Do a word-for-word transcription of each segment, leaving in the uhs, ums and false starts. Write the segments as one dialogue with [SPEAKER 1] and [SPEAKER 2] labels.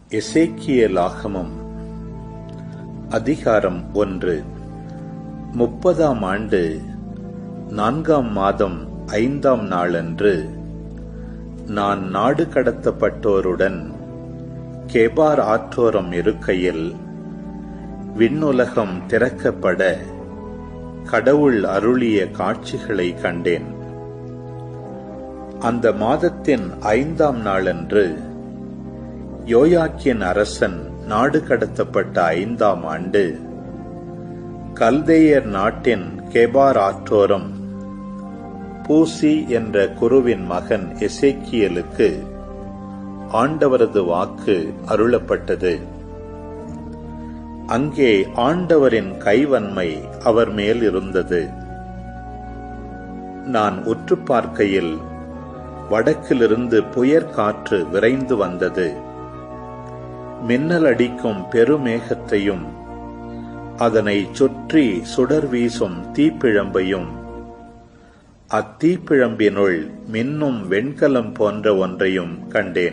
[SPEAKER 1] எசேக்கியேலாகமம் அதிகாரம் ஒன்று. முப்பதாம் ஆண்டு நான்காம் மாதம் ஐந்தாம் நாளன்று நான் நாடு கடத்தப்பட்டோருடன் கேபார் ஆற்றோரம் இருக்கையில் விண்ணுலகம் திறக்கப்பட கடவுள் அருளிய காட்சிகளை கண்டேன். அந்த மாதத்தின் ஐந்தாம் நாளன்று யோயாக்கின் அரசன் நாடு கடத்தப்பட்ட ஐந்தாம் ஆண்டு கல்தேயர் நாட்டின் கேபார் ஆற்றோரம் பூசி என்ற குருவின் மகன் எசேக்கியேலுக்கு ஆண்டவரது வாக்கு அருளப்பட்டது. அங்கே ஆண்டவரின் கைவன்மை அவர் மேல் இருந்தது. நான் உற்று பார்க்கையில் வடக்கிலிருந்து புயற்காற்று விரைந்து வந்தது. மின்னல் அடிக்கும் பெருமேகத்தையும் அதனை சுற்றி சுடர் வீசும் தீப்பிழம்பையும் அத்தீப்பிழம்பினுள் மின்னும் வெண்கலம் போன்ற ஒன்றையும் கண்டேன்.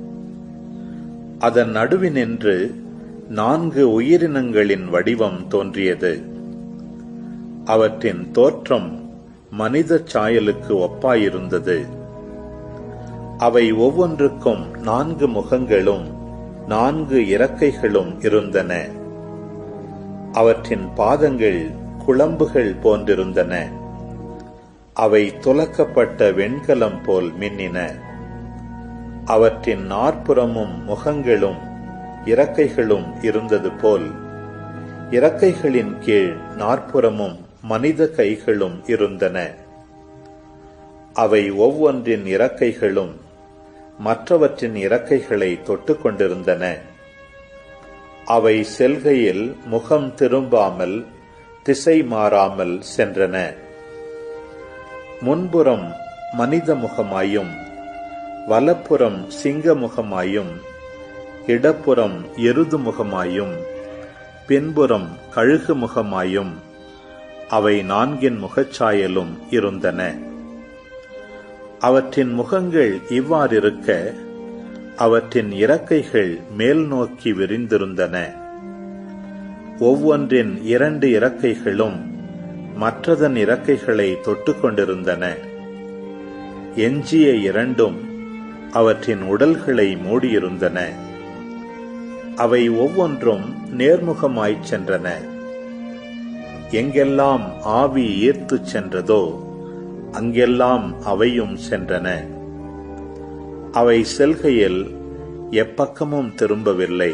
[SPEAKER 1] அதன் நடுவினின்று நான்கு உயிரினங்களின் வடிவம் தோன்றியது. அவற்றின் தோற்றம் மனித சாயலுக்கு ஒப்பாயிருந்தது. அவை ஒவ்வொன்றுக்கும் நான்கு முகங்களும் நான்கு இறக்கைகளும் இருந்தன. அவற்றின் பாதங்கள் குளம்புகள் போன்றிருந்தன. அவை துலக்கப்பட்ட வெண்கலம் போல் மின்னின. அவற்றின் நாற்புறமும் முகங்களும் இறக்கைகளும் இருந்தது போல் இறக்கைகளின் கீழ் நாற்புறமும் மனித கைகளும் இருந்தன. அவை ஒவ்வொன்றின் இறக்கைகளும் மற்றவற்றின் இறக்கைகளை தொட்டுக் கொண்டிருந்தன. அவை செல்கையில் முகம் திரும்பாமல் திசை மாறாமல் சென்றன. முன்புறம் மனித முகமாயும் வலப்புறம் சிங்க முகமாயும் இடப்புறம் எருது முகமாயும் பின்புறம் கழுகு முகமாயும் அவை நான்கின் முகச்சாயலும் இருந்தன. அவற்றின் முகங்கள் இவ்வாறிருக்க அவற்றின் இறக்கைகள் மேல் நோக்கி விரிந்திருந்தன. ஒவ்வொன்றின் இரண்டு இறக்கைகளும் மற்றதன் இறக்கைகளை தொட்டுக் கொண்டிருந்தன. எஞ்சிய இரண்டும் அவற்றின் உடல்களை மூடியிருந்தன. அவை ஒவ்வொன்றும் நேர்முகமாய்ச் சென்றன. எங்கெல்லாம் ஆவி ஈர்த்துச் சென்றதோ அங்கெல்லாம் அவையும் சென்றன. அவை செல்கையில் எப்பக்கமும் திரும்பவில்லை.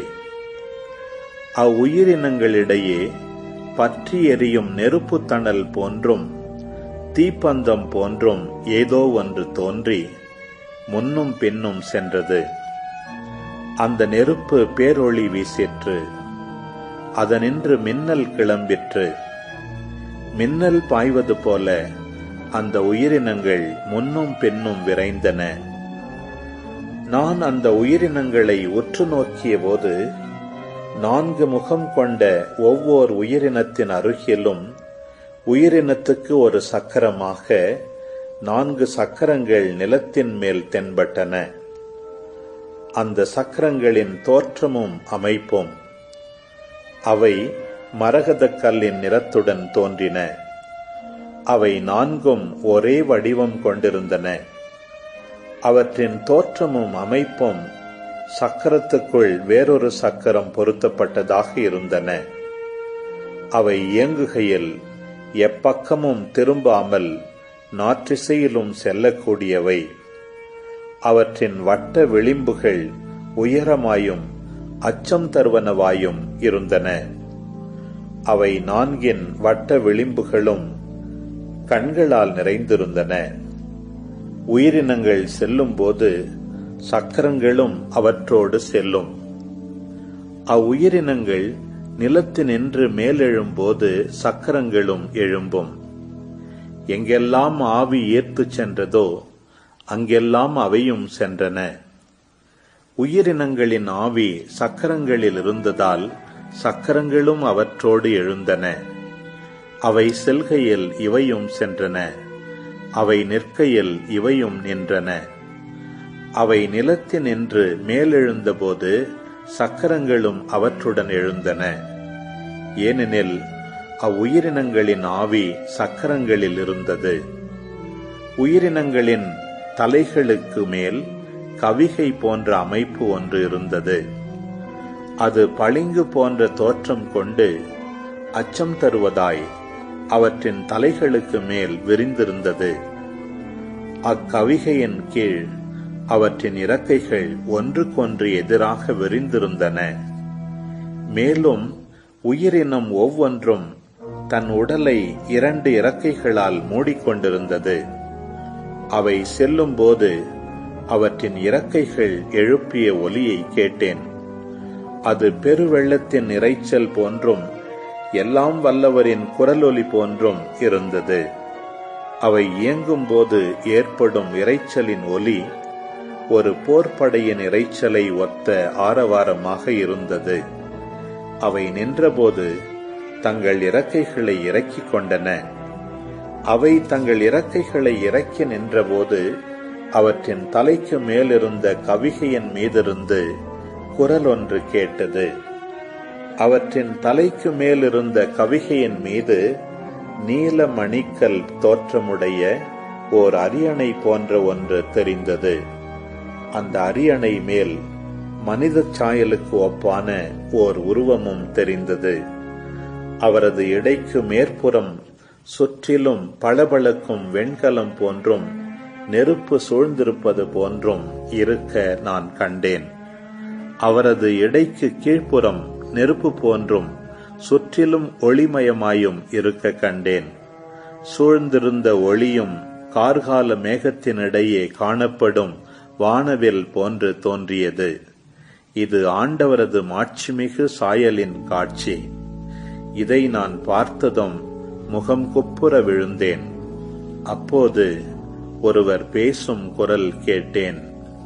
[SPEAKER 1] அவ்வுயிரினங்களிடையே பற்றி எரியும் நெருப்பு தணல் போன்றும் தீப்பந்தம் போன்றும் ஏதோ ஒன்று தோன்றி முன்னும் பின்னும் சென்றது. அந்த நெருப்பு பேரொளி வீசிற்று. அதனின்று மின்னல் கிளம்பிற்று. மின்னல் பாய்வது போல அந்த உயிரினங்கள் முன்னும் பின்னும் விரைந்தன. நான் அந்த உயிரினங்களை உற்று நோக்கிய போது நான்கு முகம் கொண்ட ஒவ்வொரு உயிரினத்தின் அருகிலும் உயிரினத்துக்கு ஒரு சக்கரமாக நான்கு சக்கரங்கள் நிலத்தின் மேல் தென்பட்டன. அந்த சக்கரங்களின் தோற்றமும் அமைப்பும் அவை மரகதக் கல்லின் நிறத்துடன் தோன்றின. அவை நான்கும் ஒரே வடிவம் கொண்டிருந்தன. அவற்றின் தோற்றமும் அமைப்பும் சக்கரத்துக்குள் வேறொரு சக்கரம் பொருத்தப்பட்டதாக இருந்தன. அவை இயங்குகையில் எப்பக்கமும் திரும்பாமல் நாற்றிசையிலும் செல்லக்கூடியவை. அவற்றின் வட்ட விளிம்புகள் உயரமாயும் அச்சம் தருவனவாயும் இருந்தன. அவை நான்கின் வட்ட விளிம்புகளும் கண்களால் நிறைந்திருந்தன. உயிரினங்கள் செல்லும் போது சக்கரங்களும் அவற்றோடு செல்லும். அவ்வுயிரினங்கள் நிலத்தினின்று மேலெழும்போது சக்கரங்களும் எழும்பும். எங்கெல்லாம் ஆவி ஈர்த்துச் சென்றதோ அங்கெல்லாம் அவையும் சென்றன. உயிரினங்களின் ஆவி சக்கரங்களில் இருந்ததால் சக்கரங்களும் அவற்றோடு எழுந்தன. அவை செல்கையில் இவையும் சென்றன. அவை நிற்கையில் இவையும் நின்றன. அவை நிலத்தினின்று மேலெழுந்தபோது சக்கரங்களும் அவற்றுடன் எழுந்தன. ஏனெனில் அவ்வுயிரினங்களின் ஆவி சக்கரங்களில் இருந்தது. உயிரினங்களின் தலைகளுக்கு மேல் கவிகை போன்ற அமைப்பு ஒன்று இருந்தது. அது பளிங்கு போன்ற தோற்றம் கொண்டு அச்சம் தருவதாய் அவற்றின் தலைகளுக்கு மேல் விரிந்திருந்தது. அக்கவிகையின் கீழ் அவற்றின் இறக்கைகள் ஒன்றுக்கொன்று எதிராக விரிந்திருந்தன. மேலும் உயிரினம் ஒவ்வொன்றும் தன் உடலை இரண்டு இறக்கைகளால் மூடிக்கொண்டிருந்தது. அவை செல்லும் போது அவற்றின் இறக்கைகள் எழுப்பிய ஒலியை கேட்டேன். அது பெருவெள்ளத்தின் இரைச்சல் போன்றும் எல்லாம் வல்லவரின் குரலொலி போன்றும் இருந்தது. அவை இயங்கும் போது ஏற்படும் இரைச்சலின் ஒலி ஒரு போர்ப்படையின் இரைச்சலை ஒத்த ஆரவாரமாக இருந்தது. அவை நின்றபோது தங்கள் இறக்கைகளை இறக்கிக் கொண்டன. அவை தங்கள் இறக்கைகளை இறக்கி நின்றபோது அவற்றின் தலைக்கு மேலிருந்த கவிகையின் மீதிருந்து குரல் ஒன்று கேட்டது. அவற்றின் தலைக்கு மேலிருந்த கவிகையின் மீது நீல மணிக்கல் தோற்றமுடைய ஓர் அரியணை போன்ற ஒன்று தெரிந்தது. அந்த அரியணை மேல் மனித சாயலுக்கு ஒப்பான ஓர் உருவமும் தெரிந்தது. அவரது இடைக்கு மேற்புறம் சுற்றிலும் பளபளக்கும் வெண்கலம் போன்றும் நெருப்பு சூழ்ந்திருப்பது போன்றும் இருக்க நான் கண்டேன். அவரது இடைக்கு கீழ்ப்புறம் நெருப்பு போன்றும் சுற்றிலும் ஒளிமயமாயும் இருக்க கண்டேன். சூழ்ந்திருந்த ஒளியும் கார்கால மேகத்தினிடையே காணப்படும் வானவில் போன்று தோன்றியது. இது ஆண்டவரது மாட்சிமிகு சாயலின் காட்சி. இதை நான் பார்த்ததும் முகம் குப்புற விழுந்தேன். அப்போது ஒருவர் பேசும் குரல் கேட்டேன்.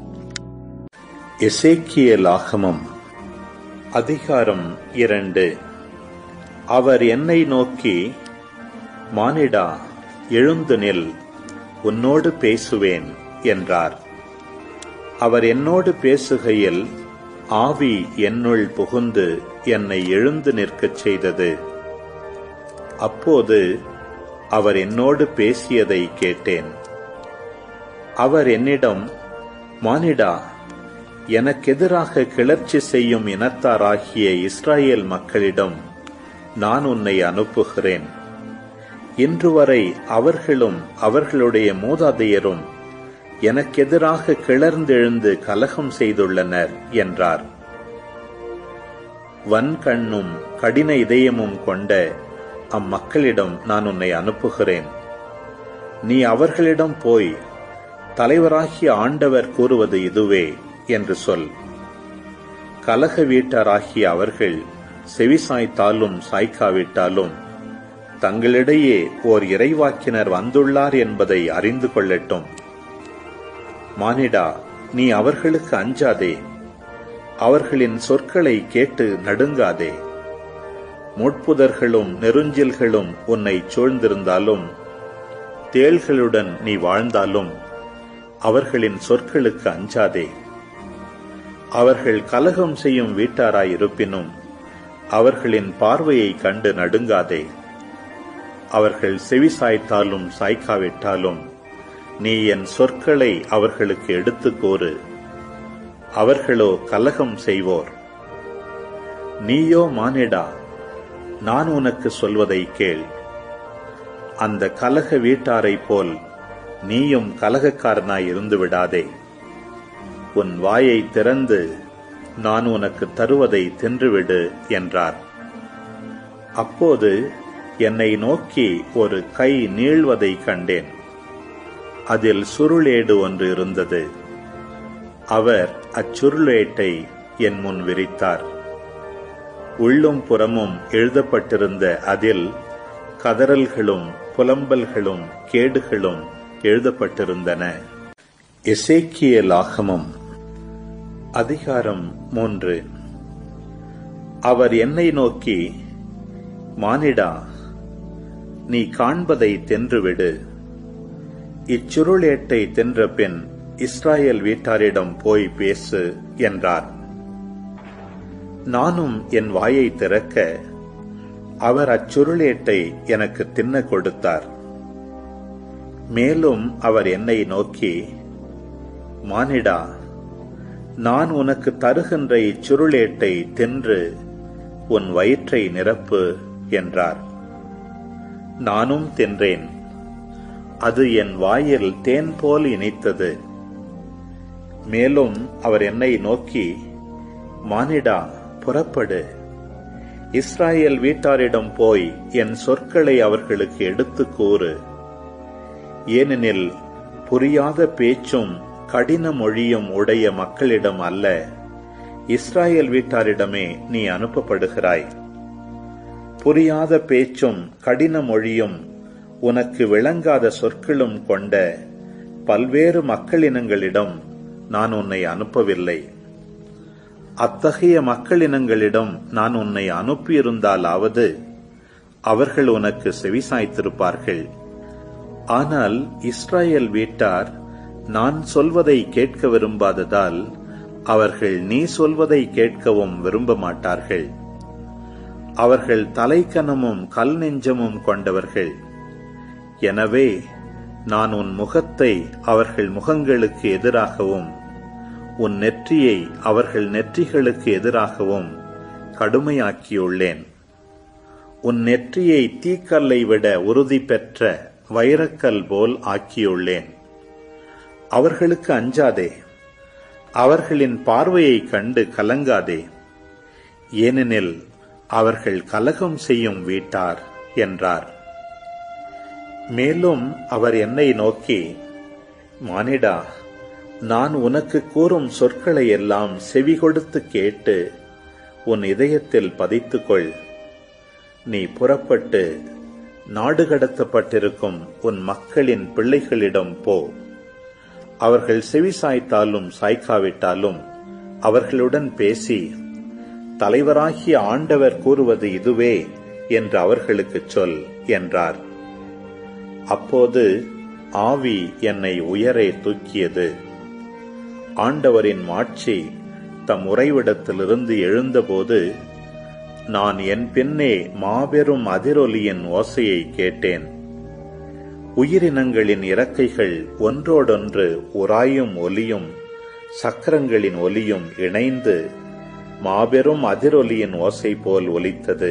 [SPEAKER 1] எசேக்கியேல் ஆகமம் அதிகாரம் இரண்டு. அவர் என்னை நோக்கி, மானிடா, எழுந்து நில், உன்னோடு பேசுவேன் என்றார். அவர் என்னோடு பேசுகையில் ஆவி என்னுள் புகுந்து என்னை எழுந்து நிற்கச் செய்தது. அப்போது அவர் என்னோடு பேசியதை கேட்டேன். அவர் என்னிடம், மானிடா, எனக்கெதிராக கிளர்ச்சி செய்யும் இனத்தாராகிய இஸ்ராயேல் மக்களிடம் நான் உன்னை அனுப்புகிறேன். இன்று வரை அவர்களும் அவர்களுடைய மூதாதையரும் எனக்கெதிராக கிளர்ந்தெழுந்து கலகம் செய்துள்ளனர் என்றார். வன்கண்ணும் கடின இதயமும் கொண்ட அம்மக்களிடம் நான் உன்னை அனுப்புகிறேன். நீ அவர்களிடம் போய், தலைவராகிய ஆண்டவர் கூறுவது இதுவே என்று சொல். கலக வீட்டாராகிய அவர்கள் செவிசாய்த்தாலும் சாய்க்காவிட்டாலும் தங்களிடையே ஓர் இறைவாக்கினர் வந்துள்ளார் என்பதை அறிந்து கொள்ளட்டும். மானிடா, நீ அவர்களுக்கு அஞ்சாதே, அவர்களின் சொற்களை கேட்டு நடுங்காதே. முட்புதர்களும் நெருஞ்சில்களும் உன்னை சூழ்ந்திருந்தாலும், தேள்களுடன் நீ வாழ்ந்தாலும் அவர்களின் சொற்களுக்கு அஞ்சாதே. அவர்கள் கலகம் செய்யும் வீட்டாராயிருப்பினும் அவர்களின் பார்வையை கண்டு நடுங்காதே. அவர்கள் செவி சாய்த்தாலும் சாய்க்காவிட்டாலும் நீ என் சொற்களை அவர்களுக்கு எடுத்துக் கூறு. அவர்களோ கலகம் செய்வோர். நீயோ மானிடா, நான் உனக்கு சொல்வதை கேள். அந்த கலக வீட்டாரைப் போல் நீயும் கலகக்காரனாய் இருந்து விடாதே. உன் வாயை திறந்து நான் உனக்கு தருவதை தின்றுவிடு என்றார். அப்போது என்னை நோக்கி ஒரு கை நீள்வதை கண்டேன். அதில் சுருளேடு ஒன்று இருந்தது. அவர் அச்சுருளேட்டை என் முன் விரித்தார். உள்ளும் புறமும் எழுதப்பட்டிருந்த அதில் கதறல்களும் புலம்பல்களும் கேடுகளும் எழுதப்பட்டிருந்தன. எசேக்கியேல் ஆகமம் அதிகாரம் மூன்று. அவர் என்னை நோக்கி, மானிடா, நீ காண்பதை தென்றுவிடு. இச்சுருளேட்டை தென்ற பின் இஸ்ராயேல் வீட்டாரிடம் போய் பேசு என்றார். நானும் என் வாயை திறக்க அவர் அச்சுருளேட்டை எனக்கு தின்ன கொடுத்தார். மேலும் அவர் என்னை நோக்கி, மானிடா, நான் உனக்கு தருகின்ற இச்சுருளேட்டை தின்று உன் வயிற்றை நிரப்பு என்றார். நானும் தின்றேன். அது என் வாயில் தேன் போல் இனித்தது. மேலும் அவர் என்னை நோக்கி, மானிடா, புறப்படு, இஸ்ராயேல் வீட்டாரிடம் போய் என் சொற்களை அவர்களுக்கு எடுத்துக் கூறு. ஏனெனில் புரியாத பேச்சும் கடின மொழியும் உடைய மக்களிடம் அல்ல, இஸ்ராயேல் வீட்டாரிடமே நீ அனுப்பப்படுகிறாய். புரியாத பேச்சும் கடின மொழியும் உனக்கு விளங்காத சொற்களும் கொண்ட பல்வேறு மக்களினங்களிடம் நான் உன்னை அனுப்பவில்லை. அத்தகைய மக்களினங்களிடம் நான் உன்னை அனுப்பியிருந்தாலாவது அவர்கள் உனக்கு செவிசாய்த்திருப்பார்கள். ஆனால் இஸ்ராயேல் வீட்டார் நான் சொல்வதை கேட்க விரும்பாததால் அவர்கள் நீ சொல்வதை கேட்கவும் விரும்ப மாட்டார்கள். அவர்கள் தலைக்கனமும் கல் நெஞ்சமும் கொண்டவர்கள். எனவே நான் உன் முகத்தை அவர்கள் முகங்களுக்கு எதிராகவும் உன் நெற்றியை அவர்கள் நெற்றிகளுக்கு எதிராகவும் கடுமையாக்கியுள்ளேன். உன் நெற்றியை தீக்கல்லை விட உறுதி பெற்ற வைரக்கல் போல் ஆக்கியுள்ளேன். அவர்களுக்கு அஞ்சாதே, அவர்களின் பார்வையை கண்டு கலங்காதே, ஏனெனில் அவர்கள் கலகம் செய்யும் வீட்டார் என்றார். மேலும் அவர் என்னை நோக்கி, மானிடா, நான் உனக்கு கூறும் சொற்களை எல்லாம் செவி கொடுத்து கேட்டு உன் இதயத்தில் பதித்துக்கொள். நீ புறப்பட்டு நாடு கடத்தப்பட்டிருக்கும் உன் மக்களின் பிள்ளைகளிடம் போ. அவர்கள் செவி சாய்த்தாலும் சாய்க்காவிட்டாலும் அவர்களுடன் பேசி, தலைவராகிய ஆண்டவர் கூறுவது இதுவே என்று அவர்களுக்கு சொல் என்றார். அப்போது ஆவி என்னை உயரே தூக்கியது. ஆண்டவரின் மாட்சி தம் உறைவிடத்திலிருந்து எழுந்தபோது நான் என் பின்னே மாபெரும் அதிரொலியின் ஓசையை கேட்டேன். உயிரினங்களின் இறக்கைகள் ஒன்றோடொன்று உராயும் ஒலியும் சக்கரங்களின் ஒலியும் இணைந்து மாபெரும் அதிரொலியின் ஓசை போல் ஒலித்தது.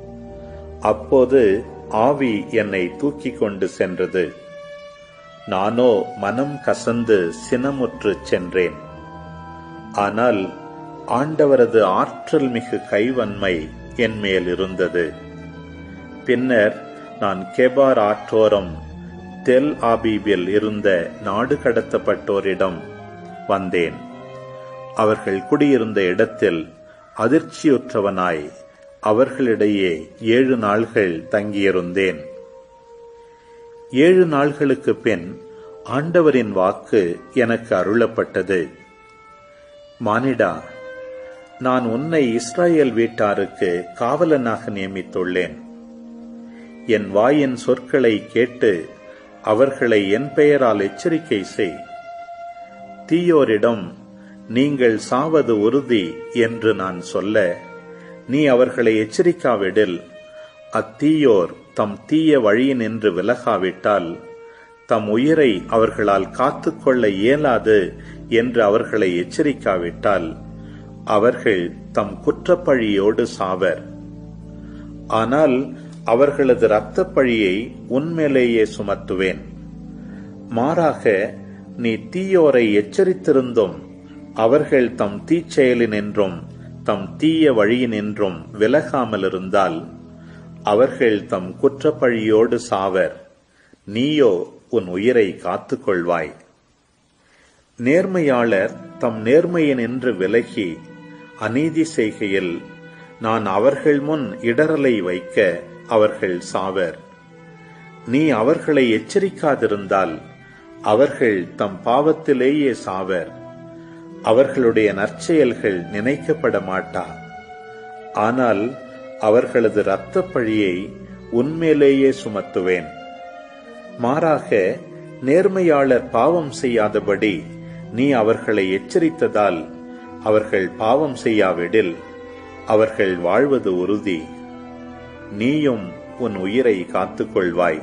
[SPEAKER 1] அப்போது ஆவி என்னை தூக்கிக் கொண்டு சென்றது. நானோ மனம் கசந்து சினமுற்று சென்றேன். ஆனால் ஆண்டவரது ஆற்றல் மிகு கைவன்மை என் மேல் இருந்தது. பின்னர் நான் கெபார் ஆற்றோரம் தெல் ஆபீபில் இருந்த நாடு கடத்தப்பட்டோரிடம் வந்தேன். அவர்கள் குடியிருந்த இடத்தில் அதிர்ச்சியுற்றவனாய் அவர்களிடையே ஏழு நாள்கள் தங்கியிருந்தேன். ஏழு நாள்களுக்கு பின் ஆண்டவரின் வாக்கு எனக்கு அருளப்பட்டது. மானிடா, நான் உன்னை இஸ்ராயேல் வீட்டாருக்கு காவலனாக நியமித்துள்ளேன். என் வாயின் சொற்களை கேட்டு அவர்களை என் பெயரால் எச்சரிக்கை செய். தீயோரிடம் நீங்கள் சாவது உறுதி என்று நான் சொல்ல நீ அவர்களை எச்சரிக்காவிடில், அத்தீயோர் தம் தீய வழியினின்று விலகாவிட்டால், தம் உயிரை அவர்களால் காத்துக்கொள்ள இயலாது என்று அவர்களை எச்சரிக்காவிட்டால், அவர்கள் தம் குற்றப்பழியோடு சாவர். ஆனால் அவர்களது இரத்தப் பழியை உன்மேலேயே சுமத்துவேன். மாறாக நீ தீயோரை எச்சரித்திருந்தும் அவர்கள் தம் தீச்செயலினின்றும் தம் தீய வழியினின்றும் விலகாமல் இருந்தால் அவர்கள் தம் குற்றப்பழியோடு சாவர். நீயோ உன் உயிரை காத்துக்கொள்வாய். நேர்மையாளர் தம் நேர்மையினின்று விலகி அநீதி செய்கையில் நான் அவர்கள் முன் இடரலை வைக்க அவர்கள் சாவர். நீ அவர்களை எச்சரிக்காதிருந்தால் அவர்கள் தம் பாவத்திலேயே சாவர். அவர்களுடைய நற்செயல்கள் நினைக்கப்பட மாட்டா. ஆனால் அவர்களது இரத்தப் பழியை உன்மேலேயே சுமத்துவேன். மாறாக நேர்மையாளர் பாவம் செய்யாதபடி நீ அவர்களை எச்சரித்ததால் அவர்கள் பாவம் செய்யாவிடில், அவர்கள் வாழ்வது உறுதி. நீயும் உன் உயிரை காத்துக்கொள்வாய்.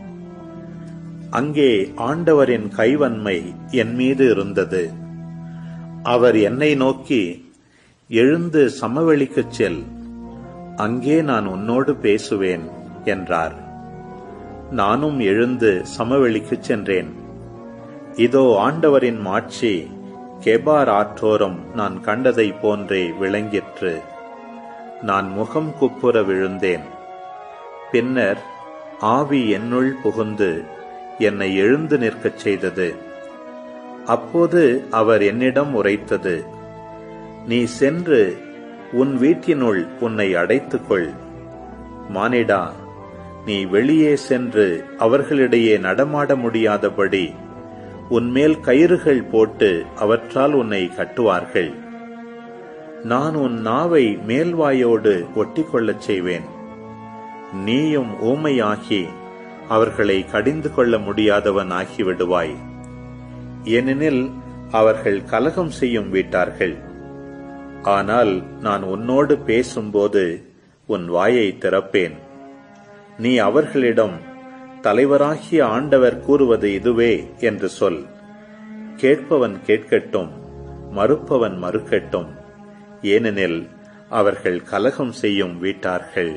[SPEAKER 1] அங்கே ஆண்டவரின் கைவன்மை என் மீது இருந்தது. அவர் என்னை நோக்கி, எழுந்து சமவெளிக்குச் செல், அங்கே நான் உன்னோடு பேசுவேன் என்றார். நானும் எழுந்து சமவெளிக்குச் சென்றேன். இதோ ஆண்டவரின் மாட்சி கெபார் ஆற்றோரம் நான் கண்டதை போன்றே விளங்கிற்று. நான் முகம் குப்புற விழுந்தேன். பின்னர் ஆவி என்னுள் புகுந்து என்னை எழுந்து நிற்கச் செய்தது. அப்போது அவர் என்னிடம் உரைத்தது, நீ சென்று உன் வீட்டினுள் உன்னை அடைத்துக்கொள். மானிடா, நீ வெளியே சென்று அவர்களிடையே நடமாட முடியாதபடி உன்மேல் கயிறுகள் போட்டு அவற்றால் உன்னை கட்டுவார்கள். நான் உன் நாவை மேல்வாயோடு ஒட்டிக்கொள்ளச் செய்வேன். நீயும் ஊமையாகி அவர்களை கடிந்து கொள்ள முடியாதவன் ஆகிவிடுவாய். ஏனெனில் அவர்கள் கலகம் செய்யும் வீட்டார்கள். ஆனால் நான் உன்னோடு பேசும்போது உன் வாயை திறப்பேன். நீ அவர்களிடம், தலைவராகிய ஆண்டவர் கூறுவது இதுவே என்று சொல். கேட்பவன் கேட்கட்டும், மறுப்பவன் மறுக்கட்டும். ஏனெனில் அவர்கள் கலகம் செய்யும் வீட்டார்கள்.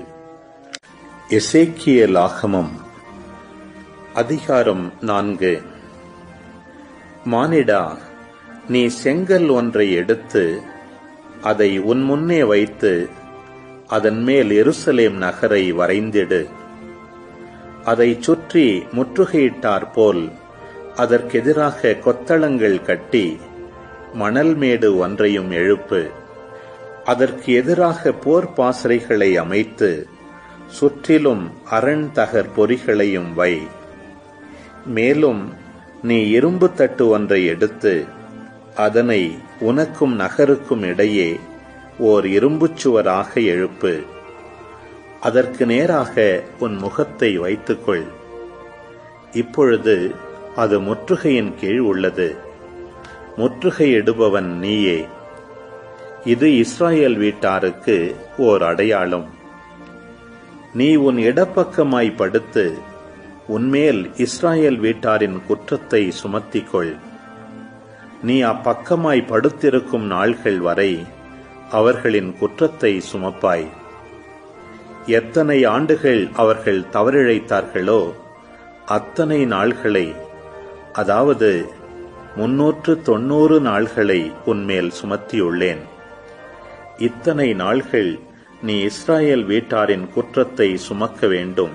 [SPEAKER 1] எசேக்கியேல் ஆகமம் அதிகாரம் நான்கு. மானிடா, நீ செங்கல் ஒன்றை எடுத்து அதை உன் முன்னே வைத்து அதன் மேல் எருசலேம் நகரை வரைந்திடு. அதை சுற்றி முற்றுகையிட்டார் போல் அதற்கெதிராக கொத்தளங்கள் கட்டி மணல் மேடு ஒன்றையும் எழுப்பு. அதற்கு எதிராக போர் பாசறைகளை அமைத்து சுற்றிலும் அரண் தகர் பொறிகளையும் வை. மேலும் நீ இரும்பு தட்டு ஒன்றை எடுத்து அதனை உனக்கும் நகருக்கும் இடையே ஓர் இரும்புச் சுவராக எழுப்பு. அதற்கு நேராக உன் முகத்தை வைத்துக்கொள். இப்பொழுது அது முற்றுகையின் கீழ் உள்ளது. முற்றுகையிடுபவன் நீயே. இது இஸ்ராயேல் வீட்டாருக்கு ஓர் அடையாளம். நீ உன் இடப்பக்கமாய் படுத்து உன்மேல் இஸ்ராயேல் வீட்டாரின் குற்றத்தை சுமத்திக்கொள். நீ அப்பக்கமாய் படுத்திருக்கும் நாள்கள் வரை அவர்களின் குற்றத்தை சுமப்பாய். எத்தனை ஆண்டுகள் அவர்கள் தவறிழைத்தார்களோ அத்தனை நாள்களை, அதாவது முன்னூற்று தொன்னூறு நாள்களை உன்மேல் சுமத்தியுள்ளேன். இத்தனை நாள்கள் நீ இஸ்ராயேல் வீட்டாரின் குற்றத்தை சுமக்க வேண்டும்.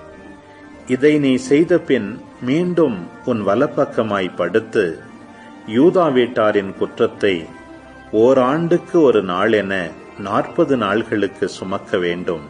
[SPEAKER 1] இதை நீ செய்த பின் மீண்டும் உன் வலப்பக்கமாய் படுத்து யூதா வீட்டாரின் குற்றத்தை ஓராண்டுக்கு ஒரு நாள் என நாற்பது நாள்களுக்கு சுமக்க வேண்டும்.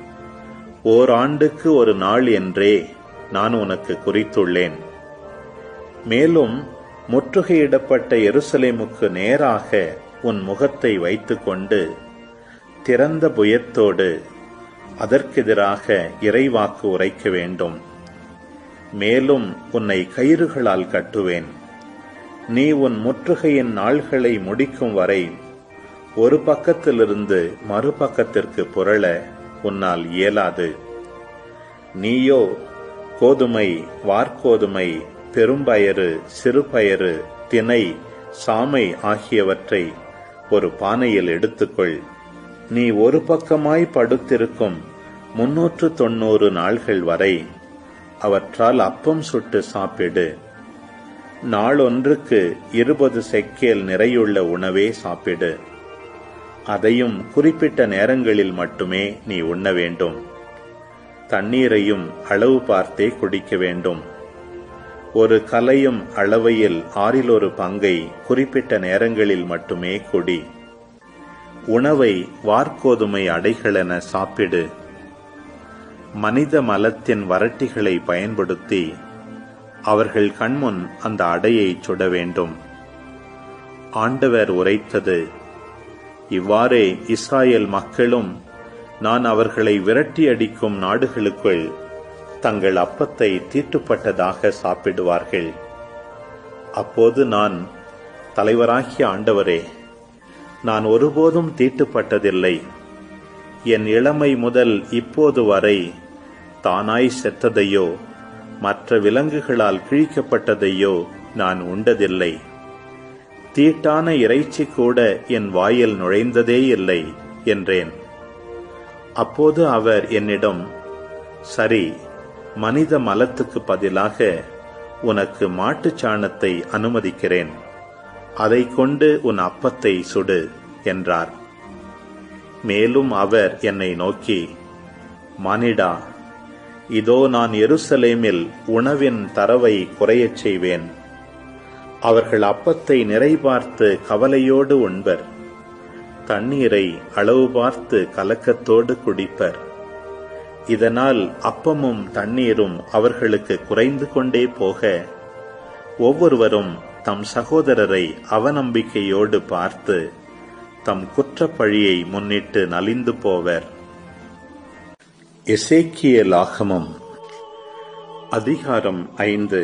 [SPEAKER 1] ஓராண்டுக்கு ஒரு நாள் என்றே நான் உனக்கு குறித்துள்ளேன். மேலும் முற்றுகையிடப்பட்ட எருசலேமுக்கு நேராக உன் முகத்தை வைத்துக்கொண்டு திறந்த புயத்தோடு அதற்கெதிராக இறைவாக்கு உரைக்க வேண்டும். மேலும் உன்னை கயிறுகளால் கட்டுவேன். நீ உன் முற்றுகையின் நாள்களை முடிக்கும் வரை ஒரு பக்கத்திலிருந்து மறுபக்கத்திற்கு புரள உன்னால் இயலாது. நீயோ கோதுமை, வார்கோதுமை, பெரும்பயறு, சிறுபயறு, தினை, சாமை ஆகியவற்றை ஒரு பானையில் எடுத்துக்கொள். நீ ஒரு பக்கமாய் படுத்திருக்கும் முன்னூற்று தொன்னூறு நாள்கள் வரை அவற்றால் அப்பம் சுட்டு சாப்பிடு. நாளொன்றுக்கு இருபது செக்கேல் நிறையுள்ள உணவே சாப்பிடு. அதையும் குறிப்பிட்ட நேரங்களில் மட்டுமே நீ உண்ண வேண்டும். தண்ணீரையும் அளவு பார்த்தே குடிக்க வேண்டும். ஒரு கலையும் அளவையில் ஆறில் ஒரு பங்கை குறிப்பிட்ட நேரங்களில் மட்டுமே குடி. உணவை வார்கோதுமை அடைகளென சாப்பிடு. மனித மலத்தின் வரட்டிகளை பயன்படுத்தி அவர்கள் கண்முன் அந்த அடையை சுட வேண்டும். ஆண்டவர் உரைத்தது, இவ்வாறே இஸ்ராயேல் மக்களும் நான் அவர்களை விரட்டி அடிக்கும் நாடுகளுக்குள் தங்கள் அப்பத்தை தீட்டுப்பட்டதாக சாப்பிடுவார்கள். அப்போது நான், தலைவராகிய ஆண்டவரே, நான் ஒருபோதும் தீட்டுப்பட்டதில்லை, என் இளமை முதல் இப்போது வரை தானாய் செத்ததையோ மற்ற விலங்குகளால் கிழிக்கப்பட்டதையோ நான் உண்டதில்லை. தீட்டான இறைச்சி கூட என் வாயில் நுழைந்ததே இல்லை என்றேன். அப்போது அவர் என்னிடம், சரி, மனித மலத்துக்கு பதிலாக உனக்கு மாட்டுச் சாணத்தை அனுமதிக்கிறேன், அதை கொண்டு உன் அப்பத்தை சுடு என்றார். மேலும் அவர் என்னை நோக்கி, மானிடா, இதோ நான் எருசலேமில் உணவின் தரவை குறையச் செய்வேன். அவர்கள் அப்பத்தை நிறைபார்த்து கவலையோடு உண்பர், தண்ணீரை அளவு பார்த்து கலக்கத்தோடு குடிப்பர். இதனால் அப்பமும் தண்ணீரும் அவர்களுக்கு குறைந்து கொண்டே போக, ஒவ்வொருவரும் தம் சகோதரரை அவநம்பிக்கையோடு பார்த்து தம் குற்றப்பழியை முன்னிட்டு நலிந்து போவர். எசேக்கியேலாகமம் அதிகாரம் ஐந்து.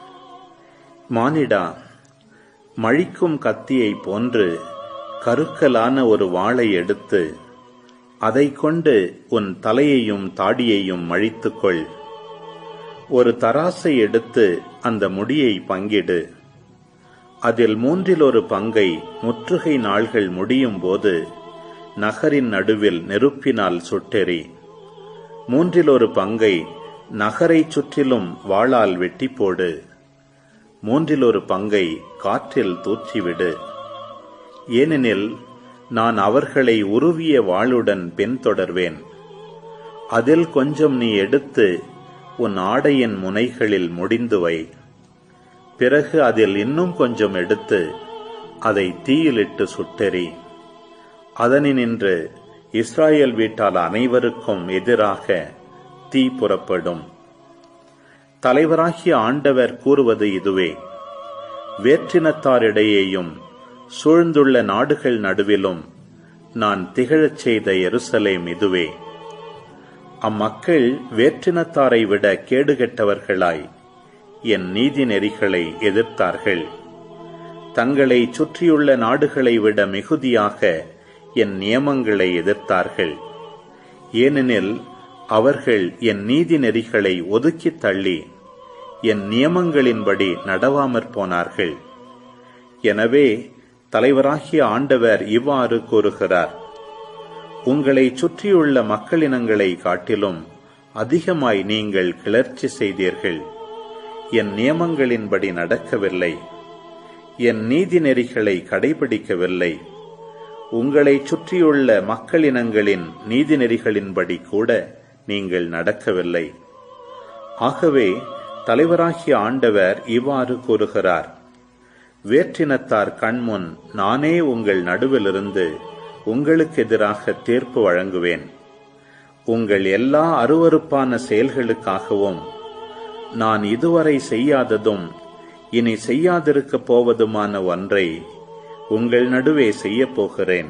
[SPEAKER 1] மானிடா, மழிக்கும் கத்தியை போன்று கருக்கலான ஒரு வாளை எடுத்து அதை கொண்டு உன் தலையையும் தாடியையும் மழித்துக்கொள். ஒரு தராசை எடுத்து அந்த முடியை பங்கிடு. அதில் மூன்றில் ஒரு பங்கை முற்றுகை நாள்கள் முடியும் போது நகரின் நடுவில் நெருப்பினால் சுட்டெறி. மூன்றில் ஒரு பங்கை நகரை சுற்றிலும் வாளால் வெட்டி போடு. மூன்றில் ஒரு பங்கை காற்றில் தூற்றிவிடு. ஏனெனில் நான் அவர்களை உருவிய வாளுடன் பின்தொடர்வேன். அதில் கொஞ்சம் நீ எடுத்து உன் ஆடையின் முனைகளில் முடிந்து வை. பிறகு அதில் இன்னும் கொஞ்சம் எடுத்து அதை தீயிலிட்டு சுட்டெறி. அதனின்று இஸ்ராயேல் வீட்டால் அனைவருக்கும் எதிராக தீ புறப்படும். தலைவராகிய ஆண்டவர் கூறுவது இதுவே: வேற்றினத்தாரிடையேயும் சூழ்ந்துள்ள நாடுகள் நடுவிலும் நான் திகழச் செய்த எருசலேம் இதுவே. அம்மக்கள் வேற்றினத்தாரை விட கேடுகெட்டவர்களாய் என் நீதி நெறிகளை எதிர்த்தார்கள். தங்களை சுற்றியுள்ள நாடுகளை விட மிகுதியாக என் நியமங்களை எதிர்த்தார்கள். ஏனெனில் அவர்கள் என் நீதி நெறிகளை ஒதுக்கித் தள்ளி என் நியமங்களின்படி நடவாமற் போனார்கள். எனவே தலைவராகிய ஆண்டவர் இவ்வாறு கூறுகிறார்: உங்களை சுற்றியுள்ள மக்களினங்களை காட்டிலும் அதிகமாய் நீங்கள் கிளர்ச்சி செய்தீர்கள். என் நியமங்களின்படி நடக்கவில்லை, என் நீதி நெறிகளை கடைபிடிக்கவில்லை. உங்களை சுற்றியுள்ள மக்களினங்களின் நீதி நெறிகளின்படி கூட நீங்கள் நடக்கவில்லை. ஆகவே தலைவராகிய ஆண்டவர் இவ்வாறு கூறுகிறார்: வேற்றினத்தார் கண்முன் நானே உங்கள் நடுவிலிருந்து உங்களுக்கு எதிராக தீர்ப்பு வழங்குவேன். உங்கள் எல்லா அருவருப்பான செயல்களுக்காகவும் நான் இதுவரை செய்யாததும் இனி செய்யாதிருக்கப் போவதுமான ஒன்றை உங்கள் நடுவே செய்யப் போகிறேன்.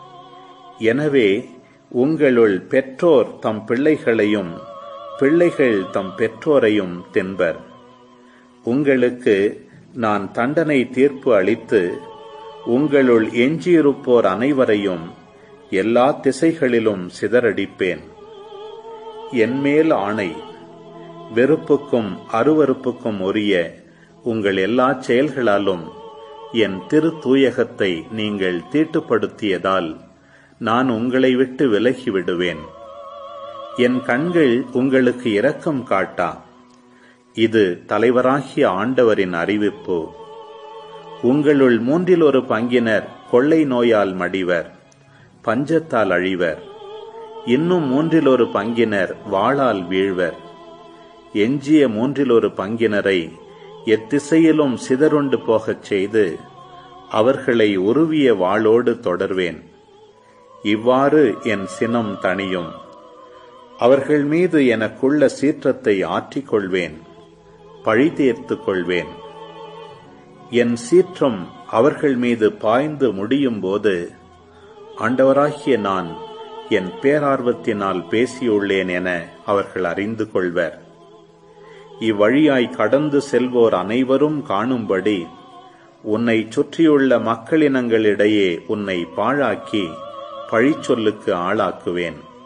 [SPEAKER 1] எனவே உங்களுள் பெற்றோர் தம் பிள்ளைகளையும் பிள்ளைகள் தம் பெற்றோரையும் தின்பர். உங்களுக்கு நான் தண்டனை தீர்ப்பு அளித்து உங்களுள் எஞ்சியிருப்போர் அனைவரையும் எல்லா திசைகளிலும் சிதறடிப்பேன். என்மேல் ஆணை, வெறுப்புக்கும் அருவருப்புக்கும் உரிய உங்கள் எல்லா செயல்களாலும் என் திரு தூயகத்தை நீங்கள் தீட்டுப்படுத்தியதால் நான் உங்களை விட்டு விலகிவிடுவேன். என் கண்கள் உங்களுக்கு இரக்கம் காட்டா. இது தலைவராகிய ஆண்டவரின் அறிவிப்பு. உங்களுள் மூன்றில் ஒரு பங்கினர் கொள்ளை நோயால் மடிவர், பஞ்சத்தால் அழிவர். இன்னும் மூன்றில் ஒரு பங்கினர் வாளால் வீழ்வர். எஞ்சிய மூன்றில் ஒரு பங்கினரை எத்திசையிலும் சிதறுண்டு போகச் செய்து அவர்களை உருவிய வாளோடு தொடர்வேன். இவ்வாறு என் சினம் தணியும். அவர்கள் மீது எனக்குள்ள சீற்றத்தை ஆற்றிக் கொள்வேன், பழி தீர்த்துக் கொள்வேன். என் சீற்றம் அவர்கள் மீது பாய்ந்து முடியும் போது ஆண்டவராகிய நான் என் பேரார்வத்தினால் பேசியுள்ளேன் என அவர்கள் அறிந்து கொள்வர். இவ்வழியாய் கடந்து செல்வோர் அனைவரும் காணும்படி உன்னை சுற்றியுள்ள மக்களினங்களிடையே உன்னை பாழாக்கி பழிச்சொல்லுக்கு ஆளாக்குவேன்.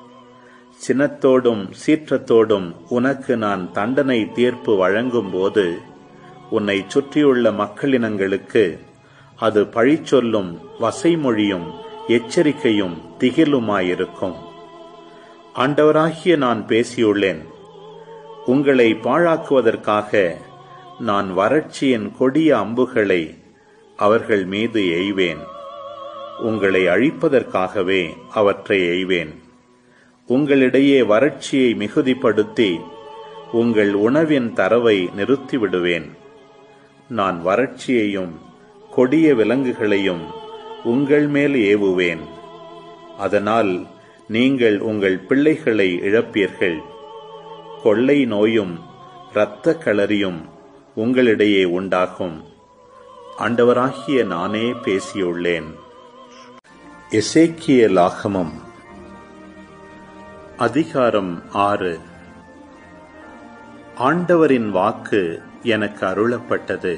[SPEAKER 1] சினத்தோடும் சீற்றத்தோடும் உனக்கு நான் தண்டனை தீர்ப்பு வழங்கும்போது உன்னை சுற்றியுள்ள மக்களினங்களுக்கு அது பழிச்சொல்லும் வசைமொழியும் எச்சரிக்கையும் திகிலுமாயிருக்கும். ஆண்டவராகிய நான் பேசியுள்ளேன். உங்களை பாழாக்குவதற்காக நான் வறட்சியின் கொடிய அம்புகளை அவர்கள் மீது எய்வேன். உங்களை அழிப்பதற்காகவே அவற்றை எய்வேன். உங்களிடையே வறட்சியை மிகுதிப்படுத்தி உங்கள் உணவின் தரவை நிறுத்திவிடுவேன். நான் வறட்சியையும் கொடிய விலங்குகளையும் உங்கள் மேல் ஏவுவேன். அதனால் நீங்கள் உங்கள் பிள்ளைகளை இழப்பீர்கள். கொள்ளை நோயும் இரத்த களரியும் உங்களிடையே உண்டாகும். ஆண்டவராகிய நானே பேசியுள்ளேன். எசேக்கியேலாகமம் அதிகாரம் ஆறு. ஆண்டவரின் வாக்கு எனக்கு அருளப்பட்டது.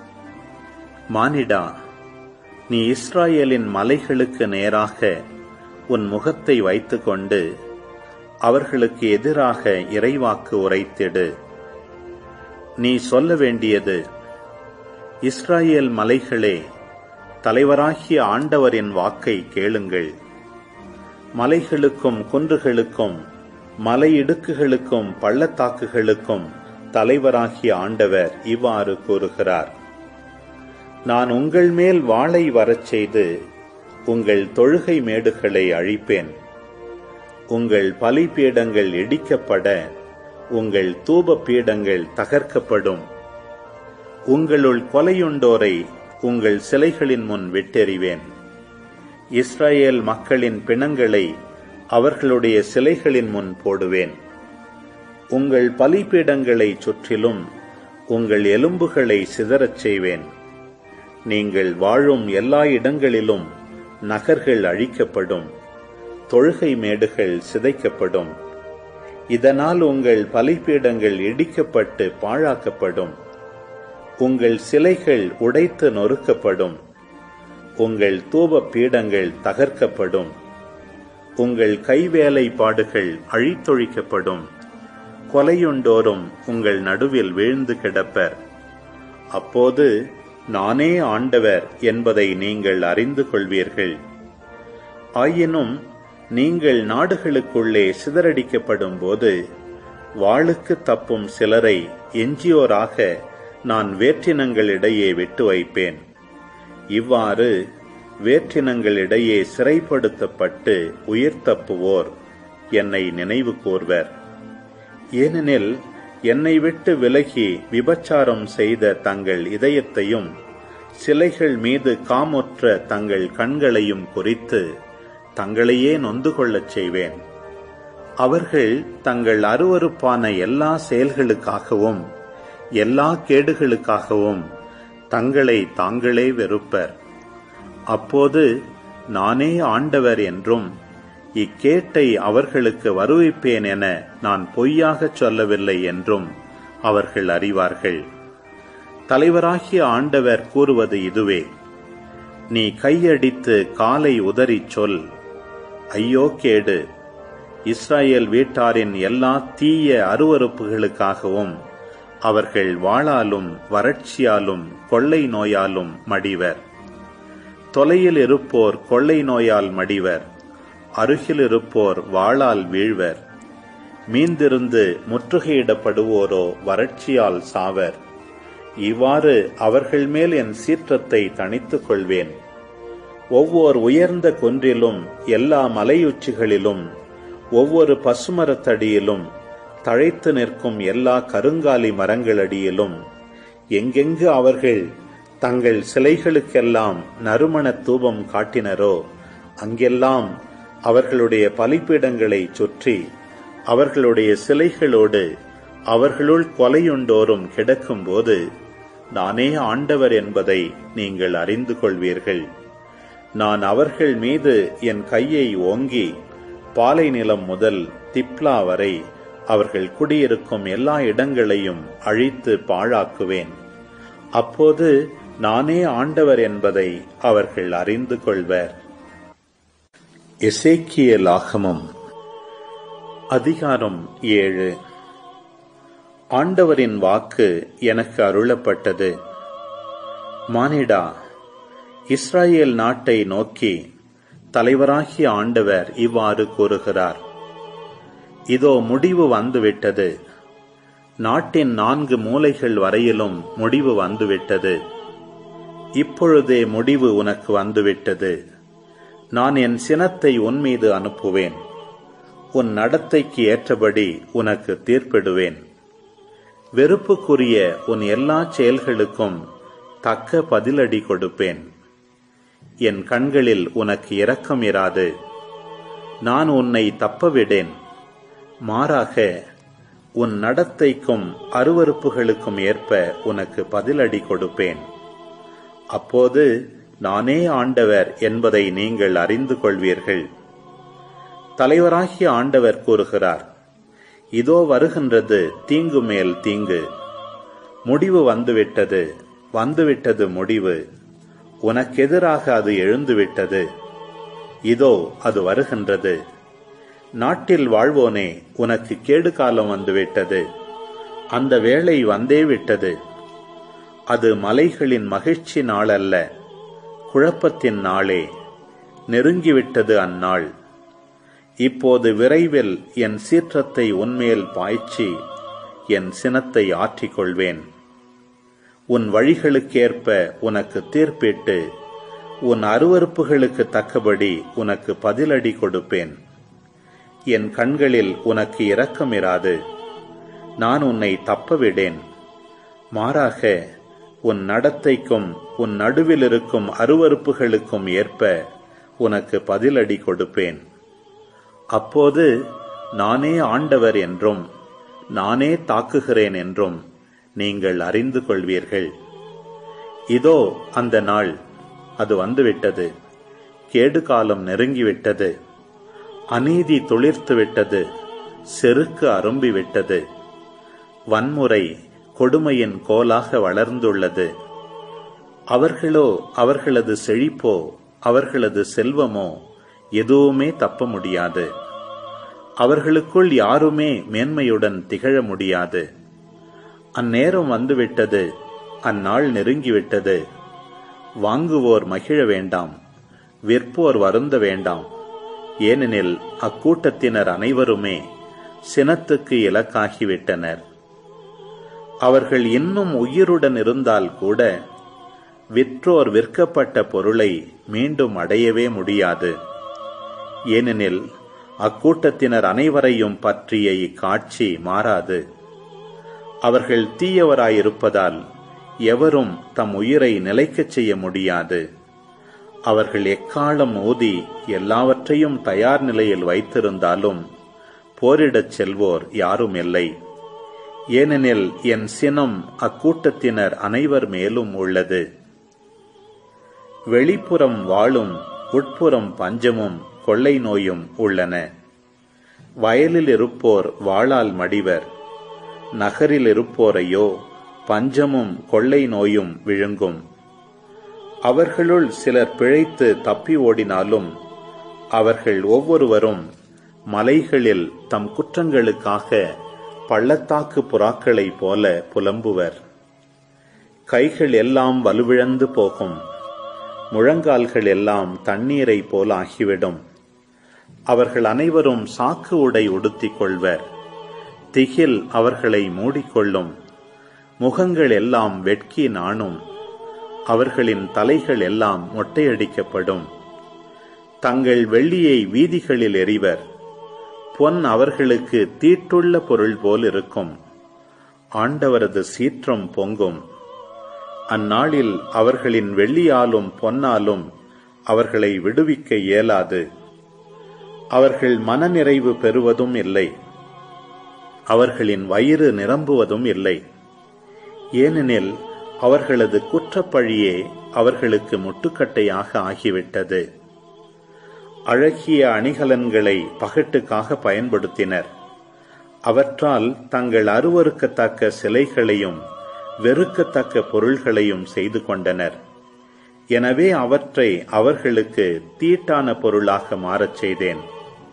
[SPEAKER 1] மானிடா, நீ இஸ்ராயேலின் மலைகளுக்கு நேராக உன் முகத்தை வைத்துக்கொண்டு அவர்களுக்கு எதிராக இறைவாக்கு உரைத்திடு. நீ சொல்ல வேண்டியது, இஸ்ராயேல் மலைகளே, தலைவராகிய ஆண்டவரின் வாக்கை கேளுங்கள். மலைகளுக்கும் குன்றுகளுக்கும் மலை இடுக்குகளுக்கும் பள்ளத்தாக்குகளுக்கும் தலைவராகிய ஆண்டவர் இவ்வாறு கூறுகிறார். நான் உங்கள் மேல் வாளை வரச் செய்து உங்கள் தொழுகை மேடுகளை அழிப்பேன். உங்கள் பலிபீடங்கள் இடிக்கப்பட உங்கள் தூப பீடங்கள் தகர்க்கப்படும். உங்களுள் கொலையுண்டோரை உங்கள் சிலைகளின் முன் விட்டெறிவேன். இஸ்ரவேல் மக்களின் பிணங்களை அவர்களுடைய சிலைகளின் முன் போடுவேன். உங்கள் பலிபீடங்களை சுற்றிலும் உங்கள் எலும்புகளை சிதறச் செய்வேன். நீங்கள் வாழும் எல்லா இடங்களிலும் நகர்கள் அழிக்கப்படும், தொழுகை மேடுகள் சிதைக்கப்படும். இதனால் உங்கள் பலிபீடங்கள் இடிக்கப்பட்டு பாழாக்கப்படும். உங்கள் சிலைகள் உடைத்து நொறுக்கப்படும். உங்கள் தூப பீடங்கள் தகர்க்கப்படும். உங்கள் கைவேலைப்பாடுகள் அழித்தொழிக்கப்படும். கொலையுண்டோரும் உங்கள் நடுவில் வீழ்ந்து கிடப்பர். அப்போது நானே ஆண்டவர் என்பதை நீங்கள் அறிந்து கொள்வீர்கள். ஆயினும் நீங்கள் நாடுகளுக்குள்ளே சிதறடிக்கப்படும் போது வாளுக்கு தப்பும் சிலரை எஞ்சியோராக நான் வேற்றினங்களிடையே விட்டு வைப்பேன். இவ்வாறு வேற்றினங்களிடையே சிறைப்படுத்தப்பட்டு உயிர் தப்புவோர் என்னை நினைவு கூர்வர். ஏனெனில் என்னை விட்டு விலகி விபச்சாரம் செய்த தங்கள் இதயத்தையும் சிலைகள் மீது காமுற்ற தங்கள் கண்களையும் குறித்து தங்களையே நொந்து கொள்ளச் செய்வேன். அவர்கள் தங்கள் அருவருப்பான எல்லா செயல்களுக்காகவும் எல்லா கேடுகளுக்காகவும் தங்களை தாங்களே வெறுப்பர். அப்போது நானே ஆண்டவர் என்றும் இக்கேட்டை அவர்களுக்கு வருவிப்பேன் என நான் பொய்யாகச் சொல்லவில்லை என்றும் அவர்கள் அறிவார்கள். தலைவராகிய ஆண்டவர் கூறுவது இதுவே: நீ கையடித்து காலை உதறிச் சொல், ஐயோ கேடு! இஸ்ராயேல் வீட்டாரின் எல்லா தீய அருவருப்புகளுக்காகவும் அவர்கள் வாளாலும் வறட்சியாலும் கொள்ளை நோயாலும் மடிவர். தொலையில் இருப்போர் கொள்ளை நோயால் மடிவர், அருகில் இருப்போர் வாளால் வீழ்வர். மீந்திருந்து முற்றுகையிடப்படுவோரோ வறட்சியால் சாவர். இவ்வாறு அவர்கள் மேல் என் சீற்றத்தை தணித்துக் கொள்வேன். ஒவ்வொரு உயர்ந்த குன்றிலும் எல்லா மலையுச்சிகளிலும் ஒவ்வொரு பசுமரத்தடியிலும் தழைத்து நிற்கும் எல்லா கருங்காலி மரங்களடியிலும் எங்கெங்கு அவர்கள் தங்கள் சிலைகளுக்கெல்லாம் நறுமண தூபம் காட்டினரோ அங்கெல்லாம் அவர்களுடைய பலிபீடங்களை சுற்றி அவர்களுடைய சிலைகளோடு அவர்களுள் கொலையுண்டோரும் கிடக்கும்போது நானே ஆண்டவர் என்பதை நீங்கள் அறிந்து கொள்வீர்கள். நான் அவர்கள் மீது என் கையை ஓங்கி பாலை நிலம் முதல் திப்லா வரை அவர்கள் குடியிருக்கும் எல்லா இடங்களையும் அழித்து பாழாக்குவேன். அப்போது நானே ஆண்டவர் என்பதை அவர்கள் அறிந்து கொள்வர். எசேக்கியேலாகமம் அதிகாரம் ஏழு. ஆண்டவரின் வாக்கு எனக்கு அருளப்பட்டது. மானிடா, இஸ்ராயேல் நாட்டை நோக்கி தலைவராகிய ஆண்டவர் இவ்வாறு கூறுகிறார்: இதோ முடிவு வந்துவிட்டது. நாட்டின் நான்கு மூலைகள் வரையிலும் முடிவு வந்துவிட்டது. இப்பொழுதே முடிவு உனக்கு வந்துவிட்டது. நான் என் சினத்தை உன்மீது அனுப்புவேன். உன் நடத்தைக்கு ஏற்றபடி உனக்கு தீர்ப்பிடுவேன். வெறுப்புக்குரிய உன் எல்லா செயல்களுக்கும் தக்க பதிலடி கொடுப்பேன். என் கண்களில் உனக்கு இரக்கம் இராது. நான் உன்னை தப்பவிடேன். மாறாக உன் நடத்தைக்கும் அருவருப்புகளுக்கும் ஏற்ப உனக்கு பதிலடி கொடுப்பேன். அப்போது நானே ஆண்டவர் என்பதை நீங்கள் அறிந்து கொள்வீர்கள். தலைவராகிய ஆண்டவர் கூறுகிறார்: இதோ வருகின்றது தீங்கு மேல் தீங்கு. முடிவு வந்துவிட்டது, வந்துவிட்டது முடிவு. உனக்கெதிராக அது எழுந்துவிட்டது. இதோ அது வருகின்றது. நாட்டில் வாழ்வோனே, உனக்கு கேடு காலம் வந்துவிட்டது. அந்த வேளை வந்தே விட்டது. அது மலைகளின் மகிழ்ச்சி நாளல்ல, குழப்பத்தின் நாளே. நெருங்கிவிட்டது அந்நாள். இப்போது விரைவில் என் சீற்றத்தை உன்மேல் பாய்ச்சி என் சினத்தை ஆற்றிக்கொள்வேன். உன் வழிகளுக்கேற்ப உனக்கு தீர்ப்பிட்டு உன் அருவருப்புகளுக்கு தக்கபடி உனக்கு பதிலடி கொடுப்பேன். என் கண்களில் உனக்கு இரக்கமிராது. நான் உன்னை தப்பவிடேன். மாறாக உன் நடத்தைக்கும் உன் நடுவில் இருக்கும் அருவருப்புகளுக்கும் ஏற்ப உனக்கு பதிலடி கொடுப்பேன். அப்போது நானே ஆண்டவர் என்றும் நானே தாக்குகிறேன் என்றும் நீங்கள் அறிந்து கொள்வீர்கள். இதோ அந்த நாள், அது வந்துவிட்டது. கேடு காலம் நெருங்கிவிட்டது. அநீதி துளிர்த்துவிட்டது. செருக்கு அரும்பிவிட்டது. வன்முறை கொடுமையின் கோலாக வளர்ந்துள்ளது. அவர்களோ, அவர்களது செழிப்போ, அவர்களது செல்வமோ எதுவுமே தப்ப முடியாது. அவர்களுக்குள் யாருமே மேன்மையுடன் திகழ முடியாது. அந்நேரம் வந்துவிட்டது. அந்நாள் நெருங்கிவிட்டது. வாங்குவோர் மகிழ வேண்டாம், விற்போர் வருந்த வேண்டாம். ஏனெனில் அக்கூட்டத்தினர் அனைவருமே சினத்துக்கு இலக்காகிவிட்டனர். அவர்கள் இன்னும் உயிருடன் இருந்தால் கூட விற்றோர் விற்கப்பட்ட பொருளை மீண்டும் அடையவே முடியாது. ஏனெனில் அக்கூட்டத்தினர் அனைவரையும் பற்றிய இக்காட்சி மாறாது. அவர்கள் தீயவராயிருப்பதால் எவரும் தம் உயிரை நிலைக்கச் செய்ய முடியாது. அவர்கள் எக்காலம் ஊதி எல்லாவற்றையும் தயார் நிலையில் வைத்திருந்தாலும் போரிடச் செல்வோர் யாரும் இல்லை. ஏனெனில் என் சினம் அக்கூட்டத்தினர் அனைவர் மேலும் உள்ளது. வெளிப்புறம் வாளும் உட்புறம் பஞ்சமும் கொள்ளை நோயும் உள்ளன. வயலில் இருப்போர் வாளால் மடிவர். நகரில் இருப்போரையோ பஞ்சமும் கொள்ளை நோயும் விழுங்கும். அவர்களுள் சிலர் பிழைத்து தப்பி ஓடினாலும் அவர்கள் ஒவ்வொருவரும் மலைகளில் தம் குற்றங்களுக்காக பள்ளத்தாக்கு புறாக்களைப் போல புலம்புவர். கைகள் எல்லாம் வலுவிழந்து போகும். முழங்கால்கள் எல்லாம் தண்ணீரை போல் ஆகிவிடும். அவர்கள் அனைவரும் சாக்கு உடை உடுத்திக் கொள்வர். திகில் அவர்களை மூடிக்கொள்ளும். முகங்கள் எல்லாம் வெட்கி நாணும். அவர்களின் தலைகள் எல்லாம் மொட்டையடிக்கப்படும். தங்கள் வெள்ளியை வீதிகளில் எறிவர். பொன் அவர்களுக்கு தீட்டுள்ள பொருள் போல் இருக்கும். ஆண்டவரது சீற்றம் பொங்கும். அந்நாளில் அவர்களின் வெள்ளியாலும் பொன்னாலும் அவர்களை விடுவிக்க இயலாது. அவர்கள் மனநிறைவு பெறுவதும் இல்லை. அவர்களின் வயிறு நிரம்புவதும் இல்லை. ஏனெனில் அவர்களது குற்றப்பழியே அவர்களுக்கு முட்டுக்கட்டையாக ஆகிவிட்டது. அழகிய அணிகலன்களை பகட்டுக்காக பயன்படுத்தினர். அவற்றால் தங்கள் அருவருக்கத்தக்க சிலைகளையும் வெறுக்கத்தக்க பொருள்களையும் செய்து கொண்டனர். எனவே அவற்றை அவர்களுக்கு தீட்டான பொருளாக மாறச் செய்தேன்.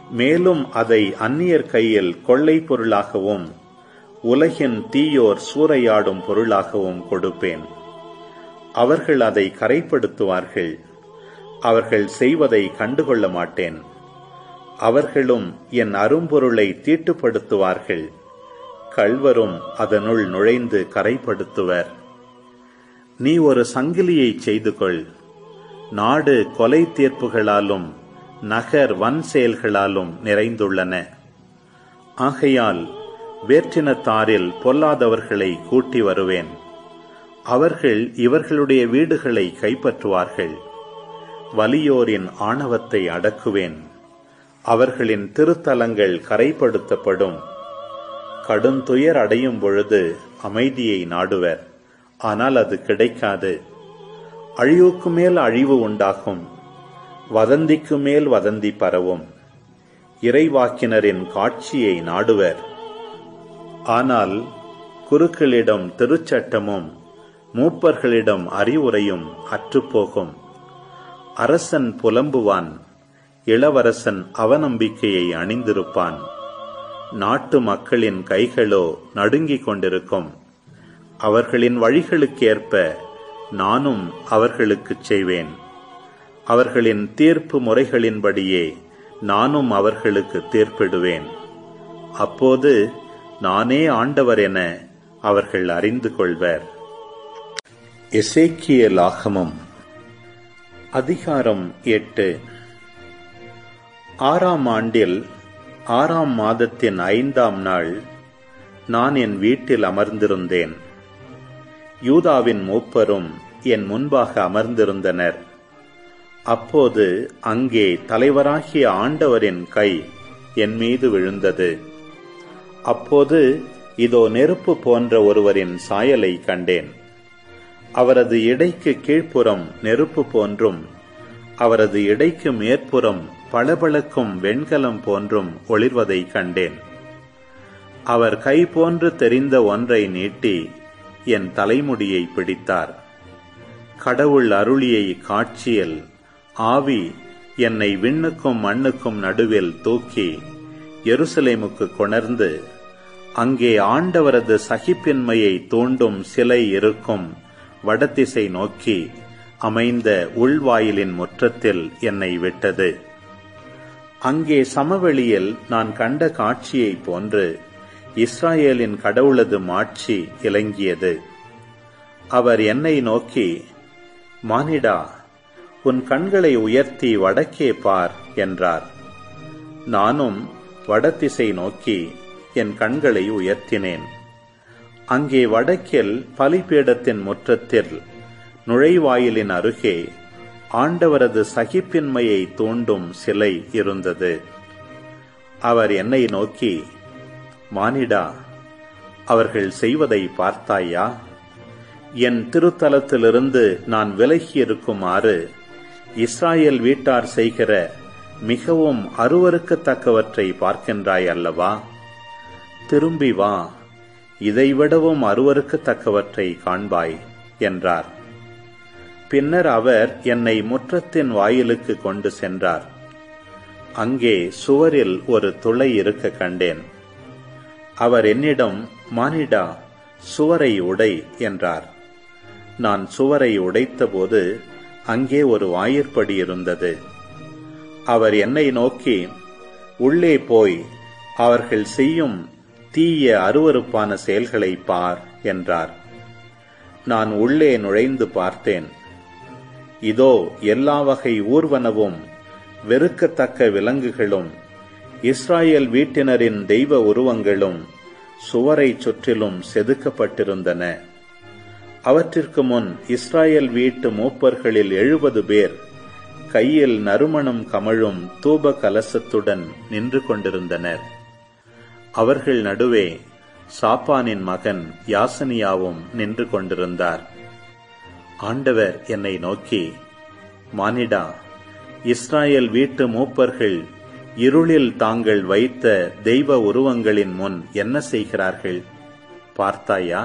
[SPEAKER 1] மேலும் அதை அந்நியர் கையில் கொள்ளை பொருளாகவும் உலகின் தீயோர் சூறையாடும் பொருளாகவும் கொடுப்பேன். அவர்கள் அதை கரைப்படுத்துவார்கள். அவர்கள் செய்வதை கண்டுகொள்ள மாட்டேன். அவர்களும் என் அரும்பொருளை தீட்டுப்படுத்துவார்கள். கள்வரும் அதனுள் நுழைந்து கரைப்படுத்துவர். நீ ஒரு சங்கிலியை செய்து கொள். நாடு கொலை தீர்ப்புகளாலும் நகர் வன் செயல்களாலும் நிறைந்துள்ளன. ஆகையால் வேற்றினத்தாரில் பொல்லாதவர்களை கூட்டி வருவேன். அவர்கள் இவர்களுடைய வீடுகளை கைப்பற்றுவார்கள். வலியோரின் ஆணவத்தை அடக்குவேன். அவர்களின் திருத்தலங்கள் கரைப்படுத்தப்படும். கடுந்துயர் அடையும் பொழுது அமைதியை நாடுவர், ஆனால் அது கிடைக்காது. அழிவுக்கு மேல் அழிவு உண்டாகும். வதந்திக்கு மேல் வதந்தி பரவும். இறைவாக்கினரின் காட்சியை நாடுவர், ஆனால் குருக்களிடம் திருச்சட்டமும் மூப்பர்களிடம் அறிவுரையும் அற்றுப்போகும். அரசன் புலம்புவான், இளவரசன் அவநம்பிக்கையை அணிந்திருப்பான். நாட்டு மக்களின் கைகளோ நடுங்கிக் கொண்டிருக்கும். அவர்களின் வழிகளுக்கேற்ப நானும் அவர்களுக்குச் செய்வேன். அவர்களின் தீர்ப்பு முறைகளின்படியே நானும் அவர்களுக்கு தீர்ப்பிடுவேன். அப்போது நானே ஆண்டவர் என அவர்கள் அறிந்து கொள்வர். எசேக்கியேல் ஆகமம் அதிகாரம் எட்டு. ஆறாம் ஆண்டில் ஆறாம் மாதத்தின் ஐந்தாம் நாள் நான் என் வீட்டில் அமர்ந்திருந்தேன். யூதாவின் மூப்பரும் என் முன்பாக அமர்ந்திருந்தனர். அப்போது அங்கே தலைவராகிய ஆண்டவரின் கை என் மீது விழுந்தது. அப்போது இதோ நெருப்பு போன்ற ஒருவரின் சாயலை கண்டேன். அவரது இடைக்கு கீழ்ப்புறம் நெருப்பு போன்றும் அவரது இடைக்கு மேற்புறம் பளபளக்கும் வெண்கலம் போன்றும் ஒளிர்வதை கண்டேன். அவர் கை போன்று தெரிந்த ஒன்றை நீட்டி என் தலைமுடியை பிடித்தார். கடவுள் அருளிய இக்காட்சியில் ஆவி என்னை விண்ணுக்கும் மண்ணுக்கும் நடுவில் தூக்கி எருசலேமுக்கு கொணர்ந்து, அங்கே ஆண்டவரது சகிப்பின்மையை தூண்டும் சிலை இருக்கும் வடதிசை நோக்கி அமைந்த உள்வாயிலின் முற்றத்தில் என்னை விட்டது. அங்கே சமவெளியில் நான் கண்ட காட்சியைப் போன்று இஸ்ராயேலின் கடவுளது மாட்சி இலங்கியது. அவர் என்னை நோக்கி, மானிடா, உன் கண்களை உயர்த்தி வடக்கே பார் என்றார். நானும் வடதிசை நோக்கி என் கண்களை உயர்த்தினேன். அங்கே வடக்கில் பலிபீடத்தின் முற்றத்தில் நுழைவாயிலின் அருகே ஆண்டவரது சகிப்பின்மையை தூண்டும் சிலை இருந்தது. அவர் என்னை நோக்கி, மானிடா, அவர்கள் செய்வதை பார்த்தாயா? என் திருத்தலத்திலிருந்து நான் விலகியிருக்குமாறு இஸ்ராயேல் வீட்டார் செய்கிற மிகவும் அருவருக்கத்தக்கவற்றை பார்க்கின்றாய் அல்லவா? திரும்பி வா, இதைவிடவும் அருவருக்கத்தக்கவற்றை காண்பாய் என்றார். பின்னர் அவர் என்னை முற்றத்தின் வாயிலுக்கு கொண்டு சென்றார். அங்கே சுவரில் ஒரு துளை இருக்க கண்டேன். அவர் என்னிடம், மானிடா, சுவரை உடை என்றார். நான் சுவரை உடைத்தபோது அங்கே ஒரு வாயிற்படி இருந்தது. அவர் என்னை நோக்கி, உள்ளே போய் அவர்கள் செய்யும் தீய அருவருப்பான செயல்களை பார் என்றார். நான் உள்ளே நுழைந்து பார்த்தேன். இதோ எல்லா வகை ஊர்வனவும் வெறுக்கத்தக்க விலங்குகளும் இஸ்ராயேல் வீட்டினரின் தெய்வ உருவங்களும் சுவரை சுற்றிலும் செதுக்கப்பட்டிருந்தன. அவற்றிற்கு முன் இஸ்ராயேல் வீட்டு மூப்பர்களில் எழுபது பேர் கையில் நறுமணம் கமழும் தூப கலசத்துடன் நின்று கொண்டிருந்தனர். அவர்கள் நடுவே சாப்பானின் மகன் யாசனியாவும் நின்று கொண்டிருந்தார். ஆண்டவர் என்னை நோக்கி, மானிடா, இஸ்ராயேல் வீட்டு மூப்பர்கள் இருளில் தாங்கள் வைத்த தெய்வ உருவங்களின் முன் என்ன செய்கிறார்கள் பார்த்தாயா?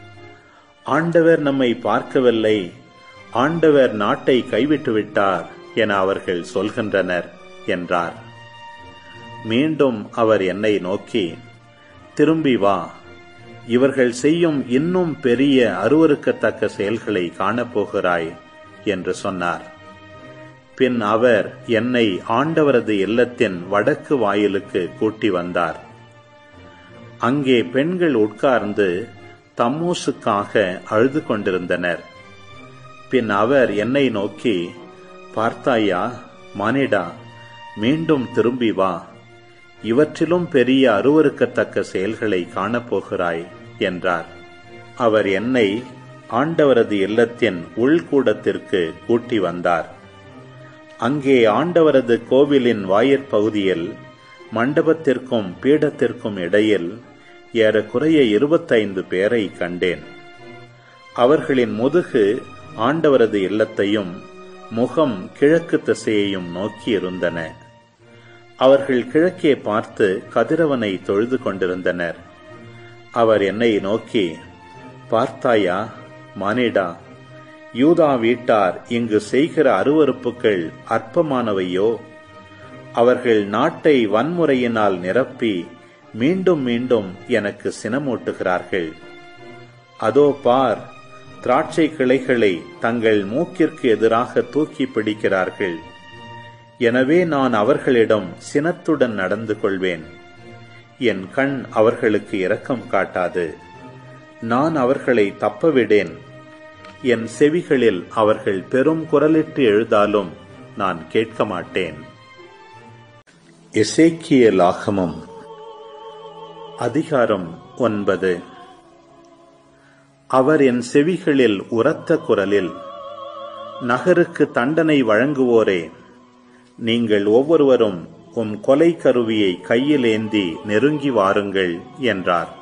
[SPEAKER 1] ஆண்டவர் நம்மை பார்க்கவில்லை, ஆண்டவர் நாட்டை கைவிட்டு விட்டார் என அவர்கள் சொல்கின்றனர் என்றார். மீண்டும் அவர் என்னை நோக்கி, திரும்பி வா, இவர்கள் செய்யும் இன்னும் பெரிய அருவருக்கத்தக்க செயல்களை காணப்போகிறாய் என்று சொன்னார். பின் அவர் என்னை ஆண்டவரது இல்லத்தின் வடக்கு வாயிலுக்கு கூட்டி வந்தார். அங்கே பெண்கள் உட்கார்ந்து தம்மூசுக்காக அழுது கொண்டிருந்தனர். பின் அவர் என்னை நோக்கி, பார்த்தாயா மானிடா, மீண்டும் திரும்பி வா, இவற்றிலும் பெரிய அருவருக்கத்தக்க செயல்களை காணப்போகிறாய் என்றார். அவர் என்னை ஆண்டவரது இல்லத்தின் உள்கூடத்திற்கு கூட்டி வந்தார். அங்கே ஆண்டவரது கோவிலின் வாயிற்பகுதியில் மண்டபத்திற்கும் பீடத்திற்கும் இடையில் ஏறக்குறைய இருபத்தைந்து பேரை கண்டேன். அவர்களின் முதுகு ஆண்டவரது இல்லத்தையும் முகம் கிழக்கு திசையையும் நோக்கி இருந்தன. அவர்கள் கிழக்கே பார்த்து கதிரவனை தொழுது கொண்டிருந்தனர். அவர் என்னை நோக்கி, பார்த்தாயா மானிடா, யூதா வீட்டார் இங்கு செய்கிற அருவருப்புகள் அற்பமானவையோ? அவர்கள் நாட்டை வன்முறையினால் நிரப்பி மீண்டும் மீண்டும் எனக்கு சினமூட்டுகிறார்கள். அதோ பார், திராட்சை கிளைகளை தங்கள் மூக்கிற்கு எதிராக தூக்கி பிடிக்கிறார்கள். எனவே நான் அவர்களிடம் சினத்துடன் நடந்து கொள்வேன். என் கண் அவர்களுக்கு இரக்கம் காட்டாது. நான் அவர்களை தப்பவிடேன். என் செவிகளில் அவர்கள் பெரும் குரலிட்டு எழுதாலும் நான் கேட்க மாட்டேன். எசேக்கியேல் ஆகமம் அதிகாரம் ஒன்பது. அவர் என் செவிகளில் உரத்த குரலில், நகருக்கு தண்டனை வழங்குவோரே, நீங்கள் ஒவ்வொருவரும் உம் கொலை கருவியை கையில் ஏந்தி நெருங்கி வாருங்கள் என்றார்.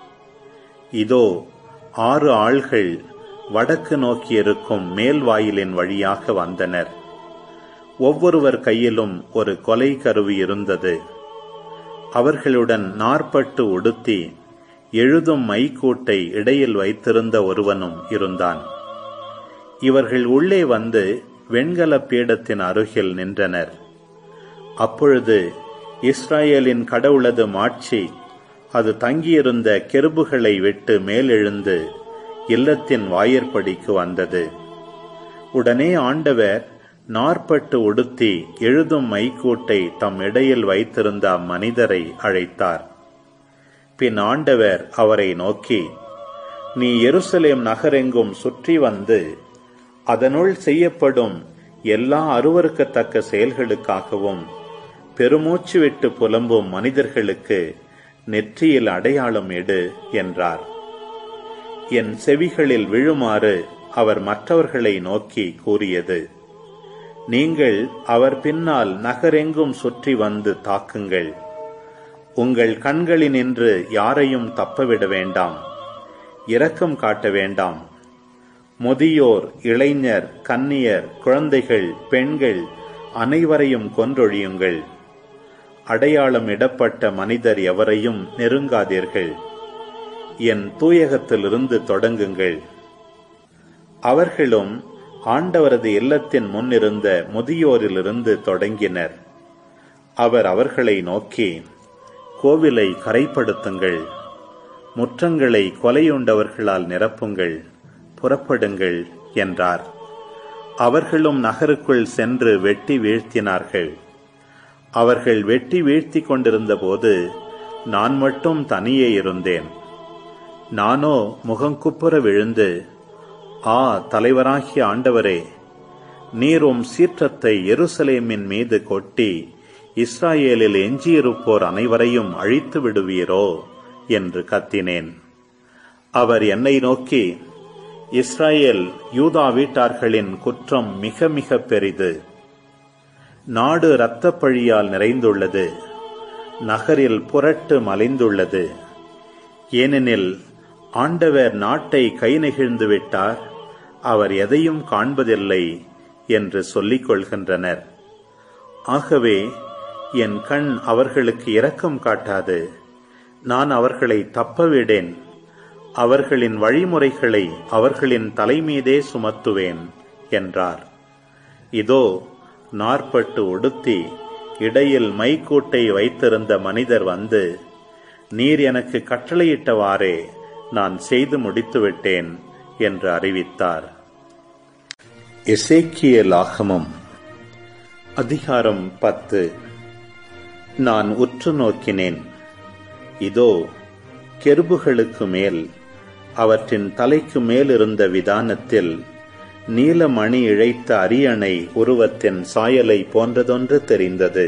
[SPEAKER 1] இதோ ஆறு ஆள்கள் வடக்கு நோக்கியிருக்கும் மேல் வாயிலின் வழியாக வந்தனர். ஒவ்வொருவர் கையிலும் ஒரு கொலை கருவி இருந்தது. அவர்களுடன் நாற்பட்டு உடுத்தி எழுதும் மைக்கூட்டை இடையில் வைத்திருந்த ஒருவனும் இருந்தான். இவர்கள் உள்ளே வந்து வெண்கல பீடத்தின் அருகில் நின்றனர். அப்பொழுது இஸ்ராயேலின் கடவுளது மாட்சி அது தங்கியிருந்த கெருபுகளை விட்டு மேலெழுந்து இல்லத்தின் வாயிற்படிக்கு வந்தது. உடனே ஆண்டவர் நாற்பட்டு உடுத்தி எழுதும் மைக்கூட்டை தம் இடையில் வைத்திருந்த அம்மனிதரை அழைத்தார். பின் ஆண்டவர் அவரை நோக்கி, நீ எருசலேம் நகரெங்கும் சுற்றி வந்து அதனுள் செய்யப்படும் எல்லா அருவருக்கத்தக்க செயல்களுக்காகவும் பெருமூச்சு விட்டு புலம்பும் மனிதர்களுக்கு நெற்றியில் அடையாளம் எடு என்றார். என் செவிகளில் விழுமாறு அவர் மற்றவர்களை நோக்கி கூறியது, நீங்கள் அவர் பின்னால் நகரெங்கும் சுற்றி வந்து தாக்குங்கள். உங்கள் கண்களினின்று யாரையும் தப்பவிட வேண்டாம், இரக்கம் காட்ட வேண்டாம். முதியோர், இளைஞர், கன்னியர், குழந்தைகள், பெண்கள் அனைவரையும் கொன்றொழியுங்கள். அடையாளம் இடப்பட்ட மனிதர் எவரையும் நெருங்காதீர்கள். என் தூயகத்திலிருந்து தொடங்குங்கள். அவர்களும் ஆண்டவரது இல்லத்தின் முன்னிருந்த முதியோரிலிருந்து தொடங்கினர். அவர் அவர்களை நோக்கி, கோவிலை கரைப்படுத்துங்கள், முற்றங்களை கொலையுண்டவர்களால் நிரப்புங்கள், புறப்படுங்கள் என்றார். அவர்களும் நகருக்குள் சென்று வெட்டி வீழ்த்தினார்கள். அவர்கள் வெட்டி வீழ்த்தி கொண்டிருந்த போது நான் மட்டும் தனியே இருந்தேன். நானோ முகங்குப்புற விழுந்து, ஆ தலைவராகிய ஆண்டவரே, நீர் உம் சீற்றத்தை எருசலேமின் மீது கொட்டி இஸ்ராயேலில் எஞ்சியிருப்போர் அனைவரையும் அழித்து விடுவீரோ என்று கத்தினேன். அவர் என்னை நோக்கி, இஸ்ராயேல் யூதா வீட்டார்களின் குற்றம் மிக மிக பெரிது. நாடு இரத்தப் பழியால் நிறைந்துள்ளது, நகரில் புரட்டு மலிந்துள்ளது. ஏனெனில் ஆண்டவர் நாட்டை கை நெகிழ்ந்து விட்டார், அவர் எதையும் காண்பதில்லை என்று சொல்லிக் கொள்கின்றனர். ஆகவே என் கண் அவர்களுக்கு இரக்கம் காட்டாது. நான் அவர்களை தப்பவிடேன். அவர்களின் வழிமுறைகளை அவர்களின் தலைமீதே சுமத்துவேன் என்றார். இதோ நாற்பட்டு உடுத்தி இடையில் மைக்கூட்டை வைத்திருந்த மனிதர் வந்து, நீர் எனக்கு கட்டளையிட்டவாறே நான் செய்து முடித்துவிட்டேன் என்று அறிவித்தார். எசேக்கியேல் ஆகமம் அதிகாரம் பத்து. நான் உற்று நோக்கினேன், இதோ கெருபுகளுக்கு மேல் அவற்றின் தலைக்கு மேலிருந்த விதானத்தில் நீலமணி இழைத்த அரியணை உருவத்தின் சாயலை போன்றதொன்று தெரிந்தது.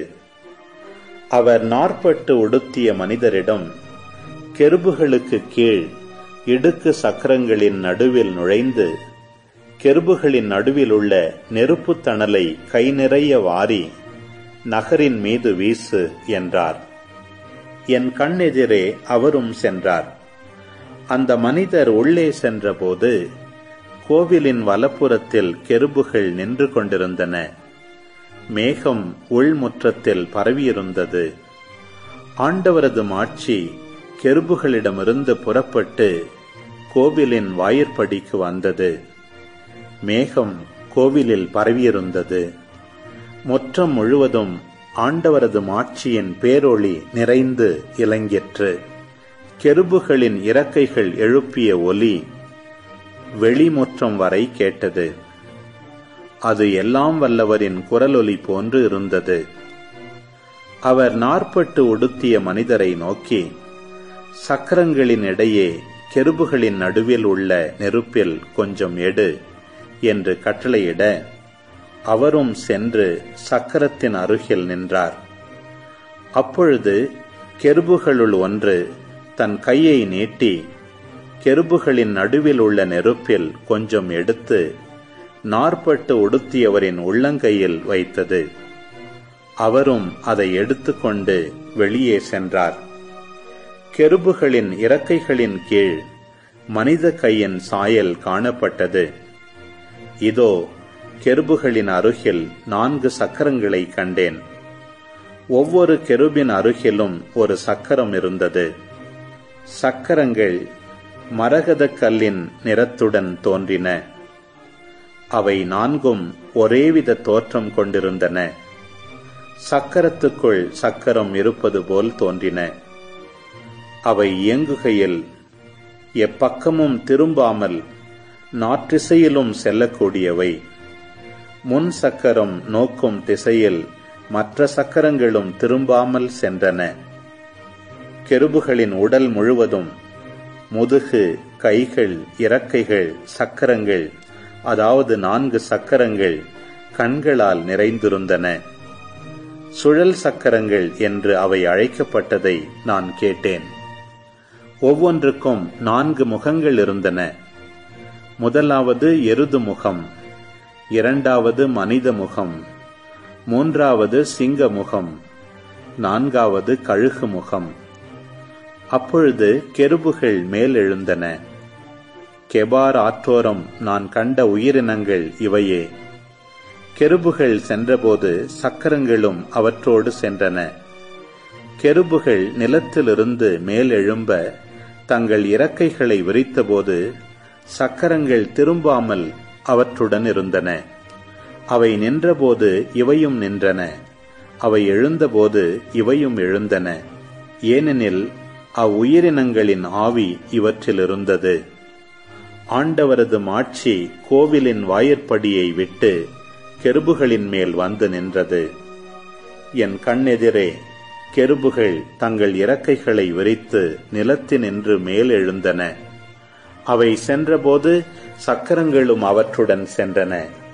[SPEAKER 1] அவர் நாற்பட்டு உடுத்திய மனிதரிடம், கெருபுகளுக்கு கீழ் இடுக்கு சக்கரங்களின் நடுவில் நுழைந்து கெருபுகளின் நடுவில் உள்ள நெருப்பு தணலை கை நிறைய வாரி நகரின் மீது வீசு என்றார். என் கண்ணெதிரே அவரும் சென்றார். அந்த மனிதர் உள்ளே சென்றபோது கோவிலின் வலப்புறத்தில் கெருபுகள் நின்று கொண்டிருந்தன. மேகம் உள்முற்றத்தில் பரவியிருந்தது. ஆண்டவரது மாட்சி கெருபுகளிடமிருந்து புறப்பட்டு கோவிலின் வாயிற்படிக்கு வந்தது. மேகம் கோவிலில் பரவியிருந்தது. முற்றம் முழுவதும் ஆண்டவரது மாட்சியின் பேரொளி நிறைந்து இலங்கிற்று. கெருபுகளின் இறக்கைகள் எழுப்பிய ஒலி வெளிமுற்றம் வரை கேட்டது. அது எல்லாம் வல்லவரின் குரலொலி போன்று இருந்தது. அவர் நாற்பட்டு உடுத்திய மனிதரை நோக்கி, சக்கரங்களின் இடையே கெருபுகளின் நடுவில் உள்ள நெருப்பில் கொஞ்சம் எடு என்று கட்டளையிட, அவரும் சென்று சக்கரத்தின் அருகில் நின்றார். அப்பொழுது கெருபுகளுள் ஒன்று தன் கையை நீட்டி கெருபுகளின் நடுவில் உள்ள நெருப்பில் கொஞ்சம் எடுத்து நாற்பட்டு உடுத்தியவரின் உள்ளங்கையில் வைத்தது. அவரும் அதை எடுத்துக்கொண்டு வெளியே சென்றார். கெருபுகளின் இறக்கைகளின் கீழ் மனித கையின் சாயல் காணப்பட்டது. இதோ கெருபுகளின் அருகில் நான்கு சக்கரங்களை கண்டேன். ஒவ்வொரு கெருபின் அருகிலும் ஒரு சக்கரம் இருந்தது. சக்கரங்கள் மரகத கல்லின் நிறத்துடன் தோன்றின. அவை நான்கும் ஒரேவித தோற்றம் கொண்டிருந்தன. சக்கரத்துக்குள் சக்கரம் இருப்பது போல் தோன்றின. அவை இயங்குகையில் எப்பக்கமும் திரும்பாமல் நாற்றிசையிலும் செல்லக்கூடியவை. முன் சக்கரம் நோக்கும் திசையில் மற்ற சக்கரங்களும் திரும்பாமல் சென்றன. கெருபுகளின் உடல் முழுவதும் முதுகு, கைகள், இறக்கைகள், சக்கரங்கள், அதாவது நான்கு சக்கரங்கள் கண்களால் நிறைந்திருந்தன. சுழல் சக்கரங்கள் என்று அவை அழைக்கப்பட்டதை நான் கேட்டேன். ஒவ்வொன்றுக்கும் நான்கு முகங்கள் இருந்தன. முதலாவது எருது முகம், இரண்டாவது மனித முகம், மூன்றாவது சிங்க முகம், நான்காவது கழுகு முகம். அப்பொழுது கெருபுகள் மேல் எழுந்தன. கெபார் ஆற்றோரம் நான் கண்ட உயிரினங்கள் இவையே. கெருபுகள் சென்றபோது சக்கரங்களும் அவற்றோடு சென்றன. கெருபுகள் நிலத்திலிருந்து மேல் எழும்ப தங்கள் இறக்கைகளை விரித்தபோது சக்கரங்கள் திரும்பாமல் அவற்றுடன் இருந்தன. அவை நின்றபோது இவையும் நின்றன. அவை எழுந்தபோது இவையும் எழுந்தன. ஏனெனில் அவ்வுயிரினங்களின் ஆவி இவற்றில் இருந்தது. ஆண்டவரது மாட்சி கோவிலின் வாயிற்படியை விட்டு கெருபுகளின் மேல் வந்து நின்றது. என் கண்ணெதிரே கெருபுகள் தங்கள் இறக்கைகளை விரித்து நிலத்தினின்று மேல் எழுந்தன. அவை சென்றபோது சக்கரங்களும் அவற்றுடன் சென்றன.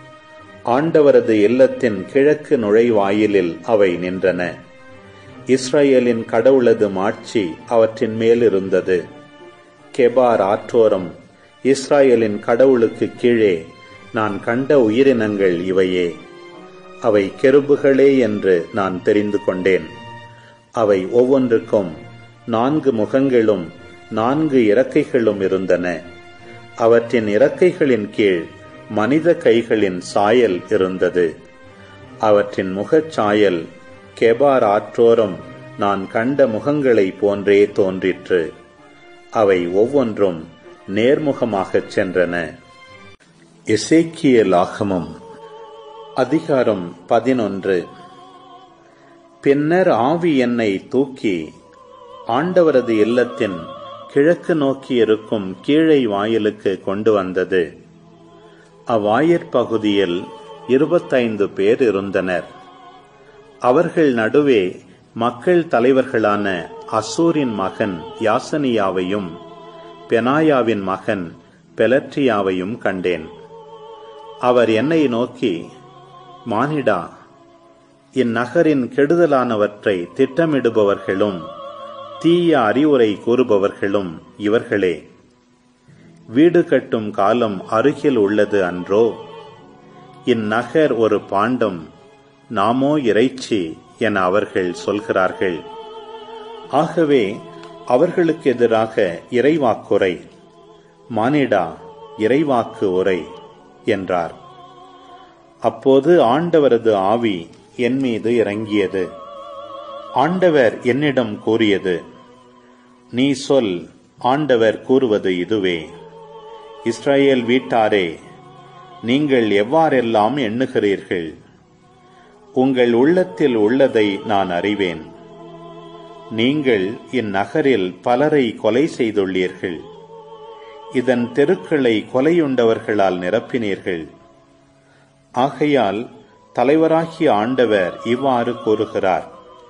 [SPEAKER 1] ஆண்டவரது இல்லத்தின் கிழக்கு நுழைவாயிலில் அவை நின்றன. இஸ்ரவேலின் கடவுளது மாட்சி அவற்றின் மேல் இருந்தது. கெபார் ஆற்றோரம் இஸ்ரவேலின் கடவுளுக்கு கீழே நான் கண்ட உயிரினங்கள் இவையே. அவை கெருபுகளே என்று நான் தெரிந்து கொண்டேன். அவை ஒவ்வொன்றுக்கும் நான்கு முகங்களும் நான்கு இறக்கைகளும் இருந்தன. அவற்றின் இறக்கைகளின் கீழ் மனித கைகளின் சாயல் இருந்தது. அவற்றின் முகச்சாயல் கெபார் ஆற்றோரம் நான் கண்ட முகங்களை போன்றே தோன்றிற்று. அவை ஒவ்வொன்றும் நேர்முகமாகச் சென்றன. எசேக்கியேல் ஆகமம் அதிகாரம் பதினொன்று. பின்னர் ஆவி என்னை தூக்கி ஆண்டவரது இல்லத்தின் கிழக்கு நோக்கி இருக்கும் கீழை வாயிலுக்கு கொண்டு வந்தது. அவ்வாயிற்பகுதியில் இருபத்தைந்து பேர் இருந்தனர். அவர்கள் நடுவே மக்கள் தலைவர்களான அசூரின் மகன் யாசனியாவையும் பெனாயாவின் மகன் பெலற்றியாவையும் கண்டேன். அவர் என்னை நோக்கி, மானிடா, இந்நகரின் கெடுதலானவற்றை திட்டமிடுபவர்களும் தீய அறிவுரை கூறுபவர்களும் இவர்களே. வீடு கட்டும் காலம் அருகில் உள்ளது அன்றோ? இந்நகர் ஒரு பாண்டம், நாமோ இறைச்சி என அவர்கள் சொல்கிறார்கள். ஆகவே அவர்களுக்கு எதிராக இறைவாக்குரை, மானிடா, இறைவாக்கு உரை என்றார். அப்போது ஆண்டவரது ஆவி என் மீது இறங்கியது. ஆண்டவர் என்னிடம் கூறியது, நீ சொல், ஆண்டவர் கூறுவது இதுவே. இஸ்ரவேல் வீட்டாரே, நீங்கள் எவ்வாறெல்லாம் எண்ணுகிறீர்கள்? உங்கள் உள்ளத்தில் உள்ளதை நான் அறிவேன். நீங்கள் இந்நகரில் பலரை கொலை செய்துள்ளீர்கள். இதன் தெருக்களை கொலையுண்டவர்களால் நிரப்பினீர்கள். ஆகையால் தலைவராகிய ஆண்டவர் இவ்வாறு கூறுகிறார்,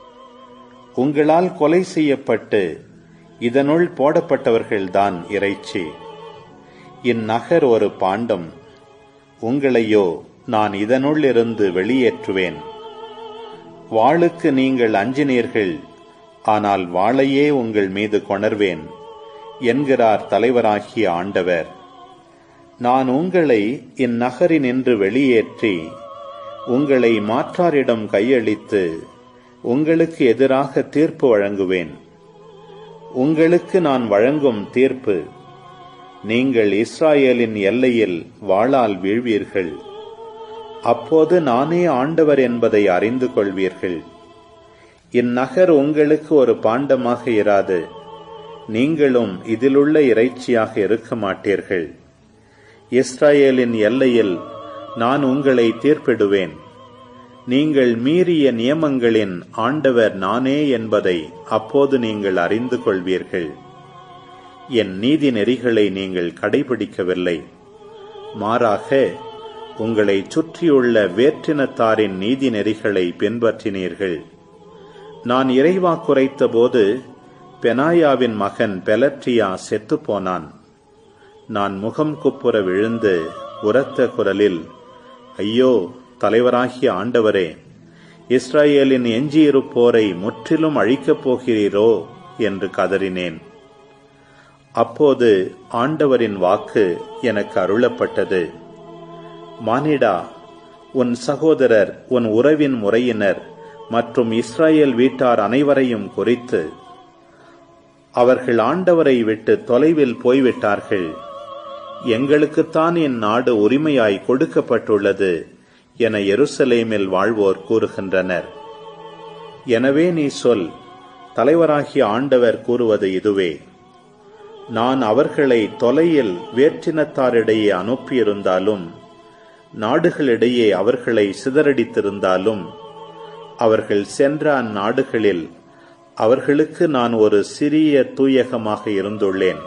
[SPEAKER 1] உங்களால் கொலை செய்யப்பட்டு இதனுள் போடப்பட்டவர்கள்தான் இறைச்சி. இந்நகர் ஒரு பாண்டம், உங்களையோ நான் இதனுள் இருந்து வெளியேற்றுவேன். வாளுக்கு நீங்கள் அஞ்சினீர்கள், ஆனால் வாளையே உங்கள் மீது கொணர்வேன் என்கிறார் தலைவராகிய ஆண்டவர். நான் உங்களை இந்நகரினின்று வெளியேற்றி உங்களை மாற்றாரிடம் கையளித்து உங்களுக்கு எதிராக தீர்ப்பு வழங்குவேன். உங்களுக்கு நான் வழங்கும் தீர்ப்பு, நீங்கள் இஸ்ராயேலின் எல்லையில் வாளால் வீழ்வீர்கள். அப்போது நானே ஆண்டவர் என்பதை அறிந்து கொள்வீர்கள். இந்நகர் உங்களுக்கு ஒரு பாண்டமாக இராது, நீங்களும் இதிலுள்ள இறைச்சியாக இருக்க மாட்டீர்கள். இஸ்ராயேலின் எல்லையில் நான் உங்களை தீர்ப்பிடுவேன். நீங்கள் மீறிய நியமங்களின் ஆண்டவர் நானே என்பதை அப்போது நீங்கள் அறிந்து கொள்வீர்கள். என் நீதி நெறிகளை நீங்கள் கடைபிடிக்கவில்லை, மாறாக உங்களை சுற்றியுள்ள வேற்றினத்தாரின் நீதி நெறிகளை பின்பற்றினீர்கள். நான் இறைவாக்குரைத்த போது பெனாயாவின் மகன் பெலற்றியா செத்துப்போனான். நான் முகம் குப்புற விழுந்து உரத்த குரலில், ஐயோ தலைவராகிய ஆண்டவரே, இஸ்ரவேலின் எஞ்சியிருப்போரை முற்றிலும் அழிக்கப் போகிறீரோ என்று கதறினேன். அப்போது ஆண்டவரின் வாக்கு எனக்கு அருளப்பட்டது. மானிடா, உன் சகோதரர், உன் உறவின் முறையினர் மற்றும் இஸ்ரவேல் வீட்டார் அனைவரையும் குறித்து, அவர்கள் ஆண்டவரை விட்டு தொலைவில் போய்விட்டார்கள், எங்களுக்குத்தான் இந்நாடு உரிமையாய் கொடுக்கப்பட்டுள்ளது என எருசலேமில் வாழ்வோர் கூறுகின்றனர். எனவே நீ சொல், தலைவராகிய ஆண்டவர் கூறுவது இதுவே. நான் அவர்களை தொலையில் வேற்றினத்தாரிடையே அனுப்பியிருந்தாலும், நாடுகளிடையே அவர்களை சிதறடித்திருந்தாலும், அவர்கள் சென்ற அந்நாடுகளில் அவர்களுக்கு நான் ஒரு சிறிய தூயகமாக இருந்துள்ளேன்.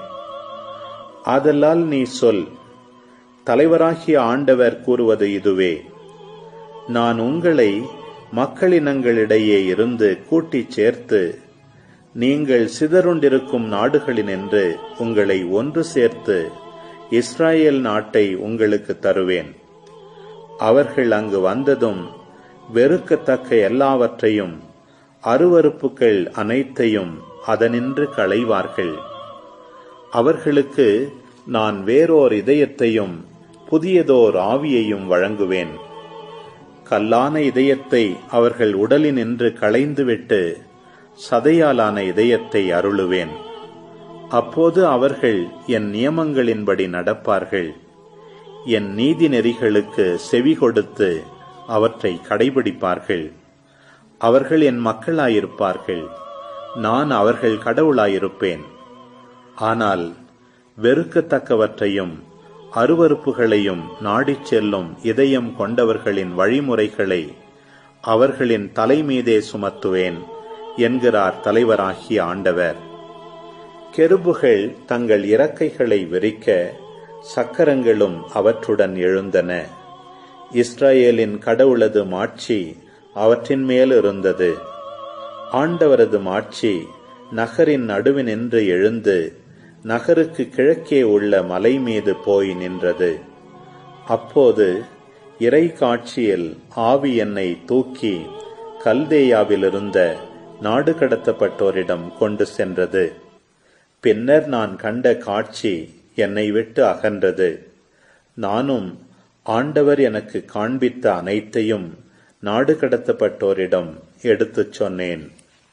[SPEAKER 1] ஆதலால் நீ சொல், தலைவராகிய ஆண்டவர் கூறுவது இதுவே. நான் உங்களை மக்களினங்களிடையே இருந்து கூட்டிச் சேர்த்து நீங்கள் சிதறுண்டிருக்கும் நாடுகளினின்று உங்களை ஒன்று சேர்த்து இஸ்ரவேல் நாட்டை உங்களுக்கு தருவேன். அவர்கள் அங்கு வந்ததும் வெறுக்கத்தக்க எல்லாவற்றையும் அருவருப்புகள் அனைத்தையும் அதனின்று களைவார்கள். அவர்களுக்கு நான் வேறோர் இதயத்தையும் புதியதோர் ஆவியையும் வழங்குவேன். கல்லான இதயத்தை அவர்கள் உடலினின்று களைந்துவிட்டு சதையாலான இதயத்தை அருளுவேன். அப்போது அவர்கள் என் நியமங்களின்படி நடப்பார்கள், என் நீதி நெறிகளுக்கு செவி கொடுத்து அவற்றை கடைபிடிப்பார்கள். அவர்கள் என் மக்களாயிருப்பார்கள், நான் அவர்கள் கடவுளாயிருப்பேன். ஆனால் வெறுக்கத்தக்கவற்றையும் அருவருப்புகளையும் நாடிச் செல்லும் இதயம் கொண்டவர்களின் வழிமுறைகளை அவர்களின் தலைமீதே சுமத்துவேன் என்கிறார் தலைவராகிய ஆண்டவர். கெருபுகள் தங்கள் இறக்கைகளை விரிக்க சக்கரங்களும் அவற்றுடன் எழுந்தன. இஸ்ரவேலின் கடவுளது மாட்சி அவற்றின் மேல் இருந்தது. ஆண்டவரது மாட்சி நகரின் நடுவினின்று எழுந்து நகருக்கு கிழக்கே உள்ள மலை மீது போய் நின்றது. அப்போது இறை காட்சியில் ஆவி என்னை தூக்கி கல்தேயாவிலிருந்த நாடு கடத்தப்பட்டோரிடம் கொண்டு சென்றது. பின்னர் நான் கண்ட காட்சி என்னை விட்டு அகன்றது. நானும் ஆண்டவர் எனக்கு காண்பித்த அனைத்தையும் நாடு கடத்தப்பட்டோரிடம் எடுத்துச் சொன்னேன்.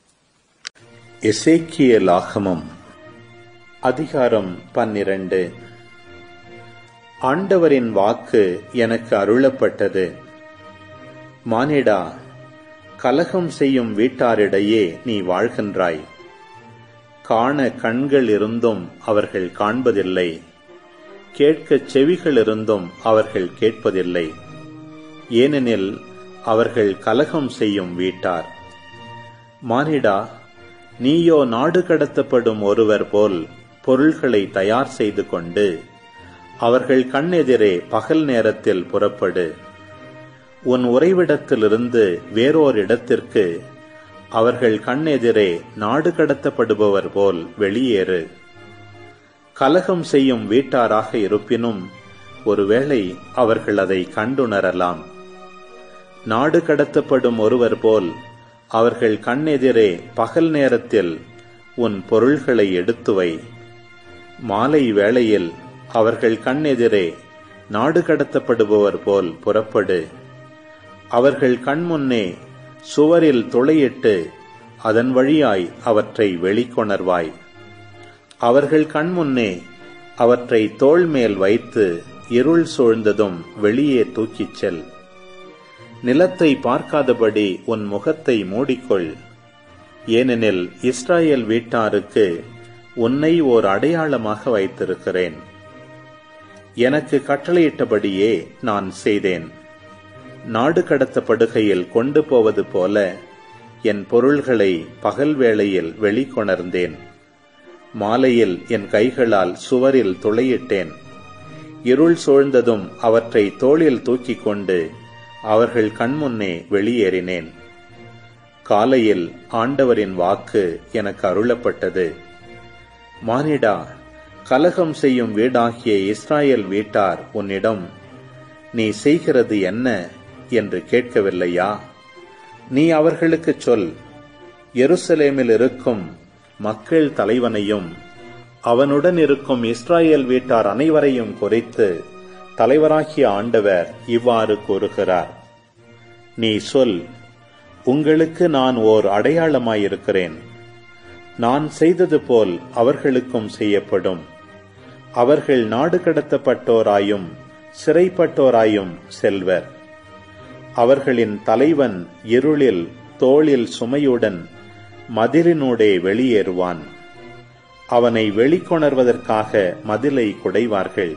[SPEAKER 1] எசேக்கியேல் ஆகமம் அதிகாரம் பன்னிரண்டு. ஆண்டவரின் வாக்கு எனக்கு அருளப்பட்டது. மானிடா, கலகம் செய்யும் வீட்டாரிடையே நீ வாழ்கின்றாய். காண கண்கள் இருந்தும் அவர்கள் காண்பதில்லை, கேட்க செவிகள் இருந்தும் அவர்கள் கேட்பதில்லை. ஏனெனில் அவர்கள் கலகம் செய்யும் வீட்டார். மானிடா, நீயோ நாடு கடத்தப்படும் ஒருவர் போல் பொருள்களை தயார் செய்து கொண்டு அவர்கள் கண்ணெதிரே பகல் நேரத்தில் புறப்படு. உன் உறைவிடத்திலிருந்து வேறோர் இடத்திற்கு அவர்கள் கண்ணெதிரே நாடு கடத்தப்படுபவர் போல் வெளியேறு. கலகம் செய்யும் வீட்டாராக இருப்பினும் ஒருவேளை அவர்கள் அதை கண்டுணரலாம். நாடு கடத்தப்படும் ஒருவர் போல் அவர்கள் கண்ணெதிரே பகல் நேரத்தில் உன் பொருள்களை எடுத்துவை. மாலை வேளையில் அவர்கள் கண்ணெதிரே நாடு கடத்தப்படுபவர் போல் புறப்படு. அவர்கள் கண்முன்னே சுவரில் துளையிட்டு அதன் வழியாய் அவற்றை வெளிக்கொணர்வாய். அவர்கள் கண்முன்னே அவற்றை தோள் மேல் வைத்து இருள் சூழ்ந்ததும் வெளியே தூக்கிச் செல். நிலத்தை பார்க்காதபடி உன் முகத்தை மூடிக்கொள். ஏனெனில் இஸ்ராயேல் வீட்டாருக்கு உன்னை ஓர் அடையாளமாக வைத்திருக்கிறேன். எனக்கு கட்டளையிட்டபடியே நான் செய்தேன். நாடு கடத்தப்படுகையில் கொண்டு போவது போல என் பொருள்களை பகல் வேளையில் வெளிக்கொணர்ந்தேன். மாலையில் என் கைகளால் சுவரில் துளையிட்டேன். இருள் சூழ்ந்ததும் அவற்றை தோளில் தூக்கிக் கொண்டு அவர்கள் கண்முன்னே வெளியேறினேன். காலையில் ஆண்டவரின் வாக்கு எனக்கு அருளப்பட்டது. மானிடா, கலகம் செய்யும் வீடாகிய இஸ்ராயேல் வீட்டார் உன்னிடம் நீ செய்கிறது என்ன என்று கேட்கவில்லையா? நீ அவர்களுக்குச் சொல், எருசலேமில் இருக்கும் மக்கள் தலைவனையும் அவனுடன் இருக்கும் இஸ்ராயேல் வீட்டார் அனைவரையும் குறித்து தலைவராகிய ஆண்டவர் இவ்வாறு கூறுகிறார். நீ சொல், உங்களுக்கு நான் ஓர் அடையாளமாயிருக்கிறேன். நான் செய்தது போல் அவர்களுக்கும் செய்யப்படும். அவர்கள் நாடு கடத்தப்பட்டோராயும் சிறைப்பட்டோராயும் செல்வர். அவர்களின் தலைவன் இருளில் தோளில் சுமையுடன் மதிலினூடே வெளியேறுவான். அவனை வெளிக்கொணர்வதற்காக மதிலை குடைவார்கள்.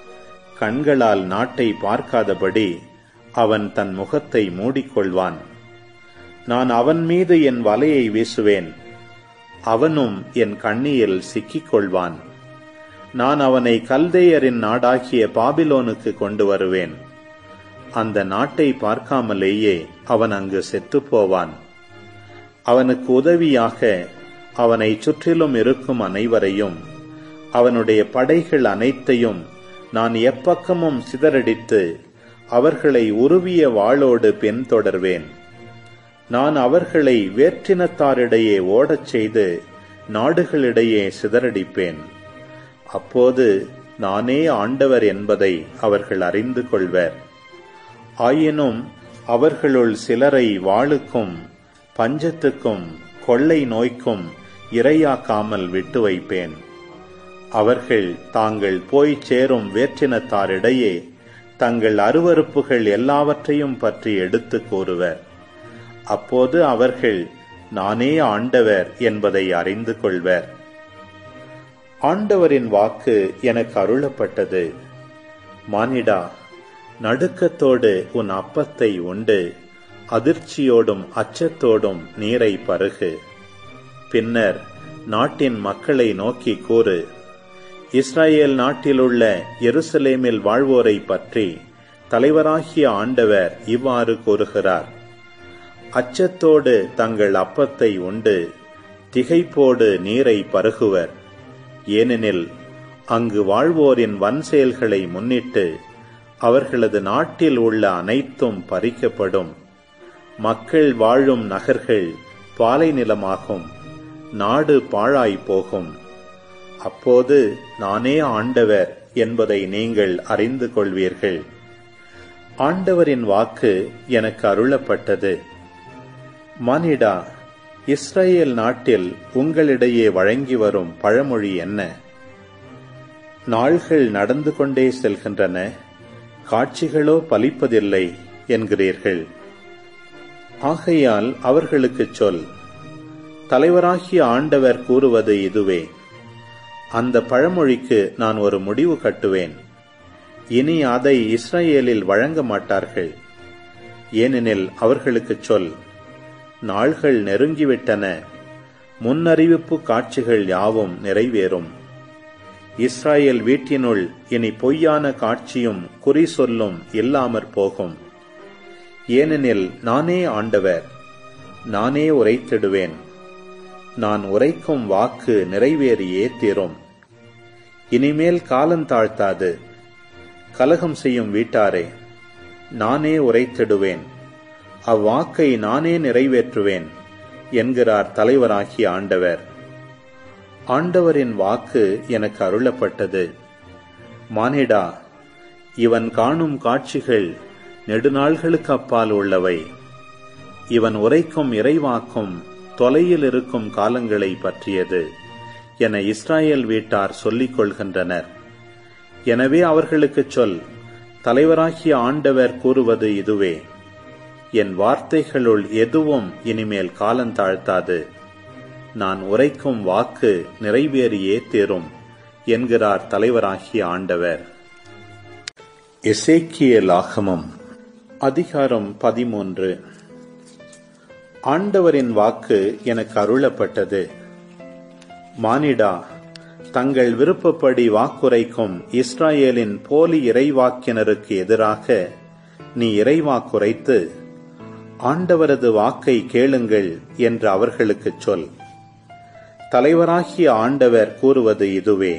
[SPEAKER 1] கண்களால் நாட்டை பார்க்காதபடி அவன் தன் முகத்தை மூடிக்கொள்வான். நான் அவன் மீது என் வலையை வீசுவேன். அவனும் என் கண்ணியில் சிக்கிக் கொள்வான். நான் அவனை கல்தேயரின் நாடாகிய பாபிலோனுக்கு கொண்டு வருவேன். அந்த நாட்டை பார்க்காமலேயே அவன் அங்கு செத்துப் போவான். அவனுக்கு உதவியாக அவனை சுற்றிலும் இருக்கும் அனைவரையும் அவனுடைய படைகள் அனைத்தையும் நான் எப்பக்கமும் சிதறடித்து அவர்களை உருவிய வாளோடு பின்தொடர்வேன். நான் அவர்களை வேற்றினத்தாரிடையே ஓடச் செய்து நாடுகளிடையே சிதறடிப்பேன். அப்போது நானே ஆண்டவர் என்பதை அவர்கள் அறிந்து கொள்வர். ஆயினும் அவர்களுள் சிலரை வாளுக்கும் பஞ்சத்துக்கும் கொள்ளை நோய்க்கும் இரையாக்காமல் விட்டு வைப்பேன். அவர்கள் தாங்கள் போய் சேரும் வேற்றினத்தாரிடையே தங்கள் அருவருப்புகள் எல்லாவற்றையும் பற்றி எடுத்து கூறுவர். அப்போது அவர்கள் நானே ஆண்டவர் என்பதை அறிந்து கொள்வர். ஆண்டவரின் வாக்கு எனக்கு அருளப்பட்டது. மானிடா, நடுக்கத்தோடு உன் அப்பத்தை உண்டு அதிர்ச்சியோடும் அச்சத்தோடும் நீரை பருகு. பின்னர் நாட்டின் மக்களை நோக்கி கூறு, இஸ்ரவேல் நாட்டிலுள்ள எருசலேமில் வாழ்வோரை பற்றி தலைவராகிய ஆண்டவர் இவ்வாறு கூறுகிறார். அச்சத்தோடு தங்கள் அப்பத்தை உண்டு திகைப்போடு நீரை பருகுவர். ஏனெனில் அங்கு வாழ்வோரின் வன் செயல்களை முன்னிட்டு அவர்களது நாட்டில் உள்ள அனைத்தும் பறிக்கப்படும். மக்கள் வாழும் நகர்கள் பாலை நிலமாகும், நாடு பாழாய் போகும். அப்போது நானே ஆண்டவர் என்பதை நீங்கள் அறிந்து கொள்வீர்கள். ஆண்டவரின் வாக்கு எனக்கு அருளப்பட்டது. மானிடா, இஸ்ரவேல் நாட்டில் உங்களிடையே வழங்கி வரும் பழமொழி என்ன? நாள்கள் நடந்து கொண்டே செல்கின்றன, காட்சிகளோ பலிப்பதில்லை என்கிறீர்கள். ஆகையால் அவர்களுக்குச் சொல், தலைவராகிய ஆண்டவர் கூறுவது இதுவே. அந்த பழமொழிக்கு நான் ஒரு முடிவு கட்டுவேன். இனி அதை இஸ்ரவேலில் வழங்க மாட்டார்கள். ஏனெனில் அவர்களுக்குச் சொல், நாள்கள் நெருங்கிவிட்டன, முன்னறிவிப்பு காட்சிகள் யாவும் நிறைவேறும். இஸ்ரவேல் வீட்டினுள் இனி பொய்யான காட்சியும் குறி சொல்லும் இல்லாமற் போகும். ஏனெனில் நானே ஆண்டவர், நானே உரைத்திடுவேன். நான் உரைக்கும் வாக்கு நிறைவேறியே தீரும். இனிமேல் காலந்தாழ்த்தாது. கலகம் செய்யும் வீட்டாரே, நானே உரைத்திடுவேன், அவ்வாக்கை நானே நிறைவேற்றுவேன் என்கிறார் தலைவராகிய ஆண்டவர். ஆண்டவரின் வாக்கு எனக்கு அருளப்பட்டது. மானிடா, இவன் காணும் காட்சிகள் நெடுநாள்களுக்கு அப்பால் உள்ளவை. இவன் உரைக்கும் இறைவாக்கும் தொலையில் இருக்கும் காலங்களை பற்றியது என இஸ்ரவேல் வீட்டார் சொல்லிக் கொள்கின்றனர். எனவே அவர்களுக்குச் சொல், தலைவராகிய ஆண்டவர் கூறுவது இதுவே. என் வார்த்தைகளுள் எதுவும் இனிமேல் காலந்தாழ்த்தாது. நான் உரைக்கும் வாக்கு நிறைவேறியே தீரும் என்கிறார் தலைவராகிய ஆண்டவர். எசேக்கியேல் ஆகமம் அதிகாரம் பதிமூன்று. ஆண்டவரின் வாக்கு எனக்கு அருளப்பட்டது. மானிடா, தங்கள் விருப்பப்படி வாக்குரைக்கும் இஸ்ரவேலின் போலி இறைவாக்கினருக்கு எதிராக நீ இறைவாக்குரைத்து, ஆண்டவரது வாக்கை கேளுங்கள் என்று அவர்களுக்குச் சொல். தலைவராகிய ஆண்டவர் கூறுவது இதுவே.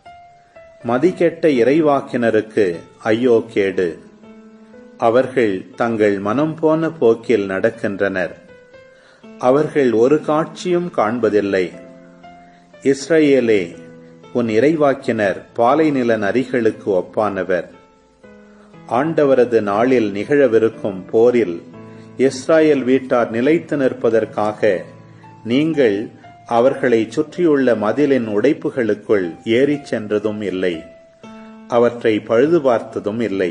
[SPEAKER 1] மதிகெட்ட இறைவாக்கினருக்கு ஐயோ கேடு! அவர்கள் தங்கள் மனம் போன போக்கில் நடக்கின்றனர். அவர்கள் ஒரு காட்சியும் காண்பதில்லை. இஸ்ரவேலே, உன் இறைவாக்கினர் பாலைநில நரிகளுக்கு ஒப்பானவர். ஆண்டவரது நாளில் நிகழவிருக்கும் போரில் இஸ்ரவேல் வீட்டார் நிலைத்து நிற்பதற்காக நீங்கள் அவர்களை சுற்றியுள்ள மதிலின் உடைப்புகளுக்குள் ஏறிச் சென்றதும் இல்லை, அவற்றை பழுது பார்த்ததும் இல்லை.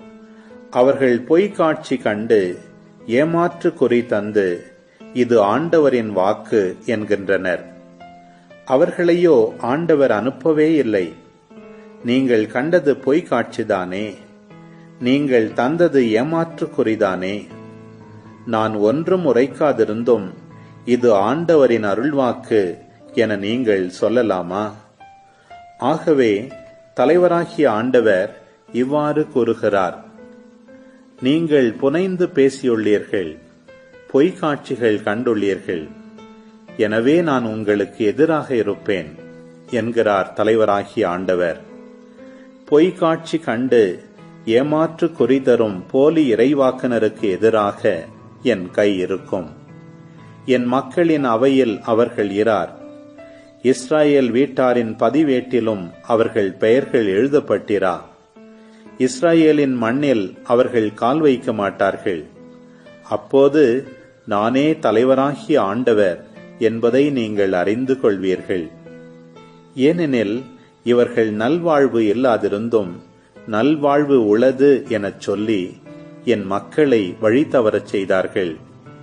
[SPEAKER 1] அவர்கள் பொய்க்காட்சி கண்டு ஏமாற்று குறி தந்து இது ஆண்டவரின் வாக்கு என்கின்றனர். அவர்களையோ ஆண்டவர் அனுப்பவே இல்லை. நீங்கள் கண்டது பொய்க்காட்சிதானே, நீங்கள் தந்தது ஏமாற்று குறிதானே. நான் ஒன்றும் உரைக்காதிருந்தும் இது ஆண்டவரின் அருள்வாக்கு என நீங்கள் சொல்லலாமா? ஆகவே தலைவராகிய ஆண்டவர் இவ்வாறு கூறுகிறார். நீங்கள் புனைந்து பேசியுள்ளீர்கள், பொய்க்காட்சிகள் கண்டுள்ளீர்கள். எனவே நான் உங்களுக்கு எதிராக இருப்பேன் என்கிறார் தலைவராகிய ஆண்டவர். பொய்க்காட்சி கண்டு ஏமாற்று குறி தரும் போலி இறைவாக்கினருக்கு எதிராக என் கை இருக்கும். என் மக்களின் அவையில் அவர்கள் இரார். இஸ்ரவேல் வீட்டாரின் பதிவேட்டிலும் அவர்கள் பெயர்கள் எழுதப்பட்டிரா. இஸ்ரவேலின் மண்ணில் அவர்கள் கால் வைக்க மாட்டார்கள். அப்போது நானே தலைவராகிய ஆண்டவர் என்பதை நீங்கள் அறிந்து கொள்வீர்கள். ஏனெனில் இவர்கள் நல்வாழ்வு இல்லாதிருந்தும் நல்வாழ்வு உளது எனச் சொல்லி என் மக்களை வழி தவறச் செய்தார்கள்.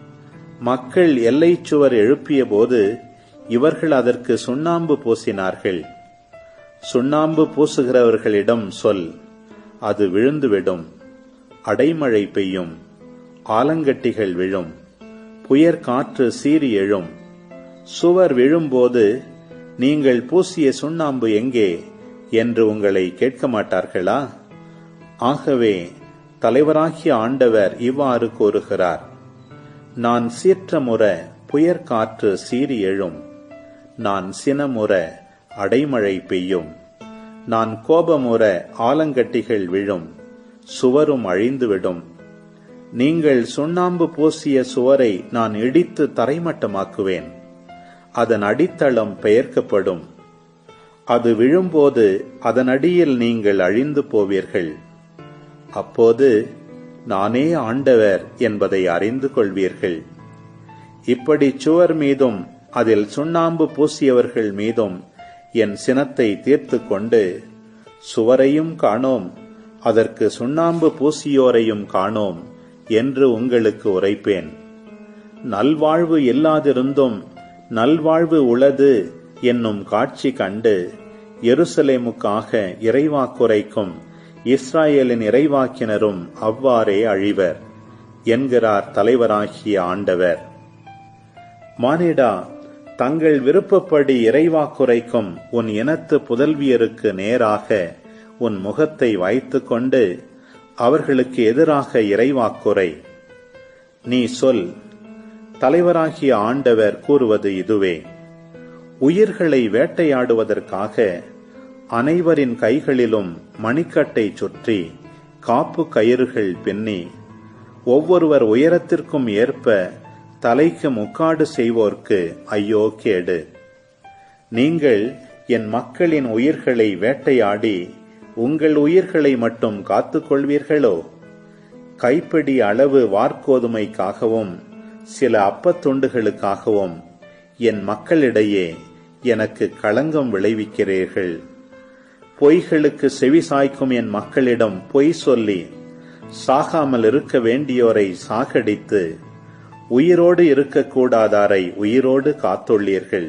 [SPEAKER 1] மக்கள் எல்லைச் சுவர் எழுப்பிய போது இவர்கள் அதற்கு சுண்ணாம்பு பூசினார்கள். சுண்ணாம்பு பூசுகிறவர்களிடம் சொல், அது விழுந்துவிடும். அடைமழை பெய்யும், ஆலங்கட்டிகள் விழும், புயற் காற்று சீறி எழும். சுவர் விழும்போது நீங்கள் பூசிய சுண்ணாம்பு எங்கே என்று உங்களை கேட்க மாட்டார்களா? ஆகவே தலைவராகிய ஆண்டவர் இவ்வாறு கூறுகிறார்: நான் சீற்றமுற புயற் காற்று சீறி எழும், நான் சினமுற அடைமழை பெய்யும், நான் கோபமுற ஆலங்கட்டிகள் விழும், சுவரும் அழிந்துவிடும். நீங்கள் சுண்ணாம்பு பூசிய சுவரை நான் இடித்து தரைமட்டமாக்குவேன், அதன் அடித்தளம் பெயர்க்கப்படும். அது விழும்போது அதன் அடியில் நீங்கள் அழிந்து போவீர்கள். அப்போது நானே ஆண்டவர் என்பதை அறிந்து கொள்வீர்கள். இப்படி சுவர் மீதும் அதில் சுண்ணாம்பு பூசியவர்கள் மீதும் என் சினத்தை தீர்த்து கொண்டு, சுவரையும் காணோம், அதற்கு சுண்ணாம்பு பூசியோரையும் காணோம் என்று உங்களுக்கு உரைப்பேன். நல்வாழ்வு இல்லாதிருந்தும் நல்வாழ்வு உளது என்னும் காட்சி கண்டு எருசலேமுக்காக இறைவாக்குரைக்கும் இஸ்ராயேலின் இறைவாக்கினரும் அவ்வாறே அழிவர் என்கிறார் தலைவராகிய ஆண்டவர். மானிடா, தங்கள் விருப்பப்படி இறைவாக்குரைக்கும் உன் இனத்து புதல்வியருக்கு நேராக உன் முகத்தை வைத்துக் கொண்டு அவர்களுக்கு எதிராக இறைவாக்குரை. நீ சொல், தலைவராகிய ஆண்டவர் கூறுவது இதுவே: உயிர்களை வேட்டையாடுவதற்காக அனைவரின் கைகளிலும் மணிக்கட்டை சுற்றி காப்பு கயிறுகள் பின்னி, ஒவ்வொருவர் உயரத்திற்கும் ஏற்ப தலைக்கு முக்காடு செய்வோர்க்கு ஐயோ கேடு. நீங்கள் என் மக்களின் உயிர்களை வேட்டையாடி உங்கள் உயிர்களை மட்டும் காத்துக் கொள்வீர்களோ? கைப்பிடி அளவு வார்கோதுமைக்காகவும் சில அப்பத்துண்டுகளுக்காகவும் என் மக்களிடையே எனக்கு களங்கம் விளைவிக்கிறீர்கள். பொய்களுக்கு செவிசாய்க்கும் என் மக்களிடம் பொய் சொல்லி சாகாமல் இருக்க வேண்டியோரை சாகடித்து உயிரோடு இருக்கக்கூடாதாரை உயிரோடு காத்துள்ளீர்கள்.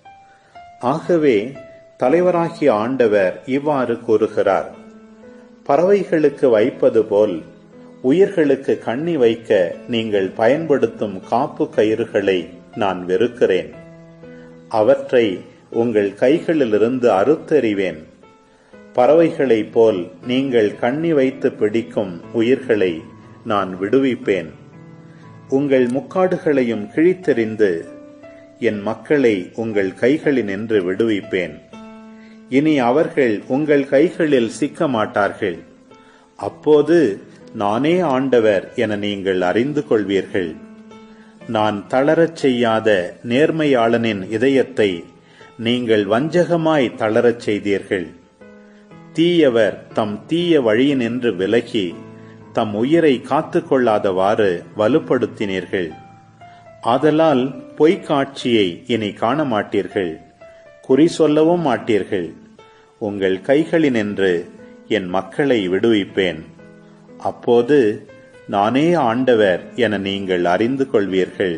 [SPEAKER 1] ஆகவே தலைவராகிய ஆண்டவர் இவ்வாறு கூறுகிறார்: பறவைகளுக்கு வைப்பது போல் உயிர்களுக்கு கண்ணி வைக்க நீங்கள் பயன்படுத்தும் காப்பு கயிறுகளை நான் வெறுக்கிறேன். அவற்றை உங்கள் கைகளிலிருந்து அறுத்தெறிவேன். பறவைகளைப் போல் நீங்கள் கண்ணி வைத்து பிடிக்கும் உயிர்களை நான் விடுவிப்பேன். உங்கள் முக்காடுகளையும் கிழித்தெறிந்து என் மக்களை உங்கள் கைகளினின்று விடுவிப்பேன். இனி அவர்கள் உங்கள் கைகளில் சிக்க மாட்டார்கள். அப்போது நானே ஆண்டவர் என நீங்கள் அறிந்து கொள்வீர்கள். நான் தளரச் செய்யாத நேர்மையாளனின் இதயத்தை நீங்கள் வஞ்சகமாய் தளரச் செய்தீர்கள். தீயவர் தம் தீய வழியினின்று விலகி தம் உயிரை காத்துக் கொள்ளாதவாறு வலுப்படுத்தினீர்கள். ஆதலால் பொய்க்காட்சியை இனி காண மாட்டீர்கள், குறி சொல்லவும் மாட்டீர்கள். உங்கள் கைகளினின்று என் மக்களை விடுவிப்பேன். அப்போது நானே ஆண்டவர் என நீங்கள் அறிந்து கொள்வீர்கள்.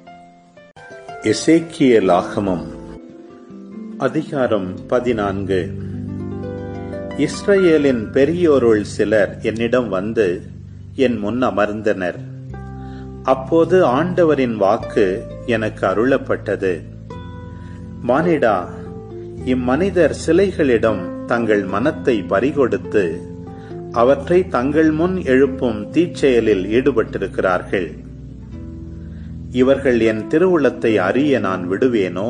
[SPEAKER 1] எசேக்கியேல் ஆகமம் அதிகாரம் பதினான்கு. இஸ்ரவேலின் பெரியோருள் சிலர் என்னிடம் வந்து என் முன் அமர்ந்தனர். அப்போது ஆண்டவரின் வாக்கு எனக்கு அருளப்பட்டது: மானிடா, இம்மனிதர் சிலைகளிடம் தங்கள் மனத்தை பறிகொடுத்து அவற்றை தங்கள் முன் எழுப்பும் தீச்செயலில் ஈடுபட்டிருக்கிறார்கள். இவர்கள் என் திருவுளத்தை அறிய நான் விடுவேனோ?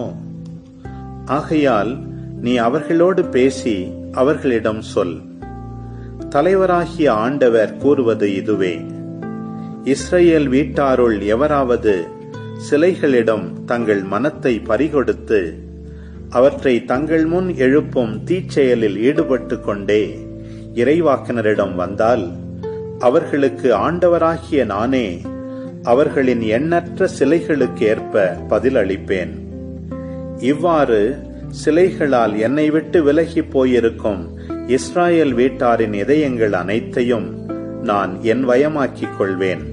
[SPEAKER 1] ஆகையால் நீ அவர்களோடு பேசி அவர்களிடம் சொல். தலைவராகிய ஆண்டவர் கூறுவது இதுவே: இஸ்ரவேல் வீட்டாருள் எவராவது சிலைகளிடம் தங்கள் மனத்தை பறிகொடுத்து அவற்றை தங்கள் முன் எழுப்பும் தீச்செயலில் ஈடுபட்டு கொண்டே இறைவாக்கினரிடம் வந்தால், அவர்களுக்கு ஆண்டவராகிய நானே அவர்களின் எண்ணற்ற சிலைகளுக்கு ஏற்ப பதில் அளிப்பேன். இவ்வாறு சிலைகளால் என்னை விட்டு விலகி போயிருக்கும் இஸ்ராயேல் வீட்டாரின் இதயங்கள் அனைத்தையும் நான் என் வயமாக்கிக் கொள்வேன்.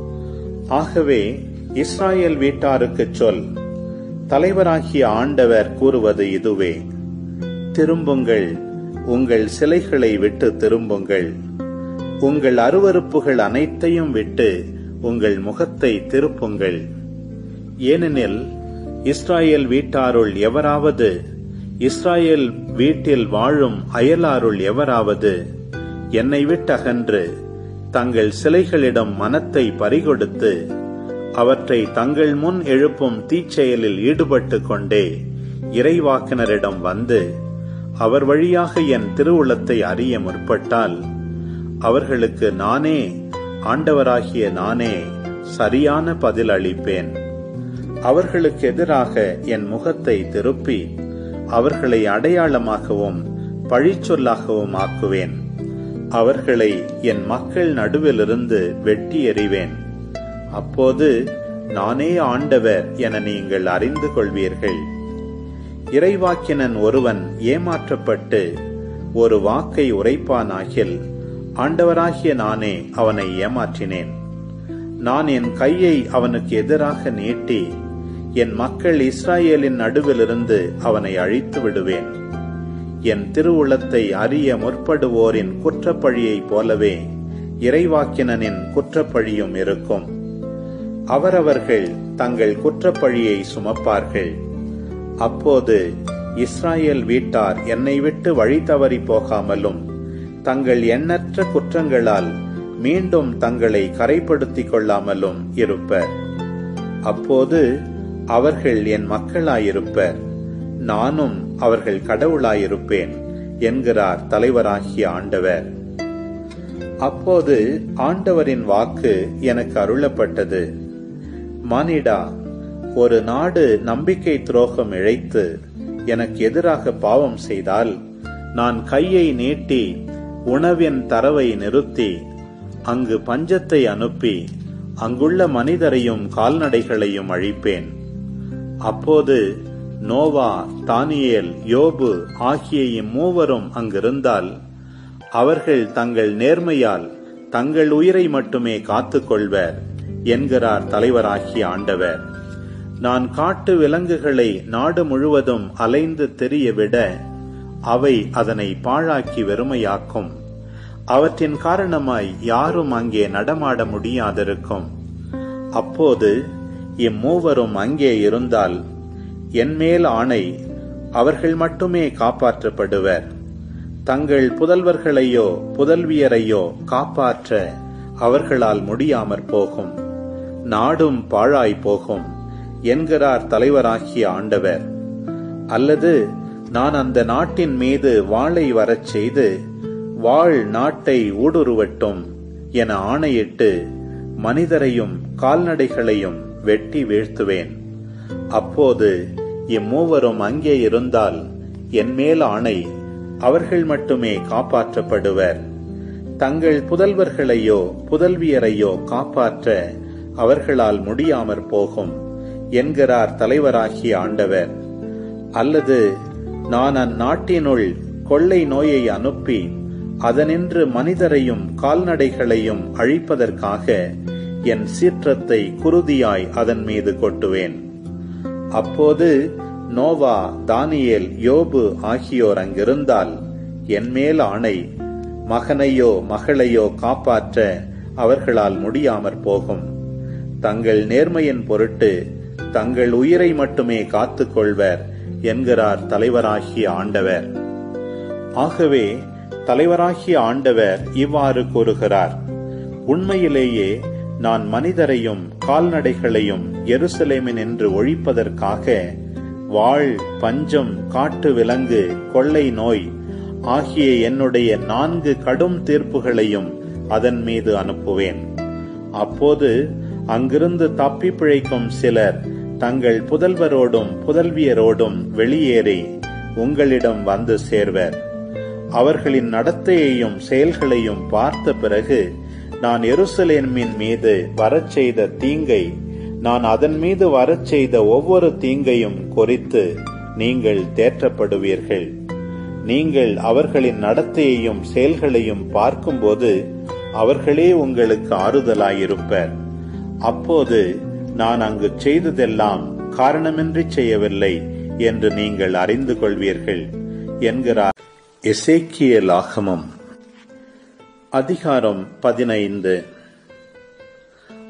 [SPEAKER 1] ஆகவே இஸ்ராயேல் வீட்டாருக்கு சொல், தலைவராகிய ஆண்டவர் கூறுவது இதுவே: திரும்புங்கள், உங்கள் சிலைகளை விட்டு திரும்புங்கள். உங்கள் அருவருப்புகள் அனைத்தையும் விட்டு உங்கள் முகத்தை திருப்புங்கள். ஏனெனில் இஸ்ராயேல் வீட்டாருள் எவராவது, இஸ்ராயேல் வீட்டில் வாழும் அயலாருள் எவராவது என்னை விட்டகன்று தங்கள் சிலைகளிடம் மனத்தை பறிகொடுத்து அவற்றை தங்கள் முன் எழுப்பும் தீச்செயலில் ஈடுபட்டு கொண்டே இறைவாக்கினரிடம் வந்து அவர் வழியாக என் திருவுளத்தை அறிய முற்பட்டால், அவர்களுக்கு நானே, ஆண்டவராகிய நானே சரியான பதில் அளிப்பேன். அவர்களுக்கு எதிராக என் முகத்தை திருப்பி அவர்களை அடையாளமாகவும் பழிச்சொல்லாகவும் ஆக்குவேன். அவர்களை என் மக்கள் நடுவிலிருந்து வெட்டி எறிவேன். அப்போது நானே ஆண்டவர் என நீங்கள் அறிந்து கொள்வீர்கள். இறைவாக்கினன் ஒருவன் ஏமாற்றப்பட்டு ஒரு வாக்கை உரைப்பானாகில், ஆண்டவராகிய நானே அவனை ஏமாற்றினேன். நான் என் கையை அவனுக்கு எதிராக நீட்டி என் மக்கள் இஸ்ராயேலின் நடுவிலிருந்து அவனை அழித்து விடுவேன். என் திருவுளத்தை அறிய முற்படுவோரின் குற்றப்பழியைப் போலவே இறைவாக்கினனின் குற்றப்பழியும் இருக்கும். அவரவர்கள் தங்கள் குற்றப்பழியை சுமப்பார்கள். அப்போது இஸ்ராயேல் வீட்டார் என்னை விட்டு வழி தவறி போகாமலும் தங்கள் எண்ணற்ற குற்றங்களால் மீண்டும் தங்களை கரைப்படுத்திக் கொள்ளாமலும் இருப்பர். அப்போது அவர்கள் என் மக்களாயிருப்பர், நானும் அவர்கள் கடவுளாயிருப்பேன் என்கிறார் தலைவராகிய ஆண்டவர். அப்போது ஆண்டவரின் வாக்கு எனக்கு அருளப்பட்டது. மானிடா, ஒரு நாடு நம்பிக்கை துரோகம் இழைத்து எனக்கு எதிராக பாவம் செய்தால், நான் கையை நீட்டி உணவின் தரவை நிறுத்தி அங்கு பஞ்சத்தை அனுப்பி அங்குள்ள மனிதரையும் கால்நடைகளையும் அழிப்பேன். அப்போது நோவா, தானியேல், யோபு ஆகிய இம்மூவரும் அங்கிருந்தால், அவர்கள் தங்கள் நேர்மையால் தங்கள் உயிரை மட்டுமே காத்துக் கொள்வர் என்கிறார் தலைவராகிய ஆண்டவர். நான் காட்டு விலங்குகளை நாடு முழுவதும் அலைந்து தெரியவிட அவை அதனை பாழாக்கி வெறுமையாக்கும். அவற்றின் காரணமாய் யாரும் அங்கே நடமாட முடியாதிருக்கும். அப்போது இம்மூவரும் அங்கே இருந்தால், என்மேல் ஆணை, அவர்கள் மட்டுமே காப்பாற்றப்படுவர். தங்கள் புதல்வர்களையோ புதல்வியரையோ காப்பாற்ற அவர்களால் முடியாமற் போகும். நாடும் பாழாய் போகும் என்கிறார் தலைவராகிய ஆண்டவர். அல்லது நான் அந்த நாட்டின் மீது வாளை வரச் செய்து வாழ் நாட்டை ஊடுருவட்டும் என ஆணையிட்டு மனிதரையும் கால்நடைகளையும் வெட்டி வீழ்த்துவேன். அப்போது இம்மூவரும் அங்கே இருந்தால், என்மேல் ஆணை, அவர்கள் மட்டுமே காப்பாற்றப்படுவர். தங்கள் புதல்வர்களையோ புதல்வியரையோ காப்பாற்ற அவர்களால் முடியாமற் போகும் என்கிறார் தலைவராகிய ஆண்டவர். அல்லது நான் அந்நாட்டினுள் கொள்ளை நோயை அனுப்பி அதனின்று மனிதரையும் கால்நடைகளையும் அழிப்பதற்காக என் சீற்றத்தை குருதியாய் அதன் மீது கொட்டுவேன். அப்போது நோவா, தானியேல், யோபு ஆகியோர் அங்கிருந்தால், என்மேல் ஆணை, மகனையோ மகளையோ காப்பாற்ற அவர்களால் முடியாமற் போகும். தங்கள் நேர்மையின் பொருட்டு தங்கள் உயிரை மட்டுமே காத்துக் கொள்வர் என்கிறார் தலைவராகிய ஆண்டவர். ஆகவே தலைவராகிய ஆண்டவர் இவ்வாறு கூறுகிறார்: உண்மையிலேயே நான் மனிதரையும் கால்நடைகளையும் எருசலேமினின்று ஒழிப்பதற்காக வாழ், பஞ்சம், காட்டு விலங்கு, கொள்ளை நோய் ஆகிய என்னுடைய நான்கு கடும் தீர்ப்புகளையும் அதன் மீது அனுப்புவேன். அப்போது அங்கிருந்து தப்பி பிழைக்கும் சிலர் தங்கள் புதல்வரோடும் புதல்வியரோடும் வெளியேறி உங்களிடம் வந்து சேர்வர். அவர்களின் நடத்தையையும் செயல்களையும் பார்த்த பிறகு நான் எருசலேமின் மீது வரச் செய்த தீங்கை, நான் அதன் மீது வரச் செய்த ஒவ்வொரு தீங்கையும் குறித்து நீங்கள் தேற்றப்படுவீர்கள். நீங்கள் அவர்களின் நடத்தையையும் செயல்களையும் பார்க்கும்போது அவர்களே உங்களுக்கு ஆறுதலாயிருப்பர். அப்போது நான் அங்கு செய்ததெல்லாம் காரணமின்றி செய்யவில்லை என்று நீங்கள் அறிந்து கொள்வீர்கள் என்கிறார். எசேக்கியேல் ஆகமம் அதிகாரம் பதினைந்து.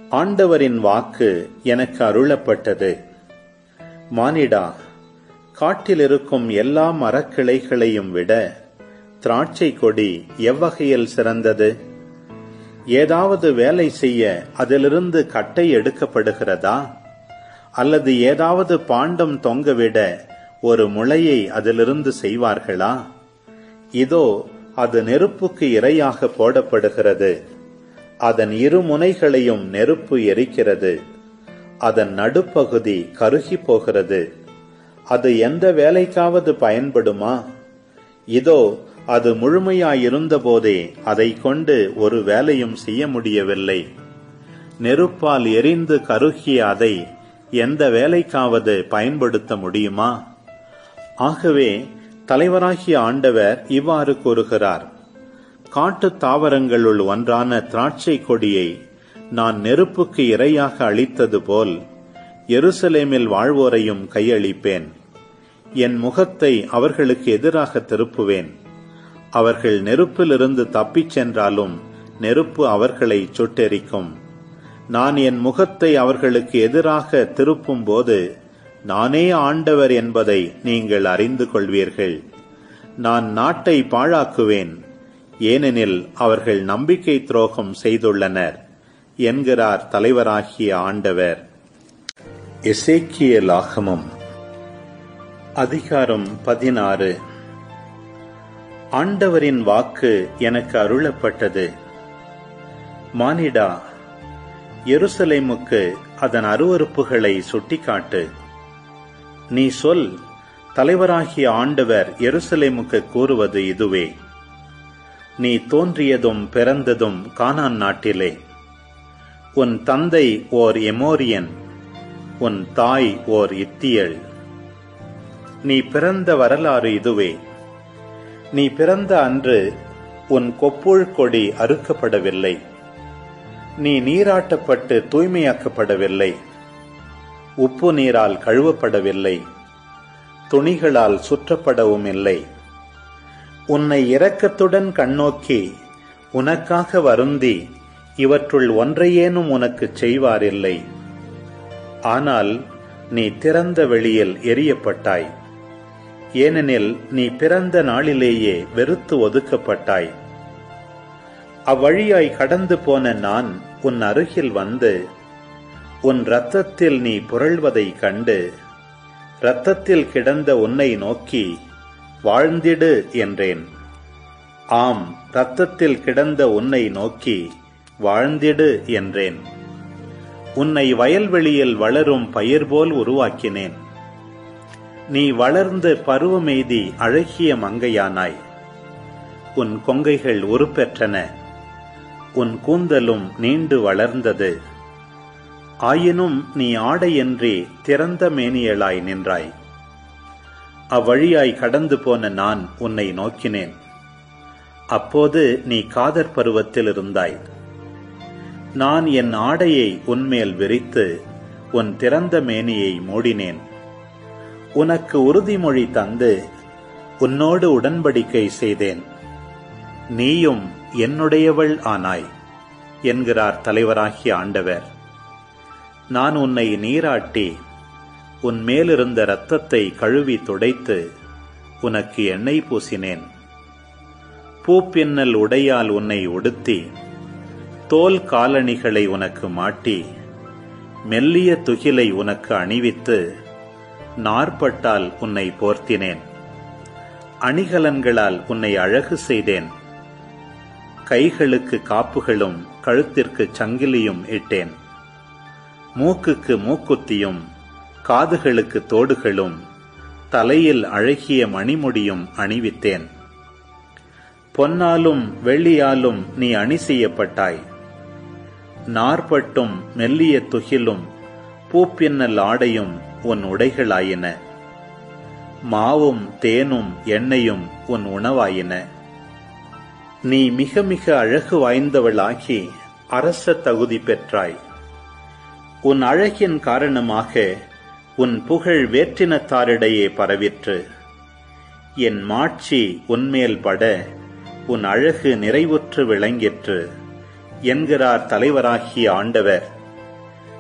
[SPEAKER 1] ஆண்டவரின் வாக்கு எனக்கு அருளப்பட்டது. மானிடா, காட்டில் இருக்கும் எல்லா மரக்கிளைகளையும் விட திராட்சை கொடி எவ்வகையில் சிறந்தது? ஏதாவது வேலை செய்ய அதிலிருந்து கட்டை எடுக்கப்படுகிறதா? அல்லது ஏதாவது பாண்டம் தொங்கவிட ஒரு முளையை அதிலிருந்து செய்வார்களா? இதோ அது நெருப்புக்கு இரையாக போடப்படுகிறது. அதன் இரு முனைகளையும் நெருப்பு எரிக்கிறது. அதன் நடுப்பகுதி கருகி போகிறது. அது எந்த வேலைக்காவது பயன்படுமா? இதோ அது முழுமையாயிருந்த போதே அதை கொண்டு ஒரு வேலையும் செய்ய முடியவில்லை. நெருப்பால் எரிந்து கருகிய அதை எந்த வேலைக்காவது பயன்படுத்த முடியுமா? ஆகவே தலைவராகிய ஆண்டவர் இவ்வாறு கூறுகிறார்: காட்டுத் தாவரங்களுள் ஒன்றான திராட்சை கொடியை நான் நெருப்புக்கு இரையாக அளித்தது போல் எருசலேமில் வாழ்வோரையும் கையளிப்பேன். என் முகத்தை அவர்களுக்கு எதிராக திருப்புவேன். அவர்கள் நெருப்பிலிருந்து தப்பிச் சென்றாலும் நெருப்பு அவர்களை சுட்டெரிக்கும். நான் என் முகத்தை அவர்களுக்கு எதிராக திருப்பும் போது நானே ஆண்டவர் என்பதை நீங்கள் அறிந்து கொள்வீர்கள். நான் நாட்டை பாழாக்குவேன், ஏனெனில் அவர்கள் நம்பிக்கை துரோகம் செய்துள்ளனர் என்கிறார் தலைவராகிய ஆண்டவர். எசேக்கியேல் ஆகமம் அதிகாரம் பதினாறு. ஆண்டவரின் வாக்கு எனக்கு அருளப்பட்டது. மானிடா, எருசலேமுக்கு அதன் அருவருப்புகளை சுட்டிக்காட்டு. நீ சொல், தலைவராகிய ஆண்டவர் எருசலேமுக்கு கூறுவது இதுவே: நீ தோன்றியதும் பிறந்ததும் கானான் நாட்டிலே. உன் தந்தை ஓர் எமோரியன், உன் தாய் ஓர் இத்தியள். நீ பிறந்த வரலாறு இதுவே. நீ பிறந்த அன்று உன் கொப்புள் கொடி அறுக்கப்படவில்லை. நீ நீராட்டப்பட்டு தூய்மையாக்கப்படவில்லை. உப்பு நீரால் கழுவப்படவில்லை. துணிகளால் சுற்றப்படவும் இல்லை. உன்னை இரக்கத்துடன் கண்ணோக்கி உனக்காக வருந்தி இவற்றுள் ஒன்றையேனும் உனக்கு செய்வாரில்லை. ஆனால் நீ திறந்த வெளியில் எரியப்பட்டாய். ஏனெனில் நீ பிறந்த நாளிலேயே வெறுத்து ஒதுக்கப்பட்டாய். அவ்வழியாய் கடந்து போன நான் உன் அருகில் வந்து உன் இரத்தத்தில் நீ புரள்வதை கண்டு இரத்தத்தில் கிடந்த உன்னை நோக்கி வாழ்ந்திடு என்றேன். ஆம், இரத்தத்தில் கிடந்த உன்னை நோக்கி வாழ்ந்திடு என்றேன். உன்னை வயல்வெளியில் வளரும் பயிர் போல் உருவாக்கினேன். நீ வளர்ந்து பருவமெய்தி அழகிய மங்கையானாய். உன் கொங்கைகள் உருப்பெற்றன. உன் கூந்தலும் நீண்டு வளர்ந்தது. ஆயினும் நீ ஆடையின்றி திறந்த மேனியலாய் நின்றாய். அவ்வழியாய் கடந்து போன நான் உன்னை நோக்கினேன். அப்போது நீ காதற் பருவத்தில் இருந்தாய். நான் என் ஆடையை உன்மேல் விரித்து உன் திறந்த மேனியை மூடினேன். உனக்கு உறுதிமொழி தந்து உன்னோடு உடன்படிக்கை செய்தேன். நீயும் என்னுடையவள் ஆனாய் என்கிறார் தலைவராகிய ஆண்டவர். நான் உன்னை நீராட்டி உன் மேலிருந்த இரத்தத்தை கழுவி துடைத்து உனக்கு எண்ணெய் பூசினேன். பூப்பின்னல் உடையால் உன்னை உடுத்தி தோல் காலணிகளை உனக்கு மாட்டி மெல்லிய துகிலை உனக்கு அணிவித்து நாற்பட்டால் உன்னை போர்த்தினேன். அணிகலன்களால் உன்னை அழகு செய்தேன். கைகளுக்கு காப்புகளும் கழுத்திற்கு சங்கிலியும் இட்டேன். மூக்குக்கு மூக்குத்தியும் காதுகளுக்கு தோடுகளும் தலையில் அழகிய மணிமுடியும் அணிவித்தேன். பொன்னாலும் வெள்ளியாலும் நீ அணி செய்யப்பட்டாய். நாற்பட்டும் மெல்லிய துகிலும் பூப்பின்னல் ஆடையும் உன் உடைகளாயின. மாவும் தேனும் எண்ணெயும் உன் உணவாயின. நீ மிக மிக அழகு வாய்ந்தவளாகி அரச தகுதி பெற்றாய். உன் அழகின் காரணமாக உன் புகழ் வேற்றினத்தாரிடையே பரவிற்று. என் மாட்சி உன்மேல் பட உன் அழகு நிறைவுற்று விளங்கிற்று என்கிறார் தலைவராகிய ஆண்டவர்.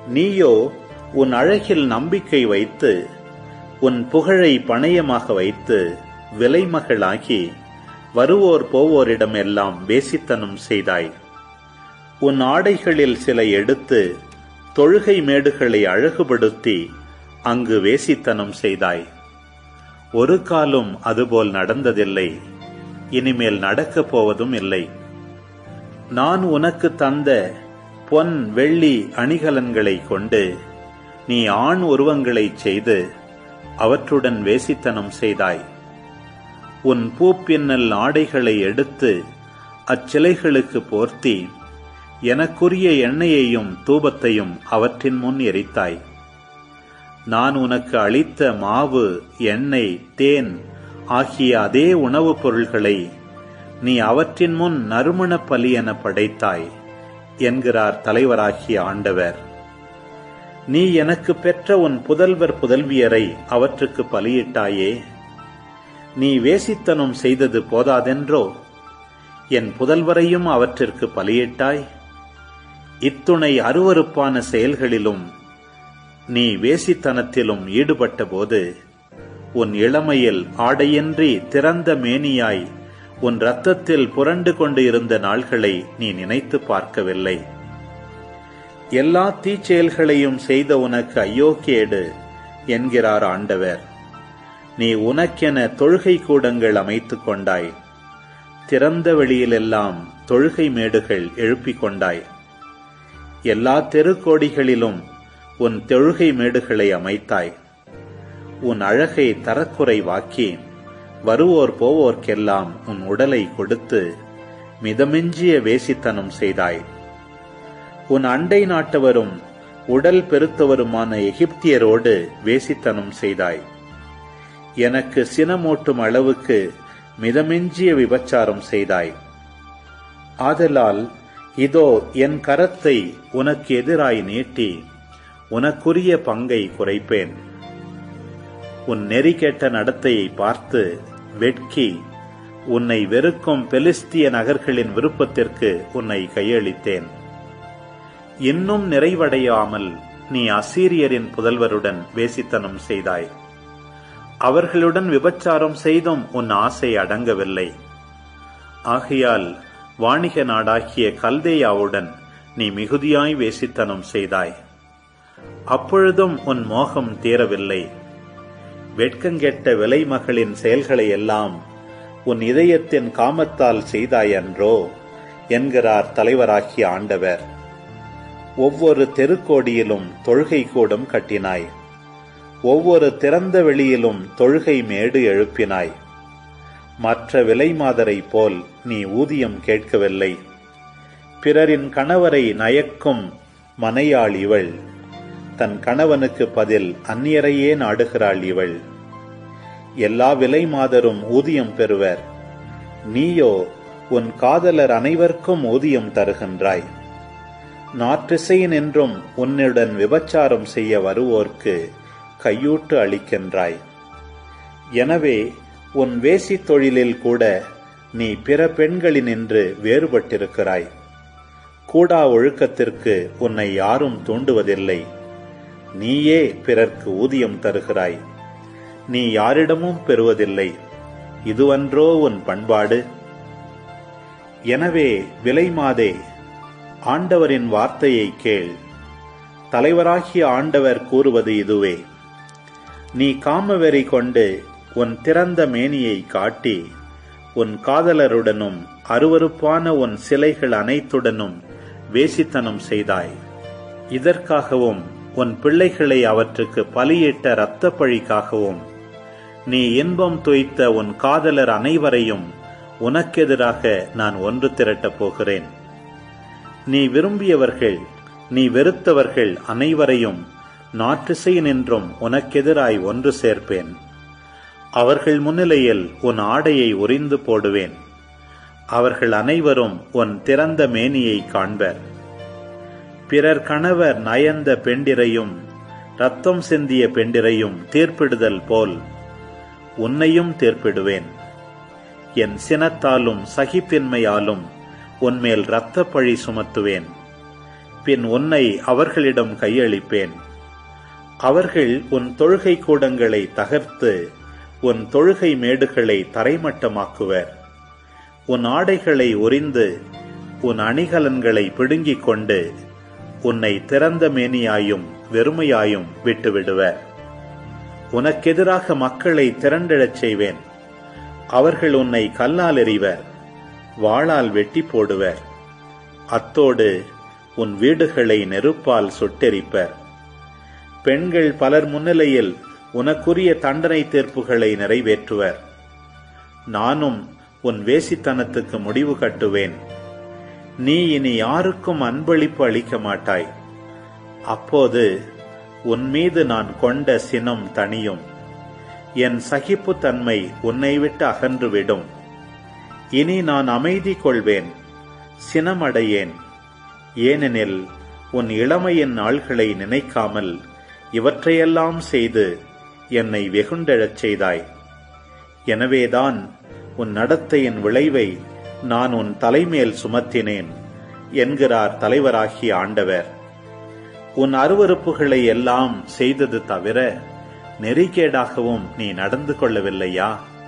[SPEAKER 1] நீயோ உன் அழகில் நம்பிக்கை வைத்து உன் புகழை பணயமாக வைத்து விலைமகளாகி வருவோர் போவோரிடம் எல்லாம் வேசித்தனம் செய்தாய். உன் ஆடைகளில் சில எடுத்து தொழுகை மேடுகளை அழகுபடுத்தி அங்கு வேசித்தனம் செய்தாய். ஒரு காலம் அதுபோல் நடந்ததில்லை, இனிமேல் நடக்கப் போவதும் இல்லை. நான் உனக்கு தந்த பொன் வெள்ளி அணிகலன்களை கொண்டு நீ ஆண் உருவங்களைச் செய்து அவற்றுடன் வேசித்தனம் செய்தாய். உன் பூப்பின்னல் ஆடைகளை எடுத்து அச்சிலைகளுக்கு போர்த்தி எனக்குரிய எண்ணெயையும் தூபத்தையும் அவற்றின் முன் எரித்தாய். நான் உனக்கு அளித்த மாவு, எண்ணெய், தேன் ஆகிய அதே உணவுப் பொருள்களை நீ அவற்றின் முன் நறுமண பலி என படைத்தாய் என்கிறார் தலைவராகிய ஆண்டவர். நீ எனக்கு பெற்ற உன் புதல்வர் புதல்வியரை அவற்றுக்கு பலியிட்டாயே. நீ வேசித்தனம் செய்தது போதாதென்றோ என் புதல்வரையும் அவற்றிற்கு பலியிட்டாய். இத்துணை அருவருப்பான செயல்களிலும் நீ வேசித்தனத்திலும் ஈடுபட்ட போது உன் இளமையில் ஆடையின்றி திறந்த மேனியாய் உன் இரத்தத்தில் புரண்டு கொண்டு இருந்த நாள்களை நீ நினைத்து பார்க்கவில்லை. எல்லா தீச்செயல்களையும் செய்த உனக்கு ஐயோ கேடு என்கிறார் ஆண்டவர். நீ உனக்கென தொழுகை கூடங்கள் அமைத்துக் கொண்டாய். திறந்த வெளியிலெல்லாம் தொழுகை மேடுகள் எழுப்பிக் கொண்டாய். எல்லா தெருக்கோடிகளிலும் உன் தொழுகை மேடுகளை அமைத்தாய். உன் அழகை தரக்குறைவாக்கி வருவோர் போவோர்க்கெல்லாம் உன் உடலை கொடுத்து மிதமிஞ்சிய வேசித்தனம் செய்தாய். உன் அண்டை நாட்டவரும் உடல் பெருத்தவருமான எகிப்தியரோடு வேசித்தனம் செய்தாய். எனக்கு சினமூட்டும் அளவுக்கு மிதமிஞ்சிய விபச்சாரம் செய்தாய். ஆதலால் இதோ என் கரத்தை உனக்கு எதிராய் நீட்டி உனக்குரிய பங்கை குறைப்பேன். உன் நெறி கெட்ட நடத்தையை பார்த்து வெட்கி உன்னை வெறுக்கும் பெலிஸ்திய நகர்களின் விருப்பத்திற்கு உன்னை கையளித்தேன். இன்னும் நிறைவடையாமல் நீ அசீரியரின் புதல்வருடன் வேசித்தனம் செய்தாய். அவர்களுடன் விபச்சாரம் செய்தும் உன் ஆசை அடங்கவில்லை. ஆகையால் வாணிக நாடாகிய கல்தேயாவுடன் நீ மிகுதியாய் வேசித்தனம் செய்தாய். அப்பொழுதும் உன் மோகம் தீரவில்லை. வெட்கங்கெட்ட விலைமகளின் செயல்களை எல்லாம் உன் இதயத்தின் காமத்தால் செய்தாயன்றோ என்கிறார் தலைவராகிய ஆண்டவர். ஒவ்வொரு தெருக்கோடியிலும் தொழுகை கூடம் கட்டினாய். ஒவ்வொரு திறந்த வெளியிலும் தொழுகை மேடு எழுப்பினாய். மற்ற விலைமாதரை போல் நீ ஊதியம் கேட்கவில்லை. பிறரின் கணவரை நயக்கும் மனையாள் இவள். தன் கணவனுக்கு பதில் அந்நியரையே நாடுகிறாள் இவள். எல்லா விலைமாதரும் ஊதியம் பெறுவர். நீயோ உன் காதலர் அனைவருக்கும் ஊதியம் தருகின்றாய். நாற்றிசையின் என்றும் உன்னுடன் விபச்சாரம் செய்ய வருவோர்க்கு கையூட்டு அளிக்கின்றாய். எனவே உன் வேசி தொழிலில் கூட நீ பிற பெண்களினின்று வேறுபட்டிருக்கிறாய். கூடா ஒழுக்கத்திற்கு உன்னை யாரும் தூண்டுவதில்லை. நீயே பிறர்க்கு ஊதியம் தருகிறாய். நீ யாரிடமும் பெறுவதில்லை. இதுவன்றோ உன் பண்பாடு? எனவே விலைமாதே, ஆண்டவரின் வார்த்தையை கேள். தலைவராகிய ஆண்டவர் கூறுவது இதுவே: நீ காமவெறி கொண்டு உன் திறந்த மேனியை காட்டி உன் காதலருடனும் அருவருப்பான உன் சிலைகள் அனைத்துடனும் வேசித்தனம் செய்தாய். இதற்காகவும் உன் பிள்ளைகளை அவற்றுக்கு பலியிட்ட இரத்த பழிக்காகவும் நீ இன்பம் துய்த்த உன் காதலர் அனைவரையும் உனக்கெதிராக நான் ஒன்று திரட்டப் போகிறேன். நீ விரும்பியவர்கள், நீ வெறுத்தவர்கள் அனைவரையும் நாற்றிசையினின்றும் உனக்கெதிராய் ஒன்று சேர்ப்பேன். அவர்கள் முன்னிலையில் உன் ஆடையை உரிந்து போடுவேன். அவர்கள் அனைவரும் உன் திறந்த மேனியை காண்பர். பிறர் கணவர் நயந்த பெண்டிரையும் இரத்தம் சிந்திய பெண்டிரையும் தீர்ப்பிடுதல் போல் உன்னையும் தீர்ப்பிடுவேன். என் சினத்தாலும் சகிப்பின்மையாலும் உன்மேல் இரத்த பழி சுமத்துவேன். பின் உன்னை அவர்களிடம் கையளிப்பேன். அவர்கள் உன் தொழுகை கூடங்களை தகர்த்து உன் தொழுகை மேடுகளை தரைமட்டமாக்குவர். உன் ஆடைகளை உரிந்து உன் அணிகலன்களை பிடுங்கிக் கொண்டு உன்னை திறந்த மேனியாயும் வெறுமையாயும் விட்டுவிடுவர். உனக்கெதிராக மக்களை திரண்டிடச் செய்வேன். அவர்கள் உன்னை கல்லால் எறிவர், வாளால் வெட்டி போடுவர். அத்தோடு உன் வீடுகளை நெருப்பால் சுட்டெரிப்பர். பெண்கள் பலர் முன்னிலையில் உனக்குரிய தண்டனை தீர்ப்புகளை நிறைவேற்றுவர். நானும் உன் வேசித்தனத்துக்கு முடிவு கட்டுவேன். நீ இனி யாருக்கும் அன்பளிப்பு அளிக்க மாட்டாய். அப்போது உன் மீது நான் கொண்ட சினம் தணியும். என் சகிப்புத்தன்மை உன்னை விட்டு அகன்றுவிடும். இனி நான் அமைதி கொள்வேன், சினமடையேன். ஏனெனில் உன் இளமையின் நாள்களை நினைக்காமல் இவற்றையெல்லாம் செய்து என்னை வெகுண்டெழச் செய்தாய். எனவேதான் உன் நடத்தையின் விளைவை நான் உன் தலைமேல் சுமத்தினேன் என்கிறார் தலைவராகிய ஆண்டவர். உன் அருவருப்புகளை எல்லாம் செய்தது தவிர நெறிகேடாகவும் நீ நடந்து கொள்ளவில்லையா?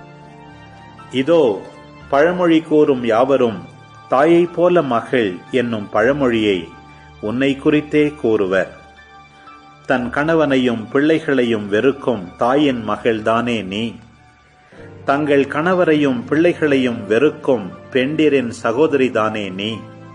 [SPEAKER 1] இதோ பழமொழி கூறும் யாவரும் தாயைப் போல மகள் என்னும் பழமொழியை உன்னை குறித்தே கூறுவர். தன் கணவனையும் பிள்ளைகளையும் வெறுக்கும் தாயின் மகள்தானே நீ? தங்கள் கணவரையும் பிள்ளைகளையும் வெறுக்கும் பெண்டிரின் சகோதரிதானே நீ?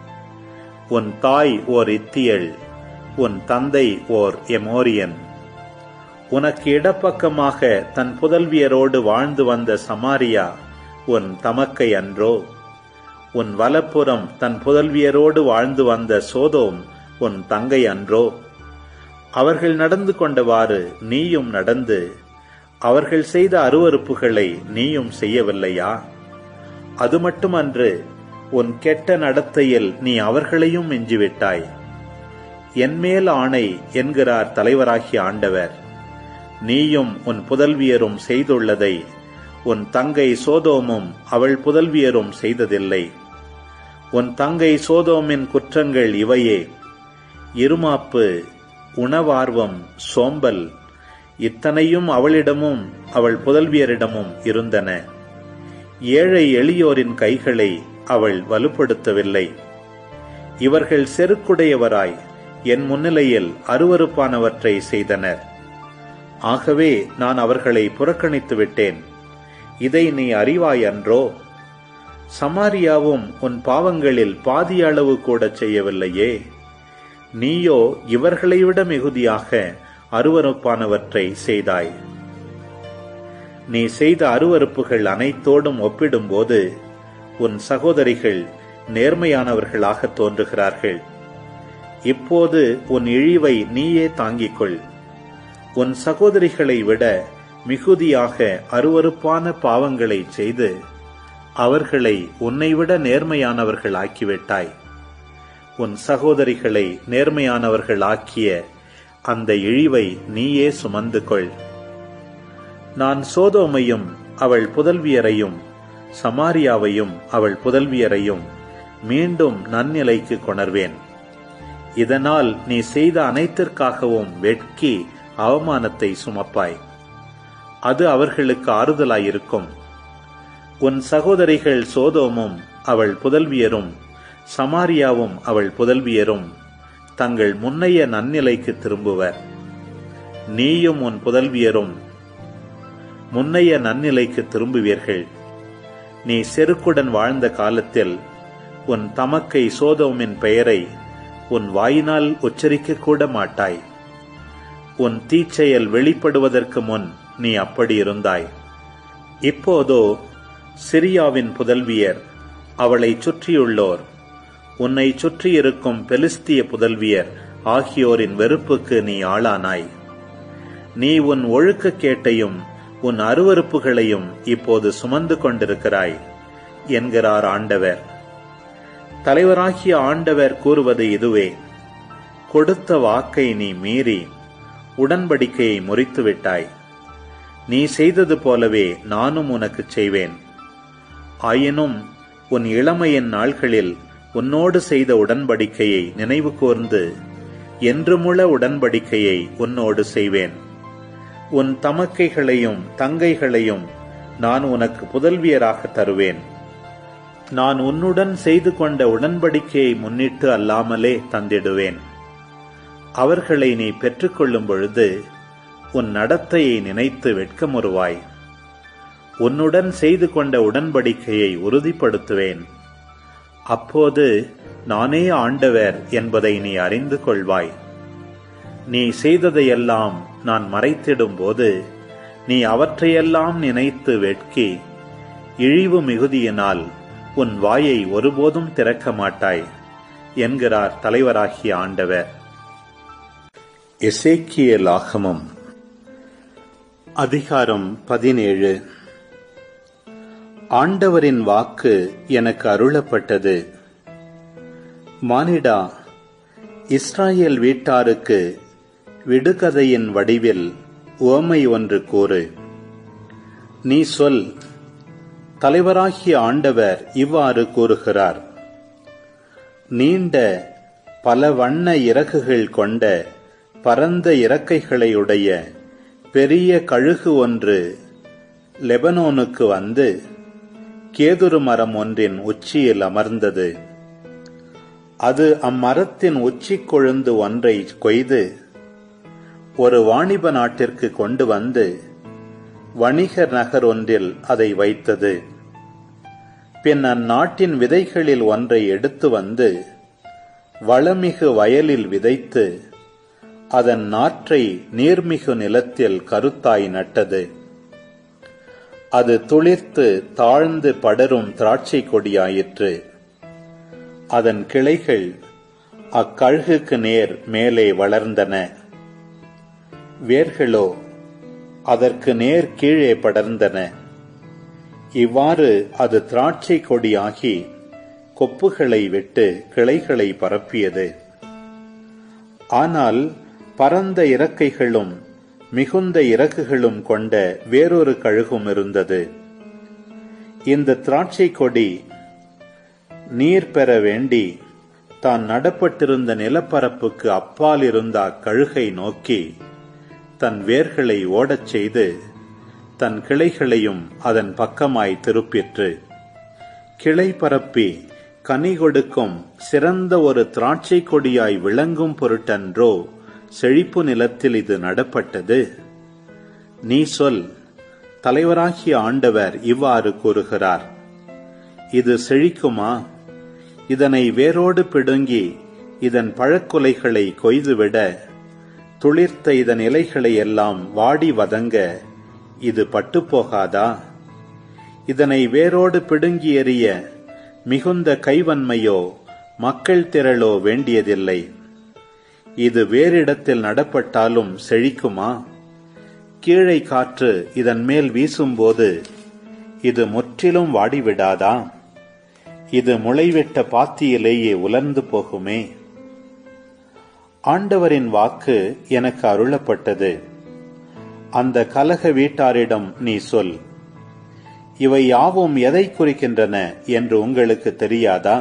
[SPEAKER 1] உன் தாய் ஓர் இத்தியள், உன் தந்தை ஓர் எமோரியன். உனக்கு இடப்பக்கமாக தன் புதல்வியரோடு வாழ்ந்து வந்த சமாரியா உன் தமக்கை அன்றோ? உன் வலப்புறம் தன் புதல்வியரோடு வாழ்ந்து வந்த சோதோம் உன் தங்கை அன்றோ? அவர்கள் நடந்து கொண்டவாறு நீயும் நடந்து அவர்கள் செய்த அருவருப்புகளை நீயும் செய்யவில்லையா? அது மட்டுமன்று, உன் கெட்ட நடத்தையில் நீ அவர்களையும் மிஞ்சிவிட்டாய். என்மேல் ஆணை என்கிறார் தலைவராகிய ஆண்டவர். நீயும் உன் புதல்வியரும் செய்துள்ளதை உன் தங்கை சோதோமும் அவள் புதல்வியரும் செய்ததில்லை. உன் தங்கை சோதோமின் குற்றங்கள் இவையே: இருமாப்பு, உணவார்வம், சோம்பல், இத்தனையும் அவளிடமும் அவள் புதல்வியரிடமும் இருந்தன. ஏழை எளியோரின் கைகளை அவள் வலுப்படுத்தவில்லை. இவர்கள் செருக்குடையவராய் என் முன்னிலையில் அருவருப்பானவற்றை செய்தனர். ஆகவே நான் அவர்களை புறக்கணித்து விட்டேன். இதை நீ அறிவாய் அன்றோ? சமாரியாவும் உன் பாவங்களில் பாதி அளவு கூட செய்யவில்லையே. நீயோ இவர்களை விட மிகுதியாக அருவருப்பானவற்றை செய்தாய். நீ செய்த அருவருப்புகள் அனைத்தோடும் ஒப்பிடும்போது உன் சகோதரிகள் நேர்மையானவர்களாக தோன்றுகிறார்கள். இப்போது உன் இழிவை நீயே தாங்கிக்கொள். உன் சகோதரிகளை விட மிகுதியாக அருவருப்பான பாவங்களை செய்து அவர்களை உன்னை விட நேர்மையானவர்கள் ஆக்கிவிட்டாய். உன் சகோதரிகளை நேர்மையானவர்கள் ஆக்கிய அந்த இழிவை நீயே சுமந்து கொள். நான் சோதோமையும் அவள் புதல்வியரையும் சமாரியாவையும் அவள் புதல்வியரையும் மீண்டும் நன்னிலைக்கு கொணர்வேன். இதனால் நீ செய்த அனைத்திற்காகவும் வெட்கி அவமானத்தை சுமப்பாய். அது அவர்களுக்கு ஆறுதலாயிருக்கும். உன் சகோதரிகள் சோதோமும் அவள் புதல்வியரும் சமாரியாவும் அவள் புதல்வியரும் தங்கள் முன்னைய நன்னிலைக்கு திரும்புவர். நீயும் உன் புதல்வியரும் முன்னைய நன்னிலைக்கு திரும்புவீர்கள். நீ செருக்குடன் வாழ்ந்த காலத்தில் உன் தமக்கை சோதோமின் பெயரை உன் வாயினால் உச்சரிக்க கூட மாட்டாய். உன் தீச்செயல் வெளிப்படுவதற்கு முன் நீ அப்படி இருந்தாய். இப்போதோ சிரியாவின் புதல்வியர், அவளை சுற்றியுள்ளோர், உன்னை சுற்றியிருக்கும் பெலிஸ்திய புதல்வியர் ஆகியோரின் வெறுப்புக்கு நீ ஆளானாய். நீ உன் ஒழுக்கக்கேட்டையும் உன் அருவருப்புகளையும் இப்போது சுமந்து கொண்டிருக்கிறாய் என்கிறார் ஆண்டவர். தலைவராகிய ஆண்டவர் கூறுவது இதுவே: கொடுத்த வாக்கை நீ மீறி உடன்படிக்கையை முறித்துவிட்டாய். நீ செய்தது போலவே நானும் உனக்கு செய்வேன். ஆயினும் உன் இளமையின் நாள்களில் உன்னோடு செய்த உடன்படிக்கையை நினைவு கூர்ந்து என்றுமுள்ள உடன்படிக்கையை உன்னோடு செய்வேன். உன் தமக்கைகளையும் தங்கைகளையும் நான் உனக்கு புதல்வியராக தருவேன். நான் உன்னுடன் செய்து கொண்ட உடன்படிக்கையை முன்னிட்டு அல்லாமலே தந்திடுவேன். அவர்களை நீ பெற்றுக்கொள்ளும் பொழுது உன் நடத்தையை நினைத்து வெட்கமுறுவாய். உன்னுடன் செய்து கொண்ட உடன்படிக்கையை உறுதிப்படுத்துவேன். அப்போது நானே ஆண்டவர் என்பதை நீ அறிந்து கொள்வாய். நீ செய்ததையெல்லாம் நான் மறைத்திடும் போது நீ அவற்றையெல்லாம் நினைத்து வெட்கி இழிவு மிகுதியினால் உன் வாயை ஒருபோதும் திறக்க மாட்டாய் என்கிறார் தலைவராகிய ஆண்டவர். எசேக்கியேல் ஆகமம் அதிகாரம் பதினேழு. ஆண்டவரின் வாக்கு எனக்கு அருளப்பட்டது. மானிடா, இஸ்ராயேல் வீட்டாருக்கு விடுகதையின் வடிவில் உவமை ஒன்று கூறு. நீ சொல், தலைவராகிய ஆண்டவர் இவ்வாறு கூறுகிறார். நீண்ட பல வண்ண இறகுகள் கொண்ட பரந்த இறக்கைகளையுடைய பெரிய கழுகு ஒன்று லெபனோனுக்கு வந்து கேதுரு மரம் ஒன்றின் உச்சியில் அமர்ந்தது. அது அம்மரத்தின் உச்சி கொழுந்து ஒன்றை கொய்து ஒரு வாணிப நாட்டிற்கு கொண்டு வந்து வணிகர் நகர் ஒன்றில் அதை வைத்தது. பின் அந்நாட்டின் விதைகளில் ஒன்றை எடுத்து வந்து வளமிகு வயலில் விதைத்து அதன் நாற்றை நீர்மிகு நிலத்தில் கருத்தாய் நட்டது. அது துளிர்த்து தாழ்ந்து படரும் திராட்சை கொடியாயிற்று. அதன் கிளைகள் அக்கழுகுக்கு நேர் மேலே வளர்ந்தன. வேர்களோ அதற்கு நேர் கீழே படர்ந்தன. இவ்வாறு அது திராட்சை கொடியாகி கொப்புகளை விட்டு கிளைகளை பரப்பியது. ஆனால் பரந்த இறக்கைகளும் மிகுந்த இறக்குகளும் கொண்ட வேறொரு கழுகும் இருந்தது. இந்த திராட்சை கொடி நீர் பெற வேண்டி தான் நடப்பட்டிருந்த நிலப்பரப்புக்கு அப்பால் இருந்த அக்கழுகை நோக்கி தன் வேர்களை ஓடச் செய்து தன் கிளைகளையும் அதன் பக்கமாய் திருப்பிற்று. கிளை பரப்பி கனி கொடுக்கும் சிறந்த ஒரு திராட்சை கொடியாய் விளங்கும் பொருட்டன்றோ செழிப்பு நிலத்தில் இது நடப்பட்டது? நீ சொல், தலைவராகிய ஆண்டவர் இவ்வாறு கூறுகிறார். இது செழிக்குமா? இதனை வேரோடு பிடுங்கி இதன் பழக்குலைகளை கொய்துவிட, துளிர்த்த இதன் இலைகளை எல்லாம் வாடி வதங்க இது பட்டுப்போகாதா? இதனை வேரோடு பிடுங்கி எறிய மிகுந்த கைவன்மையோ மக்கள் திரளோ வேண்டியதில்லை. இது வேறிடத்தில் நடப்பட்டாலும் செழிக்குமா? கீழே காற்று இதன் மேல் வீசும்போது இது முற்றிலும் வாடிவிடாதா? இது முளைவிட்ட பாத்தியிலேயே உலர்ந்து போகுமே. ஆண்டவரின் வாக்கு எனக்கு அருளப்பட்டது. அந்த கலக வீட்டாரிடம் நீ சொல், இவை யாவும் எதை குறிக்கின்றன என்று உங்களுக்கு தெரியாதா?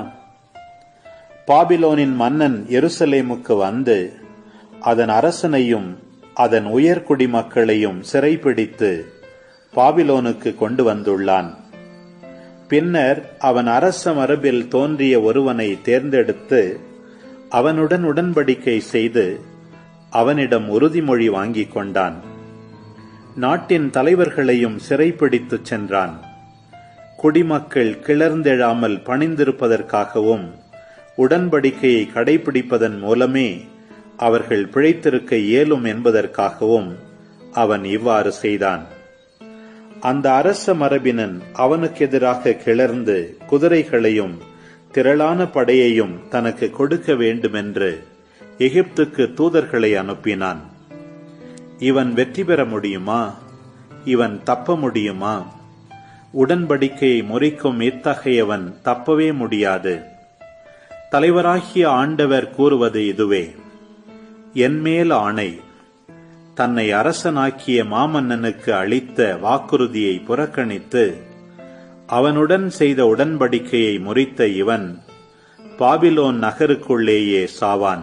[SPEAKER 1] பாபிலோனின் மன்னன் எருசலேமுக்கு வந்து அதன் அரசனையும் அதன் உயர்குடி மக்களையும் சிறைப்பிடித்து பாபிலோனுக்கு கொண்டு வந்துள்ளான். பின்னர் அவன் அரச மரபில் தோன்றிய ஒருவனை தேர்ந்தெடுத்து அவனுடன் உடன்படிக்கை செய்து அவனிடம் உறுதிமொழி வாங்கிக் கொண்டான். நாட்டின் தலைவர்களையும் சிறைப்பிடித்துச் சென்றான். குடிமக்கள் கிளர்ந்தெழாமல் பணிந்திருப்பதற்காகவும் உடன்படிக்கையை கடைபிடிப்பதன் மூலமே அவர்கள் பிழைத்திருக்க இயலும் என்பதற்காகவும் அவன் இவ்வாறு செய்தான். அந்த அரச மரபினன் அவனுக்கு எதிராக கிளர்ந்து குதிரைகளையும் திரளான படையையும் தனக்கு கொடுக்க வேண்டுமென்று எகிப்துக்கு தூதர்களை அனுப்பினான். இவன் வெற்றி பெற முடியுமா? இவன் தப்ப முடியுமா? உடன்படிக்கையை முறிக்கும் இத்தகையவன் தப்பவே முடியாது. தலைவராகிய ஆண்டவர் கூறுவது இதுவே: என்மேல் ஆணை, தன்னை அரசனாக்கிய மாமன்னனுக்கு அளித்த வாக்குறுதியை புறக்கணித்து அவனுடன் செய்த உடன்படிக்கையை முறித்த இவன் பாபிலோன் நகருக்குள்ளேயே சாவான்.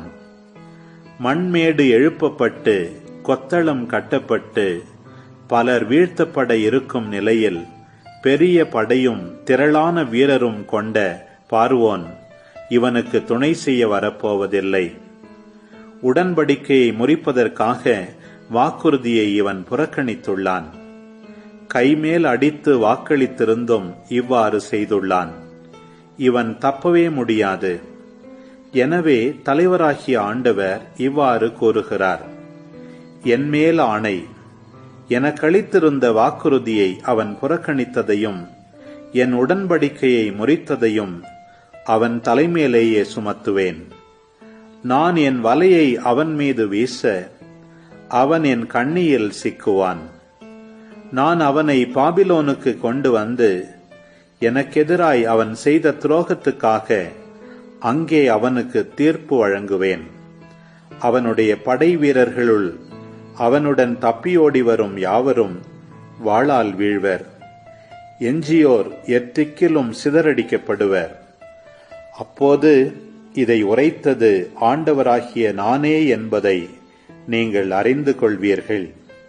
[SPEAKER 1] மண்மேடு எழுப்பப்பட்டு கொத்தளம் கட்டப்பட்டு பலர் வீழ்த்தப்பட இருக்கும் நிலையில் பெரிய படையும் திரளான வீரரும் கொண்ட பார்வோன் இவனுக்கு துணை செய்ய வரப்போவதில்லை. உடன்படிக்கையை முறிப்பதற்காக வாக்குறுதியை இவன் புறக்கணித்துள்ளான். கைமேல் அடித்து வாக்களித்திருந்தும் இவ்வாறு செய்துள்ளான். இவன் தப்பவே முடியாது. எனவே தலைவராகிய ஆண்டவர் இவ்வாறு கூறுகிறார்: என்மேல் ஆணை, எனக்களித்திருந்த வாக்குறுதியை அவன் புறக்கணித்ததையும் என் உடன்படிக்கையை முறித்ததையும் அவன் தலைமேலேயே சுமத்துவேன். நான் என் வலையை அவன் மீது வீச அவன் என் கண்ணியில் சிக்குவான். நான் அவனை பாபிலோனுக்கு கொண்டு வந்து எனக்கெதிராய் அவன் செய்த துரோகத்துக்காக அங்கே அவனுக்கு தீர்ப்பு வழங்குவேன். அவனுடைய படை வீரர்களுள் அவனுடன் தப்பியோடி வரும் யாவரும் வாளால் வீழ்வர். எஞ்சியோர் எத்திக்கிலும் சிதறடிக்கப்படுவர். அப்போது இதை உரைத்தது ஆண்டவராகிய நானே என்பதை நீங்கள் அறிந்து கொள்வீர்கள்.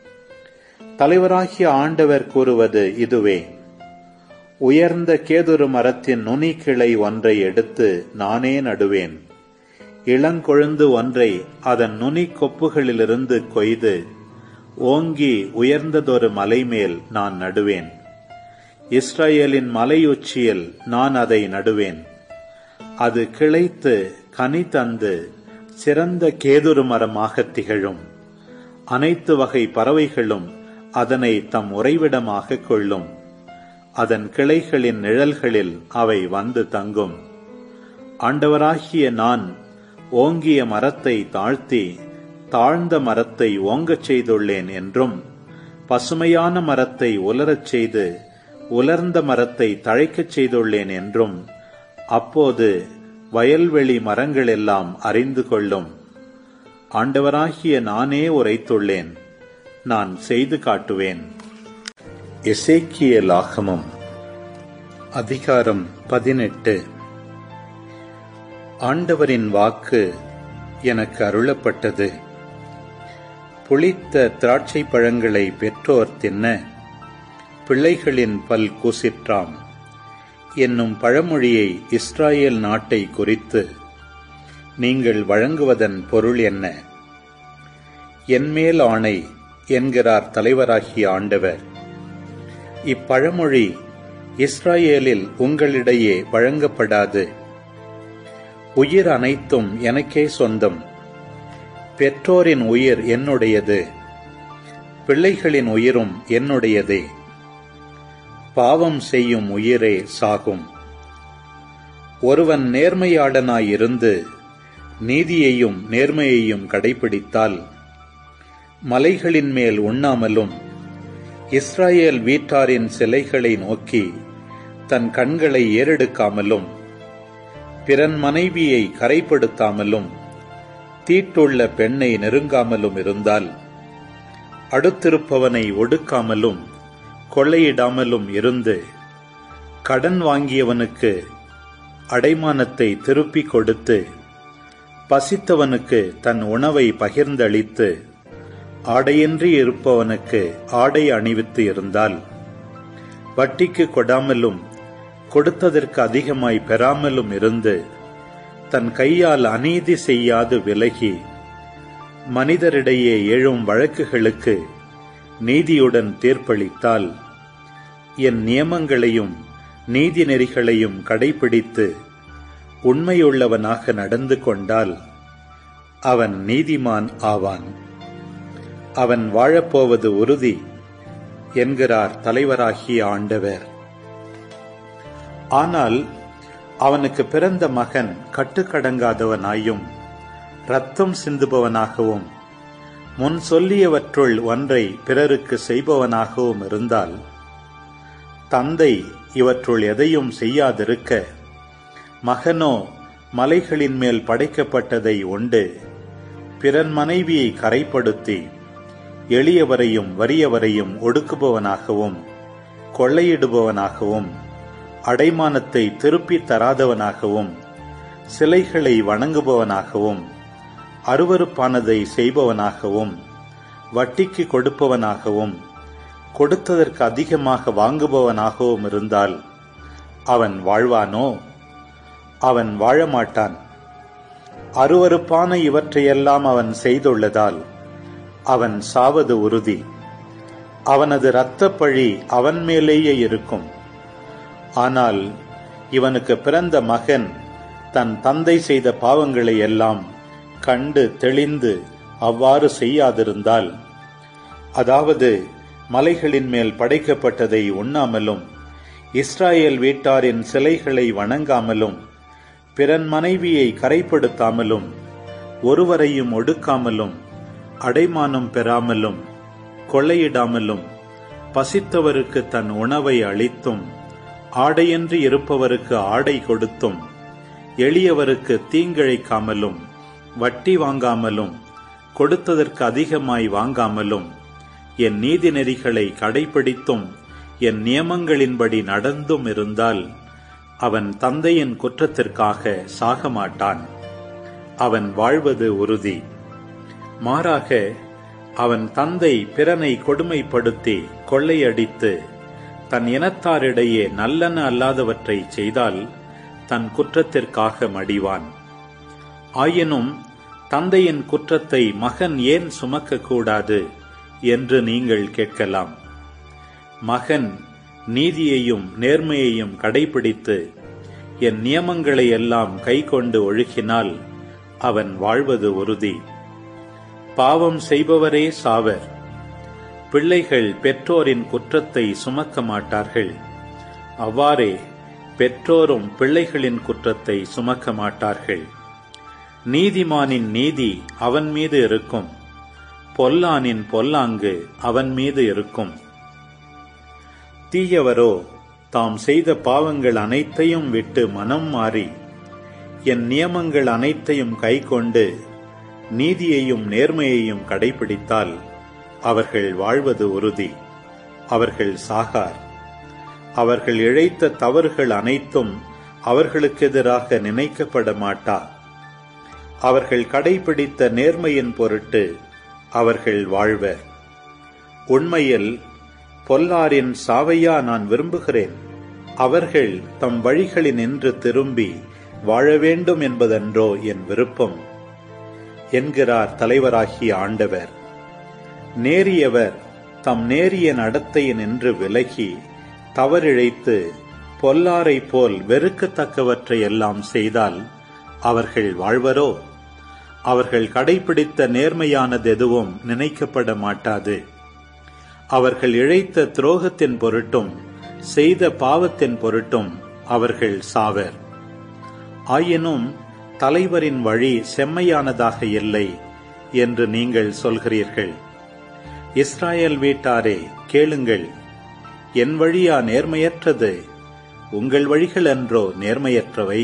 [SPEAKER 1] தலைவராகிய ஆண்டவர் கூறுவது இதுவே: உயர்ந்த கேதுரு மரத்தின் நுனி கிளை ஒன்றை எடுத்து நானே நடுவேன். இளங்கொழுந்து ஒன்றை அதன் நுனி கொப்புகளிலிருந்து கொய்து ஓங்கி உயர்ந்ததொரு மலைமேல் நான் நடுவேன். இஸ்ரவேலின் மலையுச்சியில் நான் அதை நடுவேன். அது கிளைத்து கனி தந்து சிறந்த கேதுரு மரமாக திகழும். அனைத்து வகை பறவைகளும் அதனை தம் உறைவிடமாக கொள்ளும். அதன் கிளைகளின் நிழல்களில் அவை வந்து தங்கும். ஆண்டவராகிய நான் ஓங்கிய மரத்தை தாழ்த்தி தாழ்ந்த மரத்தை ஓங்கச் செய்துள்ளேன் என்றும், பசுமையான மரத்தை உலரச் செய்து உலர்ந்த மரத்தை தழைக்கச் செய்துள்ளேன் என்றும் அப்போது வயல்வெளி மரங்கள் எல்லாம் அறிந்து கொள்ளும். ஆண்டவராகிய நானே உரைத்துள்ளேன், நான் செய்து காட்டுவேன். எசேக்கியேல் ஆகமம் அதிகாரம் பதினெட்டு. ஆண்டவரின் வாக்கு எனக்கு அருளப்பட்டது. புளித்த திராட்சை பழங்களை பெற்றோர் தின்ன பிள்ளைகளின் பல் கூசிற்றாம் என்னும் பழமொழியை இஸ்ராயேல் நாட்டை குறித்து நீங்கள் வழங்குவதன் பொருள் என்ன? என்மேல் ஆணை என்கிறார் தலைவராகிய ஆண்டவர். இப்பழமொழி இஸ்ராயேலில் உங்களிடையே வழங்கப்படாது. உயிர் அனைத்தும் எனக்கே சொந்தம். பெற்றோரின் உயிர் என்னுடையது, பிள்ளைகளின் உயிரும் என்னுடையதே. பாவம் செய்யும் உயிரே சாகும். ஒருவன் நேர்மையாளனாயிருந்து நீதியையும் நேர்மையையும் கடைபிடித்தால் மலைகளின் மேல் உண்ணாமலும் இஸ்ராயேல் வீட்டாரின் சிலைகளை நோக்கி தன் கண்களை ஏறெடுக்காமலும் பிறன் மனைவியை கரைப்படுத்தாமலும் தீட்டுள்ள பெண்ணை நெருங்காமலும் இருந்தால், அடுத்திருப்பவனை ஒடுக்காமலும் கொள்ளையிடாமலும் இருந்து கடன் வாங்கியவனுக்கு அடைமானத்தை திருப்பிக் கொடுத்து பசித்தவனுக்கு தன் உணவை பகிர்ந்தளித்து ஆடையின்றி இருப்பவனுக்கு ஆடை அணிவித்து இருந்தால், வட்டிக்கு கொடாமலும் கொடுத்ததற்கு அதிகமாய் பெறாமலும் இருந்து தன் கையால் அநீதி செய்யாது விலகி மனிதரிடையே எழும் வழக்குகளுக்கு நீதியுடன் தீர்ப்பளித்தால், என் நியமங்களையும் நீதி நெறிகளையும் கடைபிடித்து உண்மையுள்ளவனாக நடந்து கொண்டால் அவன் நீதிமான் ஆவான். அவன் வாழப்போவது உறுதி என்கிறார் தலைவராகிய ஆண்டவர். ஆனால் அவனுக்கு பிறந்த மகன் கட்டுக்கடங்காதவனாயும் இரத்தம் சிந்துபவனாகவும் முன் சொல்லியவற்றுள் ஒன்றை பிறருக்கு செய்பவனாகவும் இருந்தால், தந்தை இவற்றுள் எதையும் செய்யாதிருக்க மகனோ மலைகளின் மேல் படைக்கப்பட்டதை உண்டு பிறன் மனைவியை கரைப்படுத்தி எளியவரையும் வறியவரையும் ஒடுக்குபவனாகவும் கொள்ளையிடுபவனாகவும் அடைமானத்தை திருப்பித் தராதவனாகவும் சிலைகளை வணங்குபவனாகவும் அருவருப்பானதை செய்பவனாகவும் வட்டிக்கு கொடுப்பவனாகவும் கொடுத்ததற்கு அதிகமாக வாங்குபவனாகவும் இருந்தால் அவன் வாழ்வானோ? அவன் வாழமாட்டான். அருவருப்பான இவற்றையெல்லாம் அவன் செய்துள்ளதால் அவன் சாவது உறுதி. அவனது இரத்தப் பழி அவன் மேலேயே இருக்கும். ஆனால் இவனுக்கு பிறந்த மகன் தன் தந்தை செய்த பாவங்களை எல்லாம் கண்டு தெளிந்து அவ்வாறு செய்யாதிருந்தால், அதாவது மலைகளின் மேல் படைக்கப்பட்டதை உண்ணாமலும் இஸ்ராயேல் வீட்டாரின் சிலைகளை வணங்காமலும் பிறன் மனைவியை கரைப்படுத்தாமலும் ஒருவரையும் ஒடுக்காமலும் அடைமானம் பெறாமலும் கொள்ளையிடாமலும் பசித்தவருக்கு தன் உணவை அளித்தும் ஆடையின்றி இருப்பவருக்கு ஆடை கொடுத்தும் எளியவருக்கு தீங்கிழைக்காமலும் வட்டி வாங்காமலும் கொடுத்ததற்கு அதிகமாய் வாங்காமலும் என் நீதி நெறிகளை கடைபிடித்தும் என் நியமங்களின்படி நடந்தும் இருந்தால் அவன் தந்தையின் குற்றத்திற்காக சாகமாட்டான். அவன் வாழ்வது உறுதி. மாறாக அவன் தந்தை பிறனை கொடுமைப்படுத்தி கொள்ளையடித்து தன் இனத்தாரிடையே நல்லன அல்லாதவற்றை செய்தால் தன் குற்றத்திற்காக மடிவான். ஆயினும் தந்தையின் குற்றத்தை மகன் ஏன் சுமக்கக்கூடாது என்று நீங்கள் கேட்கலாம். மகன் நீதியையும் நேர்மையையும் கடைபிடித்து என் நியமங்களை எல்லாம் கைக்கொண்டு ஒழுகினால் அவன் வாழ்வது உறுதி. பாவம் செய்பவரே சாவர். பிள்ளைகள் பெற்றோரின் குற்றத்தை சுமக்க மாட்டார்கள். அவ்வாறே பெற்றோரும் பிள்ளைகளின் குற்றத்தை சுமக்க மாட்டார்கள். நீதிமானின் நீதி அவன் மீது இருக்கும், பொல்லானின் பொல்லாங்கு அவன் மீது இருக்கும். தீயவரோ தாம் செய்த பாவங்கள் அனைத்தையும் விட்டு மனம் மாறி என் நியமங்கள் அனைத்தையும் கைக்கொண்டு நீதியையும் நேர்மையையும் கடைபிடித்தால் அவர்கள் வாழ்வது உறுதி. அவர்கள் சாகார். அவர்கள் இழைத்த தவறுகள் அனைத்தும் அவர்களுக்கு எதிராக நினைக்கப்பட மாட்டா. அவர்கள் கடைபிடித்த நேர்மையின் பொருட்டு அவர்கள் வாழ்வர். உண்மையில் பொல்லாரின் சாவையா நான் விரும்புகிறேன்? அவர்கள் தம் வழிகளினின்று திரும்பி வாழ வேண்டும் என்பதன்றோ என் விருப்பம் என்கிறார் தலைவராகிய ஆண்டவர். நேரியவர் தம் நேரிய நடத்தையினின்று விலகி தவறிழைத்து பொல்லாரை போல் வெறுக்கத்தக்கவற்றை எல்லாம் செய்தால் அவர்கள் வாழ்வரோ? அவர்கள் கடைபிடித்த நேர்மையானது எதுவும் நினைக்கப்பட மாட்டாது. அவர்கள் இழைத்த துரோகத்தின் பொருட்டும் செய்த பாவத்தின் பொருட்டும் அவர்கள் சாவர். ஆயினும் தலைவரின் வழி செம்மையானதாக இல்லை என்று நீங்கள் சொல்கிறீர்கள். இஸ்ராயேல் வீட்டாரே, கேளுங்கள். என் வழியா நேர்மையற்றது? உங்கள் வழிகள் என்றோ நேர்மையற்றவை?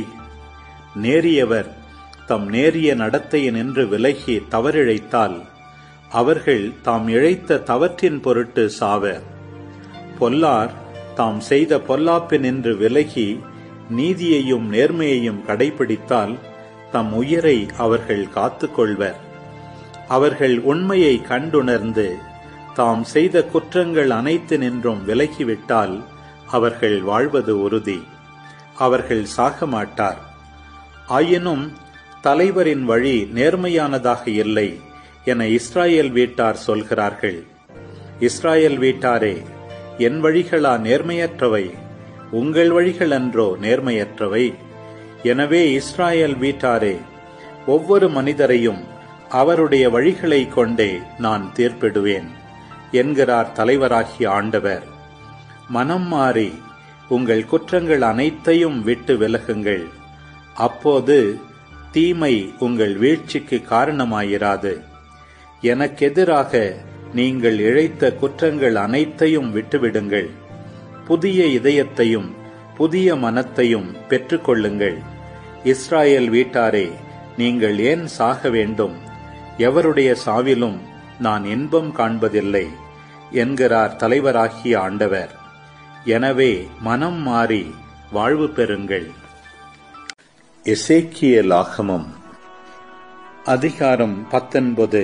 [SPEAKER 1] நேரியவர் தம் நேரிய நடத்தையினின்று விலகி தவறிழைத்தால் அவர்கள் தாம் இழைத்த தவற்றின் பொருட்டு சாவர். பொல்லார் தாம் செய்த பொல்லாப்பினின்று விலகி நீதியையும் நேர்மையையும் கடைபிடித்தால் தம் உயிரை அவர்கள் காத்துக்கொள்வர். அவர்கள் உண்மையை கண்டுணர்ந்து தாம் செய்த குற்றங்கள் அனைத்தினின்றும் விலகிவிட்டால் அவர்கள் வாழ்வது உறுதி. அவர்கள் சாகமாட்டார். ஆயினும் தலைவரின் வழி நேர்மையானதாக இல்லை என இஸ்ராயேல் வீட்டார் சொல்கிறார்கள். இஸ்ராயேல் வீட்டாரே, என் வழிகளா நேர்மையற்றவை? உங்கள் வழிகள் அன்றோ நேர்மையற்றவை? எனவே இஸ்ராயேல் வீட்டாரே, ஒவ்வொரு மனிதரையும் அவருடைய வழிகளை கொண்டே நான் தீர்ப்பிடுவேன் என்கிறார் தலைவராகிய ஆண்டவர். மனம் மாறி உங்கள் குற்றங்கள் அனைத்தையும் விட்டு விலகுங்கள். அப்போது தீமை உங்கள் வீழ்ச்சிக்கு காரணமாயிராது. எனக்கெதிராக நீங்கள் இழைத்த குற்றங்கள் அனைத்தையும் விட்டுவிடுங்கள். புதிய இதயத்தையும் புதிய மனத்தையும் பெற்றுக்கொள்ளுங்கள். இஸ்ராயேல் வீட்டாரே, நீங்கள் ஏன் சாக வேண்டும்? எவருடைய சாவிலும் நான் இன்பம் காண்பதில்லை என்கிறார் தலைவராகிய ஆண்டவர். எனவே மனம் மாறி வாழ்வு பெறுங்கள். எசேக்கியேலாகமம் அதிகாரம் பத்தொன்பது.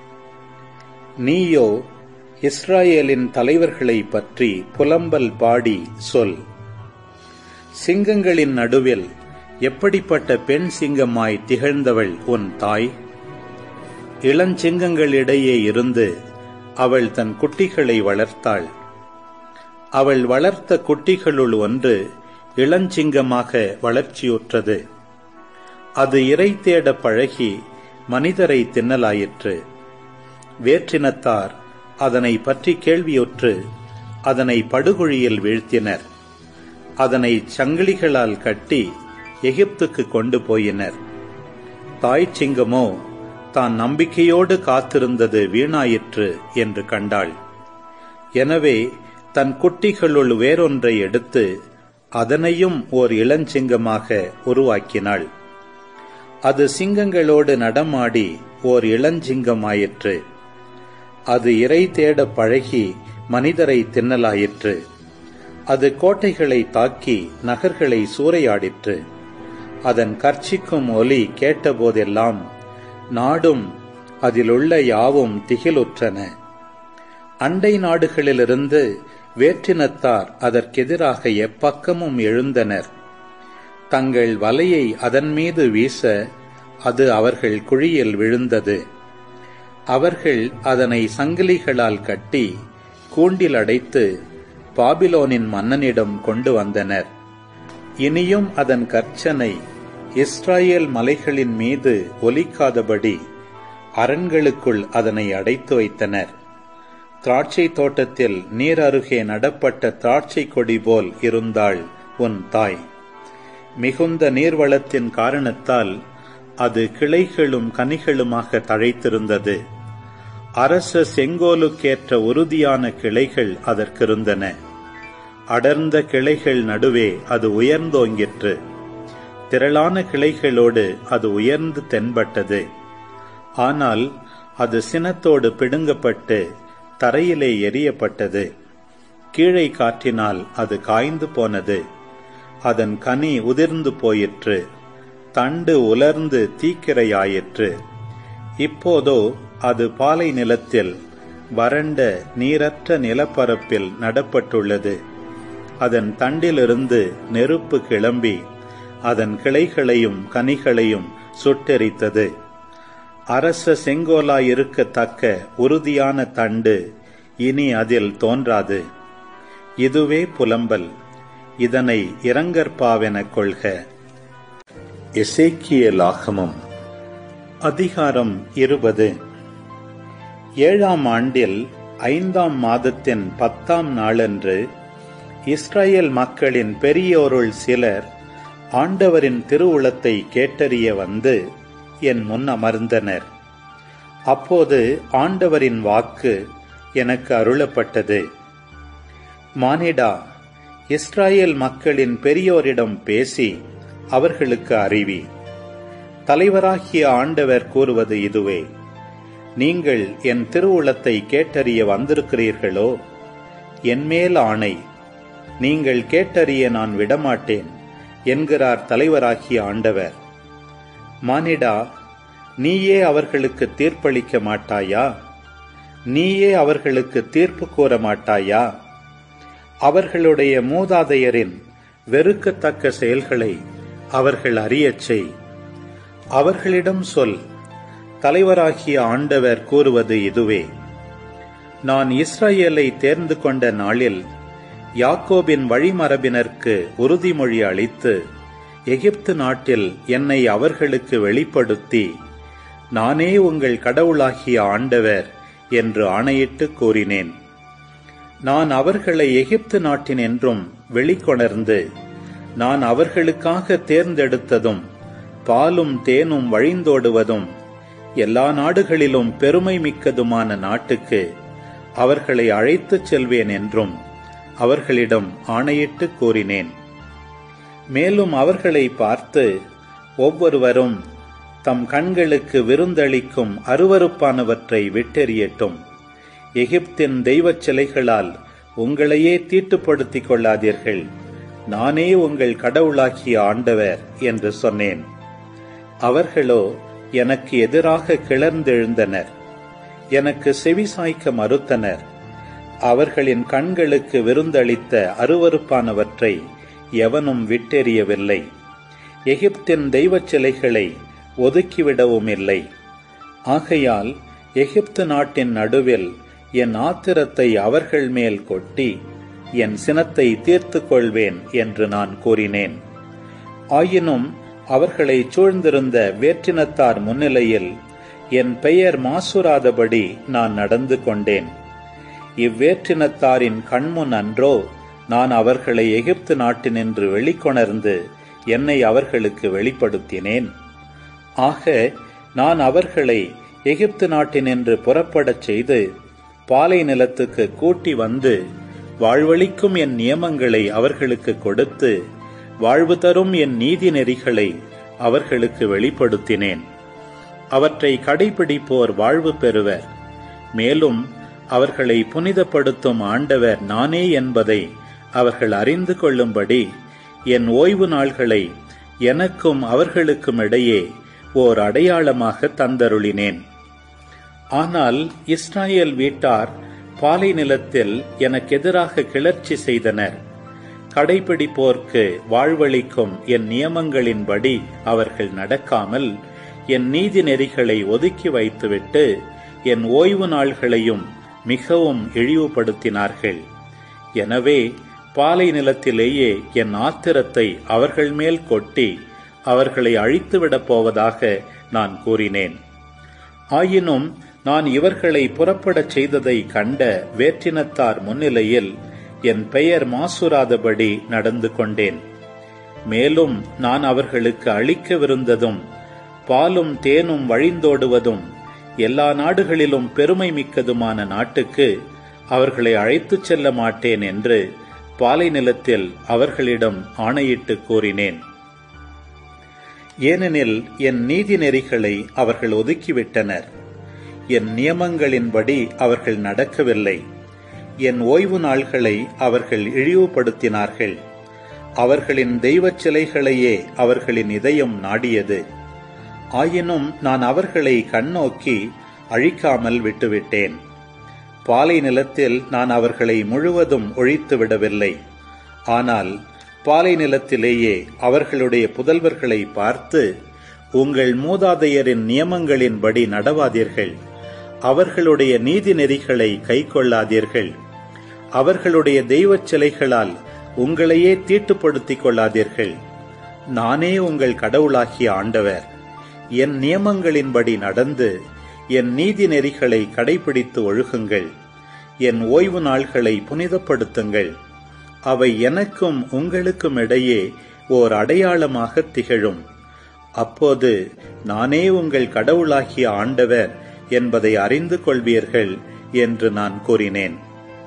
[SPEAKER 1] நீயோ இஸ்ராயேலின் தலைவர்களை பற்றி புலம்பல் பாடி சொல். சிங்கங்களின் நடுவில் எப்படிப்பட்ட பெண் சிங்கமாய் திகழ்ந்தவள் உன் தாய்! இளஞ்சிங்கங்களிடையே இருந்து அவள் தன் குட்டிகளை வளர்த்தாள். அவள் வளர்த்த குட்டிகளுள் ஒன்று இளஞ்சிங்கமாக வளர்ச்சியுற்றது. அது இரை தேட பழகி மனிதரை தின்னலாயிற்று. வேற்றினத்தார் அதனை பற்றி கேள்வியுற்று அதனை படுகுழியில் வீழ்த்தினர். அதனை சங்கிலிகளால் கட்டி எகிப்துக்கு கொண்டு போயினர். தாய் சிங்கமோ தான் நம்பிக்கையோடு காத்திருந்தது வீணாயிற்று என்று கண்டாள். எனவே தன் குட்டிகளுள் வேறொன்றை எடுத்து அதனையும் ஓர் இளஞ்சிங்கமாக உருவாக்கினாள். அது சிங்கங்களோடு நடமாடி ஓர் இளஞ்சிங்கமாயிற்று. அது இரை தேட பழகி மனிதரை தின்னலாயிற்று. அது கோட்டைகளை தாக்கி நகர்களை சூறையாடிற்று. அதன் கர்ச்சிக்கும் ஒலி கேட்டபோதெல்லாம் நாடும் அதிலுள்ள யாவும் திகிலுற்றன. அண்டை நாடுகளிலிருந்து வேற்றினத்தார் அதற்கெதிராக எப்பக்கமும் எழுந்தனர். தங்கள் வலையை அதன் மீது வீச அது அவர்கள் குழியில் விழுந்தது. அவர்கள் அதனை சங்கிலிகளால் கட்டி கூண்டில் அடைத்து பாபிலோனின் மன்னனிடம் கொண்டு வந்தனர். இனியும் அதன் கர்ச்சனை இஸ்ராயேல் மலைகளின் மீது ஒலிக்காதபடி அரண்களுக்குள் அதனை அடைத்து வைத்தனர். திராட்சை தோட்டத்தில் நீர் அருகே நடப்பட்ட திராட்சை கொடி போல் இருந்தாள் உன் தாய். மிகுந்த நீர்வளத்தின் காரணத்தால் அது கிளைகளும் கனிகளுமாக தழைத்திருந்தது. அரச செங்கோலுக்கேற்ற உறுதியான கிளைகள் அதற்கிருந்தன. அடர்ந்த கிளைகள் நடுவே அது உயர்ந்தோங்கிற்று. திரளான கிளைகளோடு அது உயர்ந்து தென்பட்டது. ஆனால் அது சினத்தோடு பிடுங்கப்பட்டு தரையிலே எரியப்பட்டது. கீழே காற்றினால் அது காய்ந்து போனது. அதன் கனி உதிர்ந்து போயிற்று. தண்டு உலர்ந்து தீக்கிரையாயிற்று. இப்போதோ அது பாலை நிலத்தில் வறண்ட நீரற்ற நிலப்பரப்பில் நடப்பட்டுள்ளது. அதன் தண்டிலிருந்து நெருப்பு கிளம்பி அதன் கிளைகளையும் கனிகளையும் சுட்டெரித்தது. அரச செங்கோலாயிருக்கத்தக்க உறுதியான தண்டு இனி அதில் தோன்றாது. இதுவே புலம்பல். இதனை இரங்கற்பாவெனக் கொள்க. எசேக்கியேலாகமம் அதிகாரம் இருபது. ஏழாம் ஆண்டில் ஐந்தாம் மாதத்தின் பத்தாம் நாளன்று இஸ்ரேல் மக்களின் பெரியோருள் சிலர் ஆண்டவரின் திருவுளத்தை கேட்டறிய வந்து என் முன் அமர்ந்தனர். அப்போது ஆண்டவரின் வாக்கு எனக்கு அருளப்பட்டது. மானிடா, இஸ்ரேல் மக்களின் பெரியோரிடம் பேசி அவர்களுக்கு அறிவி. தலைவராகிய ஆண்டவர் கூறுவது இதுவே: நீங்கள் என் திருவுளத்தை கேட்டறிய வந்திருக்கிறீர்களோ? என்மேல் ஆணை, நீங்கள் கேட்டறிய நான் விடமாட்டேன் என்கிறார் தலைவராகிய ஆண்டவர். மானிடா, நீயே அவர்களுக்கு தீர்ப்பளிக்க மாட்டாயா? நீயே அவர்களுக்கு தீர்ப்பு கூற மாட்டாயா? அவர்களுடைய மூதாதையரின் வெறுக்கத்தக்க செயல்களை அவர்கள் அறியச் செய். அவர்களிடம் சொல், தலைவராகிய ஆண்டவர் கூறுவது இதுவே: நான் இஸ்ரேலை தேர்ந்து கொண்ட நாளில் யாக்கோபின் வழிமரபினருக்கு உறுதிமொழி அளித்து எகிப்து நாட்டில் என்னை அவர்களுக்கு வெளிப்படுத்தி, நானே உங்கள் கடவுளாகிய ஆண்டவர் என்று ஆணையிட்டு கூறினேன். நான் அவர்களை எகிப்து நாட்டின் என்றும் வெளிக்கொணர்ந்து, நான் அவர்களுக்காக தேர்ந்தெடுத்ததும் பாலும் தேனும் வழிந்தோடுவதும் எல்லா நாடுகளிலும் பெருமை மிக்கதுமான நாட்டுக்கு அவர்களை அழைத்துச் செல்வேன் என்றும் அவர்களிடம் ஆணையிட்டு கூறினேன். மேலும் அவர்களை பார்த்து, ஒவ்வொருவரும் தம் கண்களுக்கு விருந்தளிக்கும் அருவருப்பானவற்றை விட்டெறியட்டும். எகிப்தின் தெய்வச் சிலைகளால் உங்களையே தீட்டுப்படுத்திக் கொள்ளாதீர்கள். நானே உங்கள் கடவுளாகிய ஆண்டவர் என்று சொன்னேன். அவர்களோ எனக்கு எதிராக கிளர்ந்தெழுந்தனர், எனக்கு செவிசாய்க்க மறுத்தனர். அவர்களின் கண்களுக்கு விருந்தளித்த அருவருப்பானவற்றை எவனும் விட்டெறியவில்லை. எகிப்தின் தெய்வச் சிலைகளை ஒதுக்கிவிடவும் இல்லை. ஆகையால் எகிப்து நாட்டின் நடுவில் என் ஆத்திரத்தை அவர்கள் மேல் கொட்டி என் சினத்தை தீர்த்து கொள்வேன் என்று நான் கூறினேன். ஆயினும் அவர்களை சூழ்ந்திருந்த வேற்றினத்தார் முன்னிலையில் என் பெயர் மாசுராதபடி நான் நடந்து கொண்டேன். இவ்வேற்றினத்தாரின் கண்முன் அன்றோ நான் அவர்களை எகிப்து நாட்டினின்று வெளிக்கொணர்ந்து என்னை அவர்களுக்கு வெளிப்படுத்தினேன். ஆக நான் அவர்களை எகிப்து நாட்டினின்று புறப்படச் செய்து பாலை நிலத்துக்கு கூட்டி வந்து வாழ்வளிக்கும் என் நியமங்களை அவர்களுக்கு கொடுத்து வாழ்வு தரும் என் நீதி நெறிகளை அவர்களுக்கு வெளிப்படுத்தினேன். அவற்றை கடைபிடிப்போர் வாழ்வு பெறுவர். மேலும் அவர்களை புனிதப்படுத்தும் ஆண்டவர் நானே என்பதை அவர்கள் அறிந்து கொள்ளும்படி என் ஓய்வு நாள்களை எனக்கும் அவர்களுக்கும் இடையே ஓர் அடையாளமாக தந்தருளினேன். ஆனால் இஸ்ராயேல் வீட்டார் பாலை நிலத்தில் எனக்கு எதிராக கிளர்ச்சி செய்தனர். கடைபிடிப்போர்க்கு வாழ்வளிக்கும் என் நியமங்களின்படி அவர்கள் நடக்காமல் என் நீதி நெறிகளை ஒதுக்கி வைத்துவிட்டு என் ஓய்வு நாள்களையும் மிகவும் இழிவுபடுத்தினார்கள். எனவே பாலை நிலத்திலேயே என் ஆத்திரத்தை அவர்கள் மேல் கொட்டி அவர்களை அழித்துவிடப் போவதாக நான் கூறினேன். ஆயினும் நான் இவர்களை புறப்படச் செய்ததை கண்ட வேற்றினத்தார் முன்னிலையில் என் பெயர் மாசுராதபடி நடந்து கொண்டேன். மேலும் நான் அவர்களுக்கு அளிக்கவிருந்ததும் பாலும் தேனும் வழிந்தோடுவதும் எல்லா நாடுகளிலும் பெருமை மிக்கதுமான நாட்டுக்கு அவர்களை அழைத்துச் செல்ல மாட்டேன் என்று பாலை நிலத்தில் அவர்களிடம் ஆணையிட்டு கூறினேன். ஏனெனில் என் நீதி நெறிகளை அவர்கள் ஒதுக்கிவிட்டனர். என் நியமங்களின்படி அவர்கள் நடக்கவில்லை. என் ஓய்வு நாள்களை அவர்கள் இழிவுபடுத்தினார்கள். அவர்களின் தெய்வச் சிலைகளையே அவர்களின் இதயம் நாடியது. ஆயினும் நான் அவர்களை கண்ணோக்கி அழிக்காமல் விட்டுவிட்டேன். பாலை நிலத்தில் நான் அவர்களை முழுவதும் ஒழித்து விடவில்லை. ஆனால் பாலை நிலத்திலேயே அவர்களுடைய புதல்வர்களை பார்த்து, உங்கள் மூதாதையரின் நியமங்களின்படி நடவாதீர்கள், அவர்களுடைய நீதி நெறிகளை கை கொள்ளாதீர்கள், அவர்களுடைய தெய்வச் சிலைகளால் உங்களையே தீட்டுப்படுத்திக் கொள்ளாதீர்கள். நானே உங்கள் கடவுளாகிய ஆண்டவர். என் நியமங்களின்படி நடந்து என் நீதி நெறிகளை கடைபிடித்து ஒழுகுங்கள். என் ஓய்வு நாள்களை புனிதப்படுத்துங்கள். அவை எனக்கும் உங்களுக்கும் இடையே ஓர் அடையாளமாக திகழும். அப்போது நானே உங்கள் கடவுளாகிய ஆண்டவர் என்பதை அறிந்து கொள்வீர்கள் என்று நான் கூறினேன்.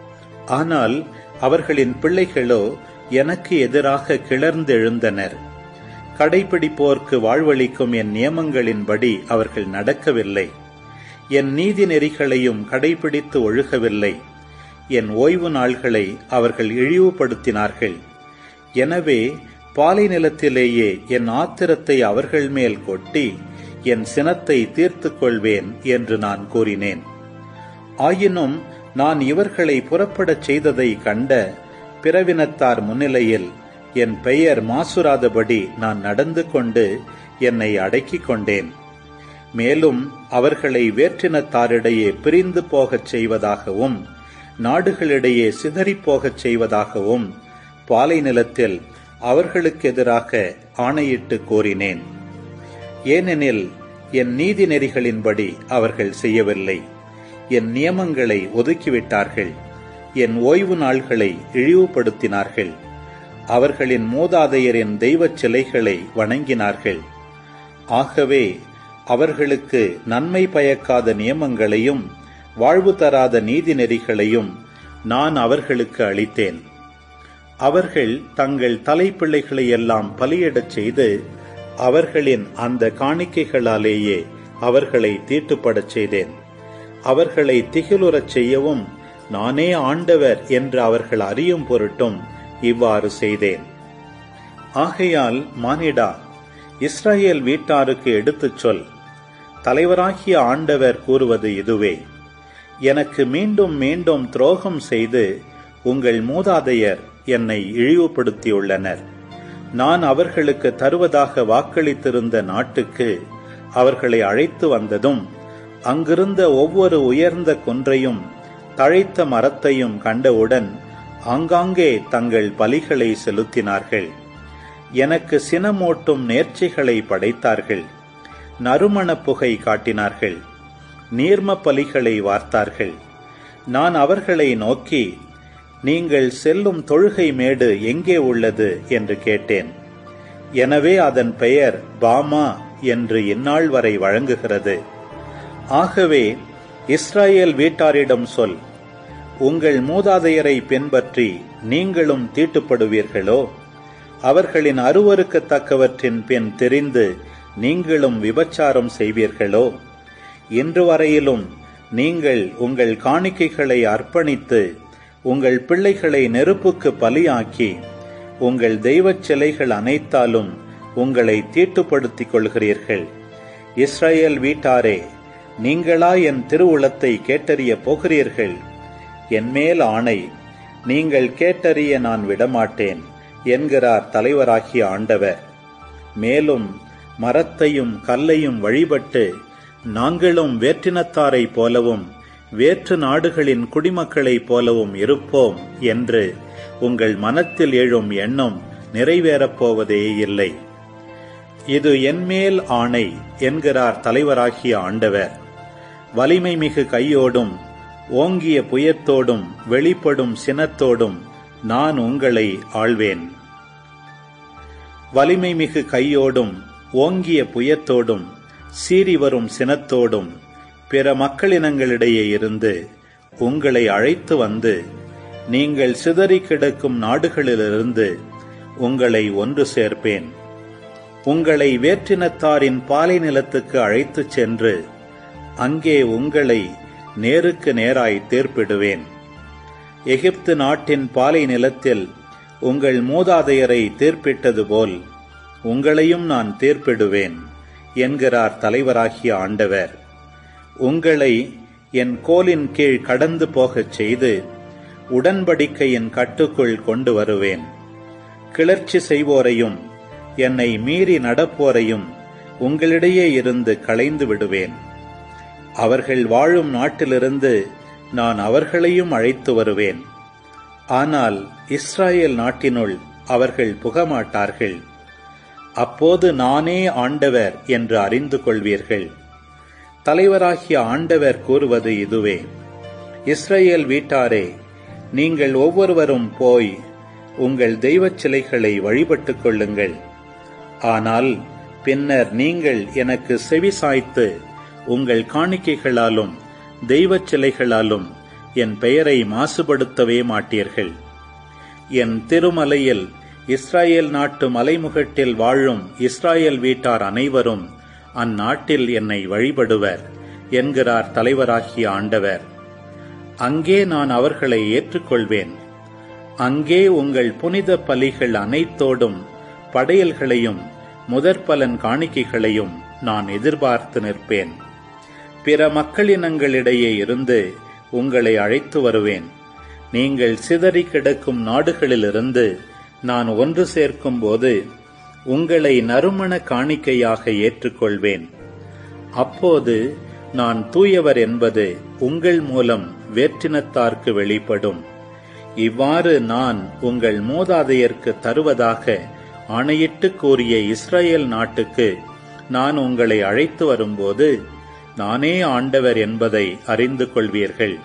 [SPEAKER 1] ஆனால் அவர்களின் பிள்ளைகளோ எனக்கு எதிராக கிளர்ந்தெழுந்தனர். கடைபிடிப்போர்க்கு வாழ்வளிக்கும் என் நியமங்களின்படி அவர்கள் நடக்கவில்லை. என் நீதி நெறிகளையும் கடைபிடித்து ஒழுகவில்லை. என் ஓய்வு நாள்களை அவர்கள் இழிவுபடுத்தினார்கள். எனவே பாலை நிலத்திலேயே என் ஆத்திரத்தை அவர்கள் மேல் கொட்டி என் சினத்தை தீர்த்து கொள்வேன் என்று நான் கூறினேன். ஆயினும் நான் இவர்களை புறப்படச் செய்ததை கண்ட பிறவினத்தார் முன்னிலையில் என் பெயர் மாசுராதபடி நான் நடந்து கொண்டு என்னை அடக்கிக் கொண்டேன். மேலும் அவர்களை வேற்றினத்தாரிடையே பிரிந்து போகச் செய்வதாகவும் நாடுகளிடையே சிதறிப்போகச் செய்வதாகவும் பாலை நிலத்தில் அவர்களுக்கு எதிராக ஆணையிட்டு கோரினேன். ஏனெனில் என் நீதி நெறிகளின்படி அவர்கள் செய்யவில்லை. என் நியமங்களை ஒதுக்கிவிட்டார்கள். என் ஓய்வு நாள்களை இழிவுபடுத்தினார்கள். அவர்களின் மூதாதையரின் தெய்வச் சிலைகளை வணங்கினார்கள். ஆகவே அவர்களுக்கு நன்மை பயக்காத நியமங்களையும் வாழ்வு தராத நீதி நெறிகளையும் நான் அவர்களுக்கு அளித்தேன். அவர்கள் தங்கள் தலைப்பிள்ளைகளை எல்லாம் பலியிடச் செய்து அவர்களின் அந்த காணிக்கைகளாலேயே அவர்களை தீட்டுப்படச் செய்தேன். அவர்களை திகிலுறச் செய்யவும் நானே ஆண்டவர் என்று அவர்கள் அறியும் பொருட்டும் இவ்வாறு செய்தேன். ஆகையால் மானிடா, இஸ்ரவேல் வீட்டாருக்கு எடுத்துச் சொல், தலைவராகிய ஆண்டவர் கூறுவது இதுவே: எனக்கு மீண்டும் மீண்டும் துரோகம் செய்து உங்கள் மூதாதையர் என்னை இழிவுபடுத்தியுள்ளனர். நான் அவர்களுக்கு தருவதாக வாக்களித்திருந்த நாட்டுக்கு அவர்களை அழைத்து வந்ததும், அங்கிருந்த ஒவ்வொரு உயர்ந்த குன்றையும் தழைத்த மரத்தையும் கண்டவுடன் ஆங்காங்கே தங்கள் பலிகளை செலுத்தினார்கள். எனக்கு சினமூட்டும் நேர்ச்சிகளை படைத்தார்கள். நறுமண புகை காட்டினார்கள். நீர்ம பலிகளை வார்த்தார்கள். நான் அவர்களை நோக்கி, நீங்கள் செல்லும் தொழுகை மேடு எங்கே உள்ளது என்று கேட்டேன். எனவே அதன் பெயர் பாமா என்று இந்நாள் வரை வழங்குகிறது. ஆகவே இஸ்ரவேல் வீட்டாரிடம் சொல், உங்கள் மூதாதையரை பின்பற்றி நீங்களும் தீட்டுப்படுவீர்களோ? அவர்களின் அருவருக்கத்தக்கவற்றின் பின் தெரிந்து நீங்களும் விபச்சாரம் செய்வீர்களோ? இன்று வரையிலும் நீங்கள் உங்கள் காணிக்கைகளை அர்ப்பணித்து உங்கள் பிள்ளைகளை நெருப்புக்கு பலியாக்கி உங்கள் தெய்வச் சிலைகள் அனைத்தாலும் உங்களை தீட்டுப்படுத்திக் கொள்கிறீர்கள். இஸ்ரவேல் வீட்டாரே, நீங்களா என் திருவுளத்தை கேட்டறிய போகிறீர்கள்? என்மேல் ஆணை, நீங்கள் கேட்டறிய நான் விடமாட்டேன் என்கிறார் தலைவராகிய ஆண்டவர். மேலும் மரத்தையும் கல்லையும் வழிபட்டு நாங்களும் வேற்றினத்தாரை போலவும் வேற்று நாடுகளின் குடிமக்களைப் போலவும் இருப்போம் என்று உங்கள் மனத்தில் எழும் எண்ணம் நிறைவேறப் போவதே இல்லை. இது என்மேல் ஆணை என்கிறார் தலைவராகிய ஆண்டவர். வலிமை மிகு கையோடும் ஓங்கிய புயத்தோடும் வெளிப்படும் சினத்தோடும் நான் உங்களை ஆள்வேன். வலிமை மிகு கையோடும் ஓங்கிய புயத்தோடும் சீறி வரும் சினத்தோடும் பிற மக்களினங்களிடையே இருந்து உங்களை அழைத்து வந்து நீங்கள் சிதறி கிடக்கும் நாடுகளிலிருந்து உங்களை ஒன்று சேர்ப்பேன். உங்களை வேற்றினத்தாரின் பாலை நிலத்துக்கு அழைத்துச் சென்று அங்கே உங்களை நேருக்கு நேராய் தீர்ப்பிடுவேன். எகிப்து நாட்டின் பாலை நிலத்தில் உங்கள் மூதாதையரை தீர்ப்பிட்டது போல் உங்களையும் நான் தீர்ப்பிடுவேன் என்கிறார் தலைவராகிய ஆண்டவர். உங்களை என் கோலின் கீழ் கடந்து போகச் செய்து உடன்படிக்கையின் கட்டுக்குள் கொண்டு வருவேன். கிளர்ச்சி செய்வோரையும் என்னை மீறி நடப்போரையும் உங்களிடையே இருந்து களைந்து விடுவேன். அவர்கள் வாழும் நாட்டிலிருந்து நான் அவர்களையும் அழைத்து வருவேன். ஆனால் இஸ்ரவேல் நாட்டினுள் அவர்கள் புகமாட்டார்கள். அப்போது நானே ஆண்டவர் என்று அறிந்து கொள்வீர்கள். தலைவராகிய ஆண்டவர் கூறுவது இதுவே: இஸ்ரவேல் வீட்டாரே, நீங்கள் ஒவ்வொருவரும் போய் உங்கள் தெய்வச் சிலைகளை வழிபட்டுக் கொள்ளுங்கள். ஆனால் பின்னர் நீங்கள் எனக்கு செவி சாய்த்து உங்கள் காணிக்கைகளாலும் தெய்வச் சிலைகளாலும் என் பெயரை மாசுபடுத்தவே மாட்டீர்கள். என் திருமலையில் இஸ்ரவேல் நாட்டு மலைமுகட்டில் வாழும் இஸ்ரவேல் வீட்டார் அனைவரும் அந்நாட்டில் என்னை வழிபடுவர் என்கிறார் தலைவராகிய ஆண்டவர். அங்கே நான் அவர்களை ஏற்றுக்கொள்வேன். அங்கே உங்கள் புனித பலிகள் அனைத்தோடும் படையல்களையும் முதற்பலன் காணிக்கைகளையும் நான் எதிர்பார்த்து நிற்பேன். பிற மக்களினங்களிடையே இருந்து உங்களை அழைத்து வருவேன். நீங்கள் சிதறி கிடக்கும் நாடுகளிலிருந்து நான் ஒன்று சேர்க்கும் போது உங்களை நறுமண காணிக்கையாக ஏற்றுக்கொள்வேன். அப்போது நான் தூயவர் என்பது உங்கள் மூலம் வேற்றினத்தார்க்கு வெளிப்படும். இவ்வாறு நான் உங்கள் மூதாதையர்க்கு தருவதாக ஆணையிட்டு கூறிய இஸ்ரவேல் நாட்டுக்கு நான் உங்களை அழைத்து வரும்போது நானே ஆண்டவர் என்பதை அறிந்து கொள்வீர்கள்.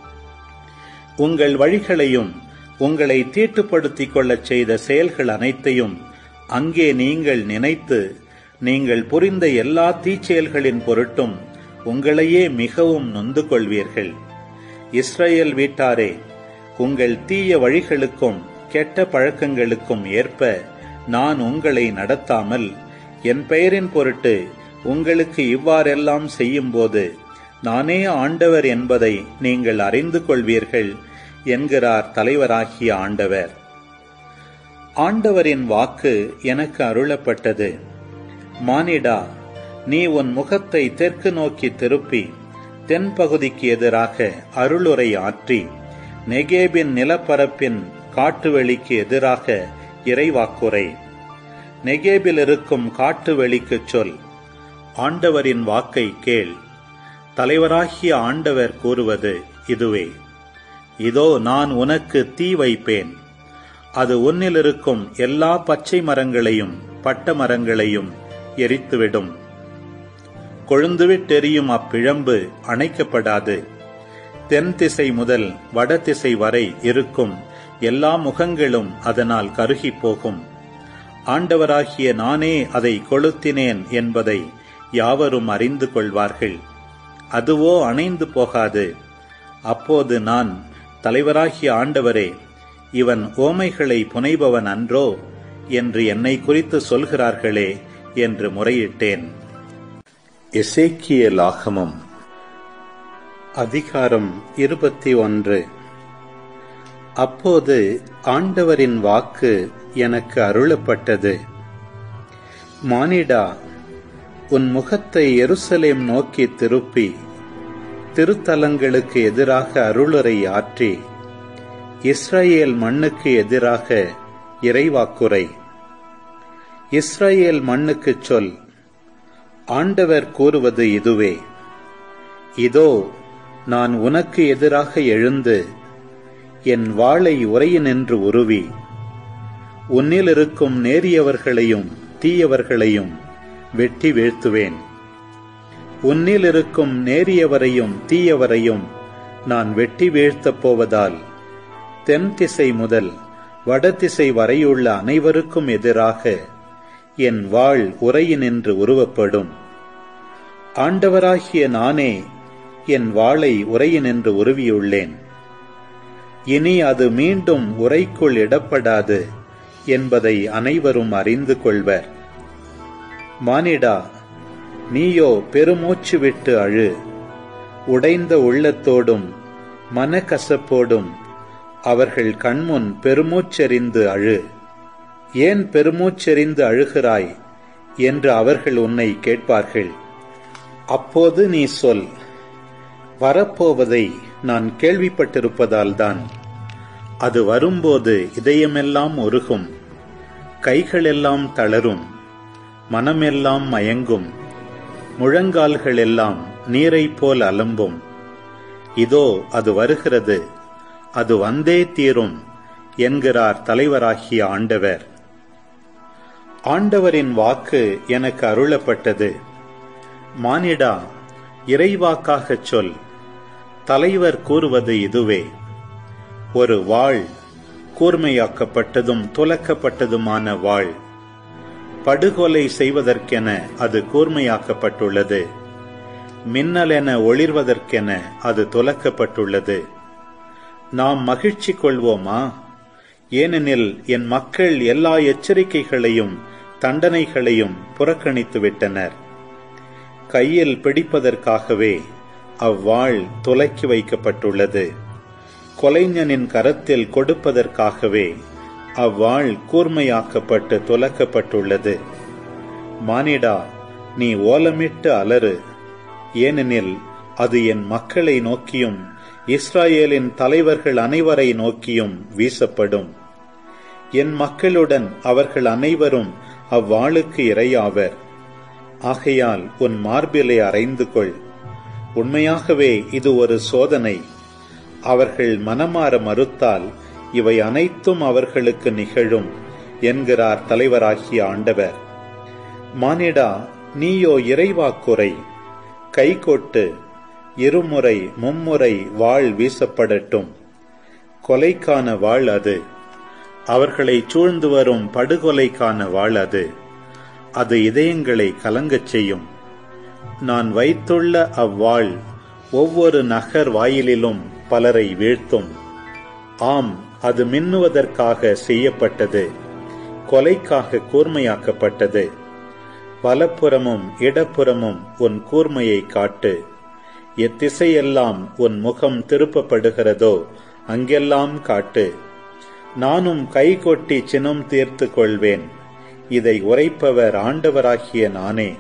[SPEAKER 1] உங்கள் வழிகளையும் உங்களை தீட்டுப்படுத்திக் கொள்ளச் செய்த செயல்கள் அனைத்தையும் அங்கே நீங்கள் நினைத்து நீங்கள் புரிந்த எல்லா தீச்செயல்களின் பொருட்டும் உங்களையே மிகவும் நொந்து கொள்வீர்கள். இஸ்ரவேல் வீட்டாரே, உங்கள் தீய வழிகளுக்கும் கெட்ட பழக்கங்களுக்கும் ஏற்ப நான் உங்களை நடத்தாமல் என் பெயரின் பொருட்டு உங்களுக்கு இவ்வாறெல்லாம் செய்யும்போது நானே ஆண்டவர் என்பதை நீங்கள் அறிந்து கொள்வீர்கள் என்கிறார் தலைவராகிய ஆண்டவர். ஆண்டவரின் வாக்கு எனக்கு அருளப்பட்டது. மானிடா, நீ உன் முகத்தை தெற்கு நோக்கி திருப்பி தென்பகுதிக்கு எதிராக அருளுரை ஆற்றி நெகேபின் நிலப்பரப்பின் காட்டுவெளிக்கு எதிராக இறைவாக்குரை. நெகேபில் இருக்கும் காட்டுவெளிக்குச் சொல், ஆண்டவரின் வாக்கை கேள். தலைவராகிய ஆண்டவர் கூறுவது இதுவே: இதோ நான் உனக்கு தீ வைப்பேன். அது உன்னில் இருக்கும் எல்லா பச்சை மரங்களையும் பட்ட மரங்களையும் எரித்துவிடும். கொழுந்துவிட்டெரியும் அப்பிழம்பு அணைக்கப்படாது. தென் திசை முதல் வடதிசை வரை இருக்கும் எல்லா முகங்களும் அதனால் கருகிப் போகும். ஆண்டவராகிய நானே அதை கொளுத்தினேன் என்பதை யாவரும் அறிந்து கொள்வார்கள். அதுவோ அணைந்து போகாது. அப்போது நான், தலைவராகிய ஆண்டவரே, இவன் ஓமைகளை புனைபவன் அன்றோ என்று என்னை குறித்து சொல்கிறார்களே என்று முறையிட்டேன். எசேக்கியேல் ஆகமம் அதிகாரம் இருபத்தி ஒன்று. அப்போது ஆண்டவரின் வாக்கு எனக்கு அருளப்பட்டது. மானிடா, உன் முகத்தை எருசலேம் நோக்கி திருப்பி திருத்தலங்களுக்கு எதிராக அருளுரை ஆற்றி இஸ்ரவேல் மண்ணுக்கு எதிராக இறைவாக்குரை. இஸ்ரவேல் மண்ணுக்குச் சொல், ஆண்டவர் கூறுவது இதுவே: இதோ நான் உனக்கு எதிராக எழுந்து என் வாளை உறையினின்று உருவி உன்னில் இருக்கும் நேரியவர்களையும் தீயவர்களையும் வெட்டி வீழ்த்துவேன். உன்னில் இருக்கும் நேரியவரையும் தீயவரையும் நான் வெட்டி வீழ்த்தப் போவதால் தென் திசை முதல் வடதிசை வரையுள்ள அனைவருக்கும் எதிராக என் வாள் உறையினின்று உருவப்படும். ஆண்டவராகிய நானே என் வாளை உறையினின்று உருவியுள்ளேன். இனி அது மீண்டும் உறைக்குள் இடப்படாது என்பதை அனைவரும் அறிந்து கொள்வர். மானிடா, நீயோ பெருமூச்சு விட்டு அழு. உடைந்த உள்ளத்தோடும் மனக்கசப்போடும் அவர்கள் கண்முன் பெருமூச்செறிந்து அழு. ஏன் பெருமூச்செறிந்து அழுகிறாய் என்று அவர்கள் உன்னை கேட்பார்கள். அப்போது நீ சொல், வரப்போவதை நான் கேள்விப்பட்டிருப்பதால்தான். அது வரும்போது இதயமெல்லாம் உருகும், கைகளெல்லாம் தளரும், மனமெல்லாம் மயங்கும், முழங்கால்கள் எல்லாம் நீரைப் போல் அலம்பும். இதோ அது வருகிறது, அது வந்தே தீரும் என்கிறார் தலைவராகிய ஆண்டவர். ஆண்டவரின் வாக்கு எனக்கு அருளப்பட்டது. மானிடா, இறைவாக்காகச் சொல், தலைவர் கூறுவது இதுவே: ஒரு வாள், கூர்மையாக்கப்பட்டதும் துலக்கப்பட்டதுமான வாள். படுகொலை செய்வதற்கென அது கூர்மையாக்கப்பட்டுள்ளது. மின்னலென ஒளிர்வதற்கென அது துலக்கப்பட்டுள்ளது. நாம் மகிழ்ச்சி கொள்வோமா? ஏனெனில் என் மக்கள் எல்லா எச்சரிக்கைகளையும் தண்டனைகளையும் புறக்கணித்து விட்டனர். கையில் பிடிப்பதற்காகவே அவ்வாள் துலக்கி வைக்கப்பட்டுள்ளது. கொலைஞனின் கரத்தில் கொடுப்பதற்காகவே அவ்வாள் கூர்மையாக்கப்பட்டு துலக்கப்பட்டுள்ளது. மானிடா, நீ ஓலமிட்டு அலறு. ஏனெனில் அது என் மக்களை நோக்கியும் இஸ்ராயேலின் தலைவர்கள் அனைவரை நோக்கியும் வீசப்படும். என் மக்களுடன் அவர்கள் அனைவரும் அவ்வாளுக்கு இரையாவர். ஆகையால் உன் மார்பிலை அறைந்து கொள். உண்மையாகவே இது ஒரு சோதனை. அவர்கள் மனமாற மறுத்தால் இவை அனைத்தும் அவர்களுக்கு நிகழும் என்கிறார் தலைவராகிய ஆண்டவர். மானிடா, நீயோ இறைவாக்குரை. கை கொட்டு, இருமுறை மும்முறை வாள் வீசப்படட்டும். கொலைக்கான வாள் அது. அவர்களை சூழ்ந்து வரும் படுகொலைக்கான வாள் அது. அது இதயங்களை கலங்கச் செய்யும். நான் வைத்துள்ள அவ்வாள் ஒவ்வொரு நகர் வாயிலிலும் பலரை வீழ்த்தும். ஆம், அது மின்னுவதற்காக செய்யப்பட்டது, கொலைக்காக கூர்மையாக்கப்பட்டது. வலப்புறமும் இடப்புறமும் உன் கூர்மையை காட்டு. எத்திசையெல்லாம் உன் முகம் திருப்பப்படுகிறதோ அங்கெல்லாம் காட்டு. நானும் கைகொட்டி சினம் தீர்த்து கொள்வேன். இதை உரைப்பவர் ஆண்டவராகிய நானே.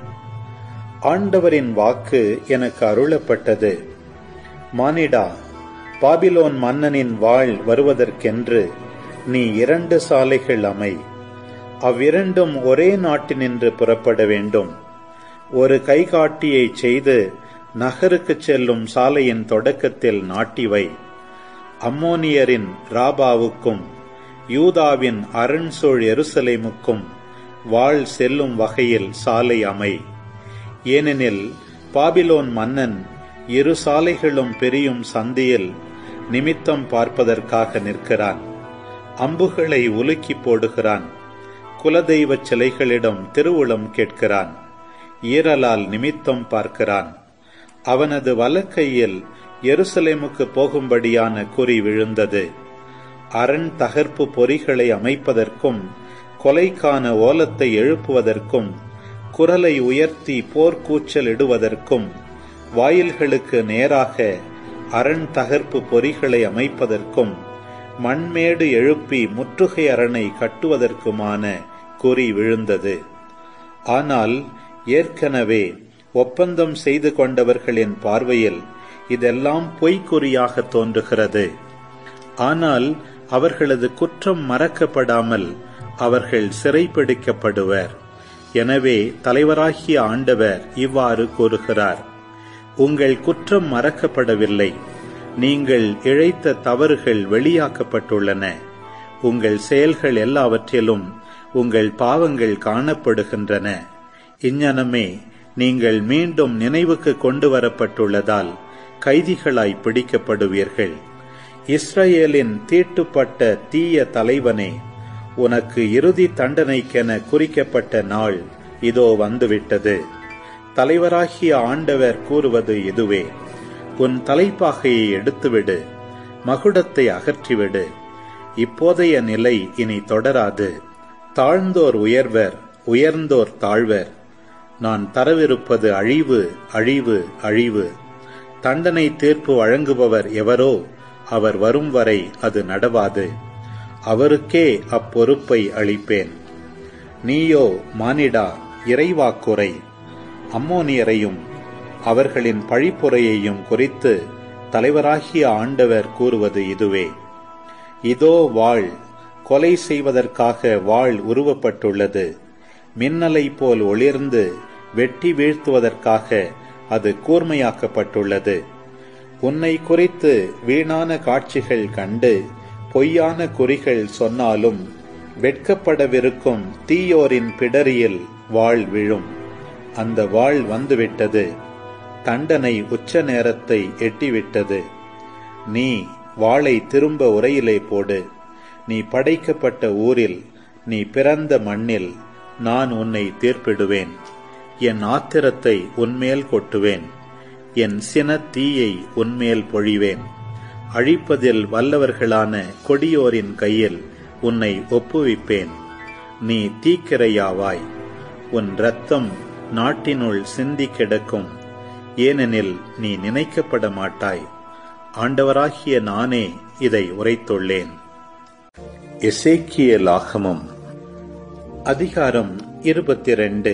[SPEAKER 1] ஆண்டவரின் வாக்கு எனக்கு அருளப்பட்டது. மானிடா, பாபிலோன் மன்னனின் வாள் வருவதற்கென்று நீ இரண்டு சாலைகள் அமை. அவ்விரண்டும் ஒரே நாட்டினின்று புறப்பட வேண்டும். ஒரு கைகாட்டியை செய்து நகருக்கு செல்லும் சாலையின் தொடக்கத்தில் நாட்டிவை. அம்மோனியரின் ராபாவுக்கும் யூதாவின் அரண்சூழ் எருசலேமுக்கும் வாள் செல்லும் வகையில் சாலை அமை. ஏனெனில் பாபிலோன் மன்னன் இரு சாலைகளும் பெரியும் சந்தியில் நிமித்தம் பார்ப்பதற்காக நிற்கிறான். அம்புகளை உலுக்கி போடுகிறான். குலதெய்வ சிலைகளிடம் திருவுளம் கேட்கிறான். ஈரலால் நிமித்தம் பார்க்கிறான். அவனது வலக்கையில் எருசலேமுக்கு போகும்படியான குறி விழுந்தது. அரண் தகர்ப்பு பொறிகளை அமைப்பதற்கும் கொலைக்கான ஓலத்தை எழுப்புவதற்கும் குரலை உயர்த்தி போர்க்கூச்சல் இடுவதற்கும் வாயில்களுக்கு நேராக அரண் தகர்ப்பு பொறிகளை அமைப்பதற்கும் மண்மேடு எழுப்பி முற்றுகை அரணை கட்டுவதற்குமான குறி விழுந்தது. ஆனால் ஏற்கனவே ஒப்பந்தம் செய்து கொண்டவர்களின் பார்வையில் இதெல்லாம் பொய்க்குறியாக தோன்றுகிறது. ஆனால் அவர்களது குற்றம் மறக்கப்படாமல் அவர்கள் சிறைப்பிடிக்கப்படுவர். எனவே தலைவராகிய ஆண்டவர் இவ்வாறு கூறுகிறார்: உங்கள் குற்றம் மறக்கப்படவில்லை. நீங்கள் இழைத்த தவறுகள் வெளியாக்கப்பட்டுள்ளன. உங்கள் செயல்கள் எல்லாவற்றிலும் உங்கள் பாவங்கள் காணப்படுகின்றன. இஞ்ஞனமே நீங்கள் மீண்டும் நினைவுக்கு கொண்டு வரப்பட்டுள்ளதால் கைதிகளாய் பிடிக்கப்படுவீர்கள். இஸ்ரவேலின் தீட்டுப்பட்ட தீய தலைவனே, உனக்கு இறுதி தண்டனைக்கென குறிக்கப்பட்ட நாள் இதோ வந்துவிட்டது. தலைவராகிய ஆண்டவர் கூறுவது இதுவே: உன் தலைப்பாகையை எடுத்துவிடு, மகுடத்தை அகற்றிவிடு. இப்போதைய நிலை இனி தொடராது. தாழ்ந்தோர் உயர்வர், உயர்ந்தோர் தாழ்வர். நான் தரவிருப்பது அழிவு, அழிவு, அழிவு. தண்டனை தீர்ப்பு வழங்குபவர் எவரோ அவர் வரும் வரை அது நடவாது. அவருக்கே அப்பொறுப்பை அளிப்பேன். நீயோ மானிடா, இறைவாக்குரை. அம்மோனியரையும் அவர்களின் பழிப்புரையையும் குறித்து தலைவராகிய ஆண்டவர் கூறுவது இதுவே: இதோ வாள், கொலை செய்வதற்காக வாள் உருவப்பட்டுள்ளது. மின்னலை போல் ஒளிர்ந்து வெட்டி வீழ்த்துவதற்காக அது கூர்மையாக்கப்பட்டுள்ளது. உன்னை குறித்து வீணான காட்சிகள் கண்டு பொய்யான குறிகள் சொன்னாலும் வெட்கப்படவிருக்கும் தீயோரின் பிடரியில் வாள் விழும். அந்த வாள் வந்துவிட்டது. தண்டனை உச்ச நேரத்தை எட்டிவிட்டது. நீ வாளை திரும்ப உரையிலே போடு. நீ படைக்கப்பட்ட ஊரில், நீ பிறந்த மண்ணில் நான் உன்னை தீர்ப்பிடுவேன். என் ஆத்திரத்தை உன்மேல் கொட்டுவேன். என் சின தீயை உன்மேல் பொழிவேன். அழிப்பதில் வல்லவர்களான கொடியோரின் கையில் உன்னை ஒப்புவிப்பேன். நீ தீக்கிரையாவாய். உன் இரத்தம் நாட்டினுள் சிந்தி கிடக்கும். ஏனெனில் நீ நினைக்கப்பட மாட்டாய். ஆண்டவராகிய நானே இதை உரைத்துள்ளேன். எசேக்கியேல் ஆகமம் அதிகாரம் இருபத்தி இரண்டு.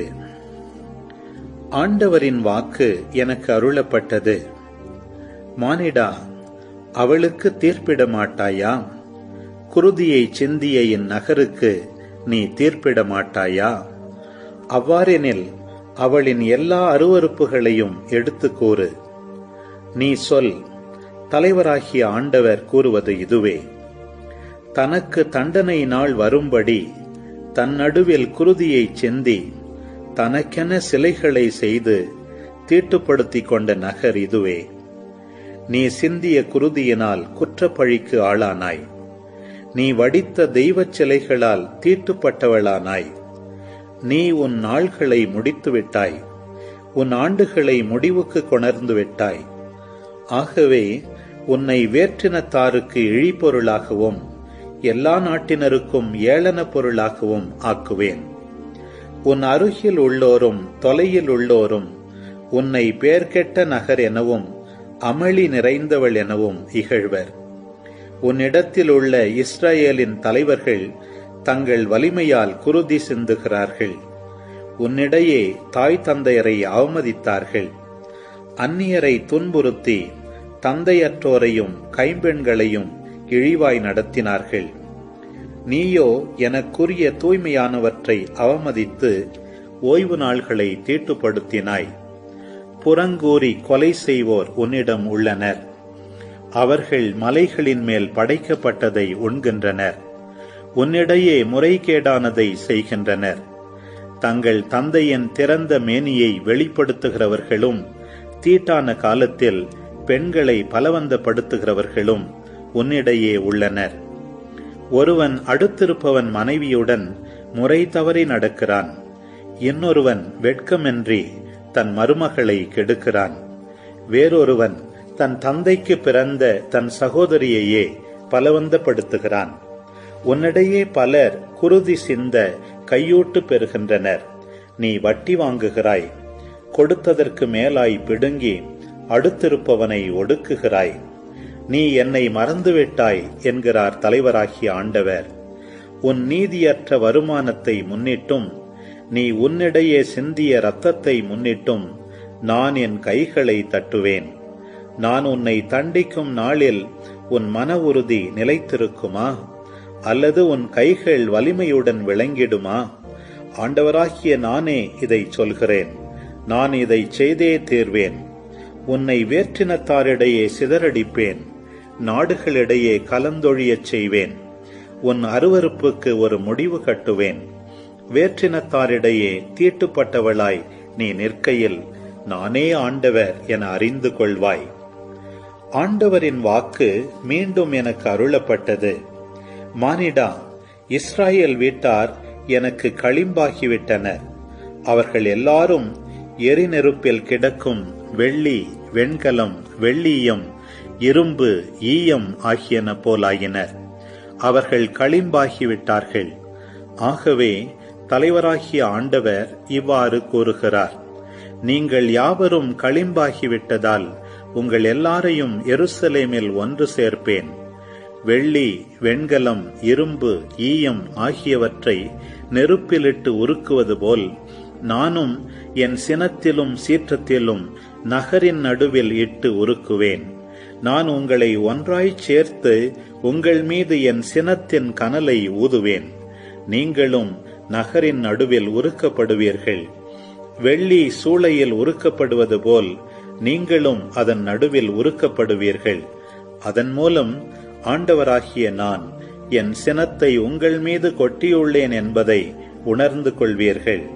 [SPEAKER 1] ஆண்டவரின் வாக்கு எனக்கு அருளப்பட்டது. மானிடா, அவளுக்கு தீர்ப்பிட மாட்டாயா? குருதியை சிந்திய என் நகருக்கு நீ தீர்ப்பிட மாட்டாயா? அவ்வாறெனில் அவளின் எல்லா அருவருப்புகளையும் எடுத்து கூறு. நீ சொல், தலைவராகிய ஆண்டவர் கூறுவது இதுவே: தனக்கு தண்டனை நாள் வரும்படி தன் நடுவில் குருதியை சிந்தி தனக்கென சிலைகளை செய்து தீட்டுப்படுத்திக் கொண்ட நகர் இதுவே. நீ சிந்திய குருதியினால் குற்றப்பழிக்கு ஆளானாய். நீ வடித்த தெய்வச் சிலைகளால் தீட்டுப்பட்டவளானாய். நீ உன் நாள்களை முடித்துவிட்டாய். உன் ஆண்டுகளை முடிவுக்கு கொணர்ந்து விட்டாய். ஆகவே உன்னை வேற்றினத்தாருக்கு இழிபொருளாகவும் எல்லா நாட்டினருக்கும் ஏளன பொருளாகவும் ஆக்குவேன். உன் அருகில் உள்ளோரும் தொலையில் உள்ளோரும் உன்னை பேர்கெட்ட நகர் எனவும் அமளி நிறைந்தவள் எனவும் இகழ்வர். உன்னிடத்தில் உள்ள இஸ்ரவேலின் தலைவர்கள் தங்கள் வலிமையால் குருதி சிந்துகிறார்கள். உன்னிடையே தாய் தந்தையரை அவமதித்தார்கள். அந்நியரை துன்புறுத்தி தந்தையற்றோரையும் கைம்பெண்களையும் இழிவாய் நடத்தினார்கள். நீயோ எனக்குரிய தூய்மையானவற்றை அவமதித்து ஓய்வு நாள்களை தீட்டுப்படுத்தினாய். புறங்கூறி கொலை செய்வோர் உன்னிடம் உள்ளனர். அவர்கள் மலைகளின் மேல் படைக்கப்பட்டதை உண்கின்றனர். உன்னிடையே முறைகேடானதை செய்கின்றனர். தங்கள் தந்தையின் திறந்த மேனியை வெளிப்படுத்துகிறவர்களும் தீட்டான காலத்தில் பெண்களை பலவந்தப்படுத்துகிறவர்களும் உன்னிடையே உள்ளனர். ஒருவன் அடுத்திருப்பவன் மனைவியுடன் முறை தவறி நடக்கிறான். இன்னொருவன் வெட்கமின்றி தன் மருமகளை கெடுக்கிறான். வேறொருவன் தன் தந்தைக்கு பிறந்த தன் சகோதரியையே பலவந்தப்படுத்துகிறான். உன்னிடையே பலர் குருதி சிந்த கையூட்டு பெறுகின்றனர். நீ வட்டி வாங்குகிறாய். கொடுத்ததற்கு மேலாய் பிடுங்கி அடுத்திருப்பவனை ஒடுக்குகிறாய். நீ என்னை மறந்துவிட்டாய் என்கிறார் தலைவராகிய ஆண்டவர். உன் நீதியற்ற வருமானத்தை முன்னிட்டும் நீ உன்னிடையே சிந்திய இரத்தத்தை முன்னிட்டும் நான் என் கைகளை தட்டுவேன். நான் உன்னை தண்டிக்கும் நாளில் உன் மன உறுதி நிலைத்திருக்குமா? அல்லது உன் கைகள் வலிமையுடன் விளங்கிடுமா? ஆண்டவராகிய நானே இதை சொல்கிறேன். நான் இதை செய்தே தீர்வேன். உன்னை வேற்றினத்தாரிடையே சிதறடிப்பேன். நாடுகளிடையே கலந்தொழியச் செய்வேன். உன் அருவருப்புக்கு ஒரு முடிவு கட்டுவேன். வேற்றினத்தாரிடையே தீட்டுப்பட்டவளாய் நீ நிற்கையில் நானே ஆண்டவர் என அறிந்து கொள்வாய். ஆண்டவரின் வாக்கு மீண்டும் எனக்கு அருளப்பட்டது. மானிடா, இஸ்ராயேல் வீட்டார் எனக்கு களிம்பாகிவிட்டனர். அவர்கள் எல்லாரும் எரிநெருப்பில் கிடக்கும் வெள்ளி, வெண்கலம், வெள்ளீயம், இரும்பு, ஈயம் ஆகியன போலாயினர். அவர்கள் களிம்பாகிவிட்டார்கள். ஆகவே தலைவராகிய ஆண்டவர் இவ்வாறு கூறுகிறார்: நீங்கள் யாவரும் களிம்பாகிவிட்டதால் உங்கள் எல்லாரையும் எருசலேமில் ஒன்று சேர்ப்பேன். வெள்ளி, வெண்கலம், இரும்பு, ஈயம் ஆகியவற்றை நெருப்பிலிட்டு உருக்குவது போல் நானும் என் சினத்திலும் சீற்றத்திலும் நகரின் நடுவில் இட்டு உருக்குவேன். நான் உங்களை ஒன்றாய்ச் சேர்த்து உங்கள் மீது என் சினத்தின் கனலை ஊதுவேன். நீங்களும் நகரின் நடுவில் உருக்கப்படுவீர்கள். வெள்ளி சூளையில் உருக்கப்படுவது போல் நீங்களும் அதன் நடுவில் உருக்கப்படுவீர்கள். அதன் மூலம் ஆண்டவராகிய நான் என் சினத்தை உங்கள் மீது கொட்டியுள்ளேன் என்பதை உணர்ந்து கொள்வீர்கள்.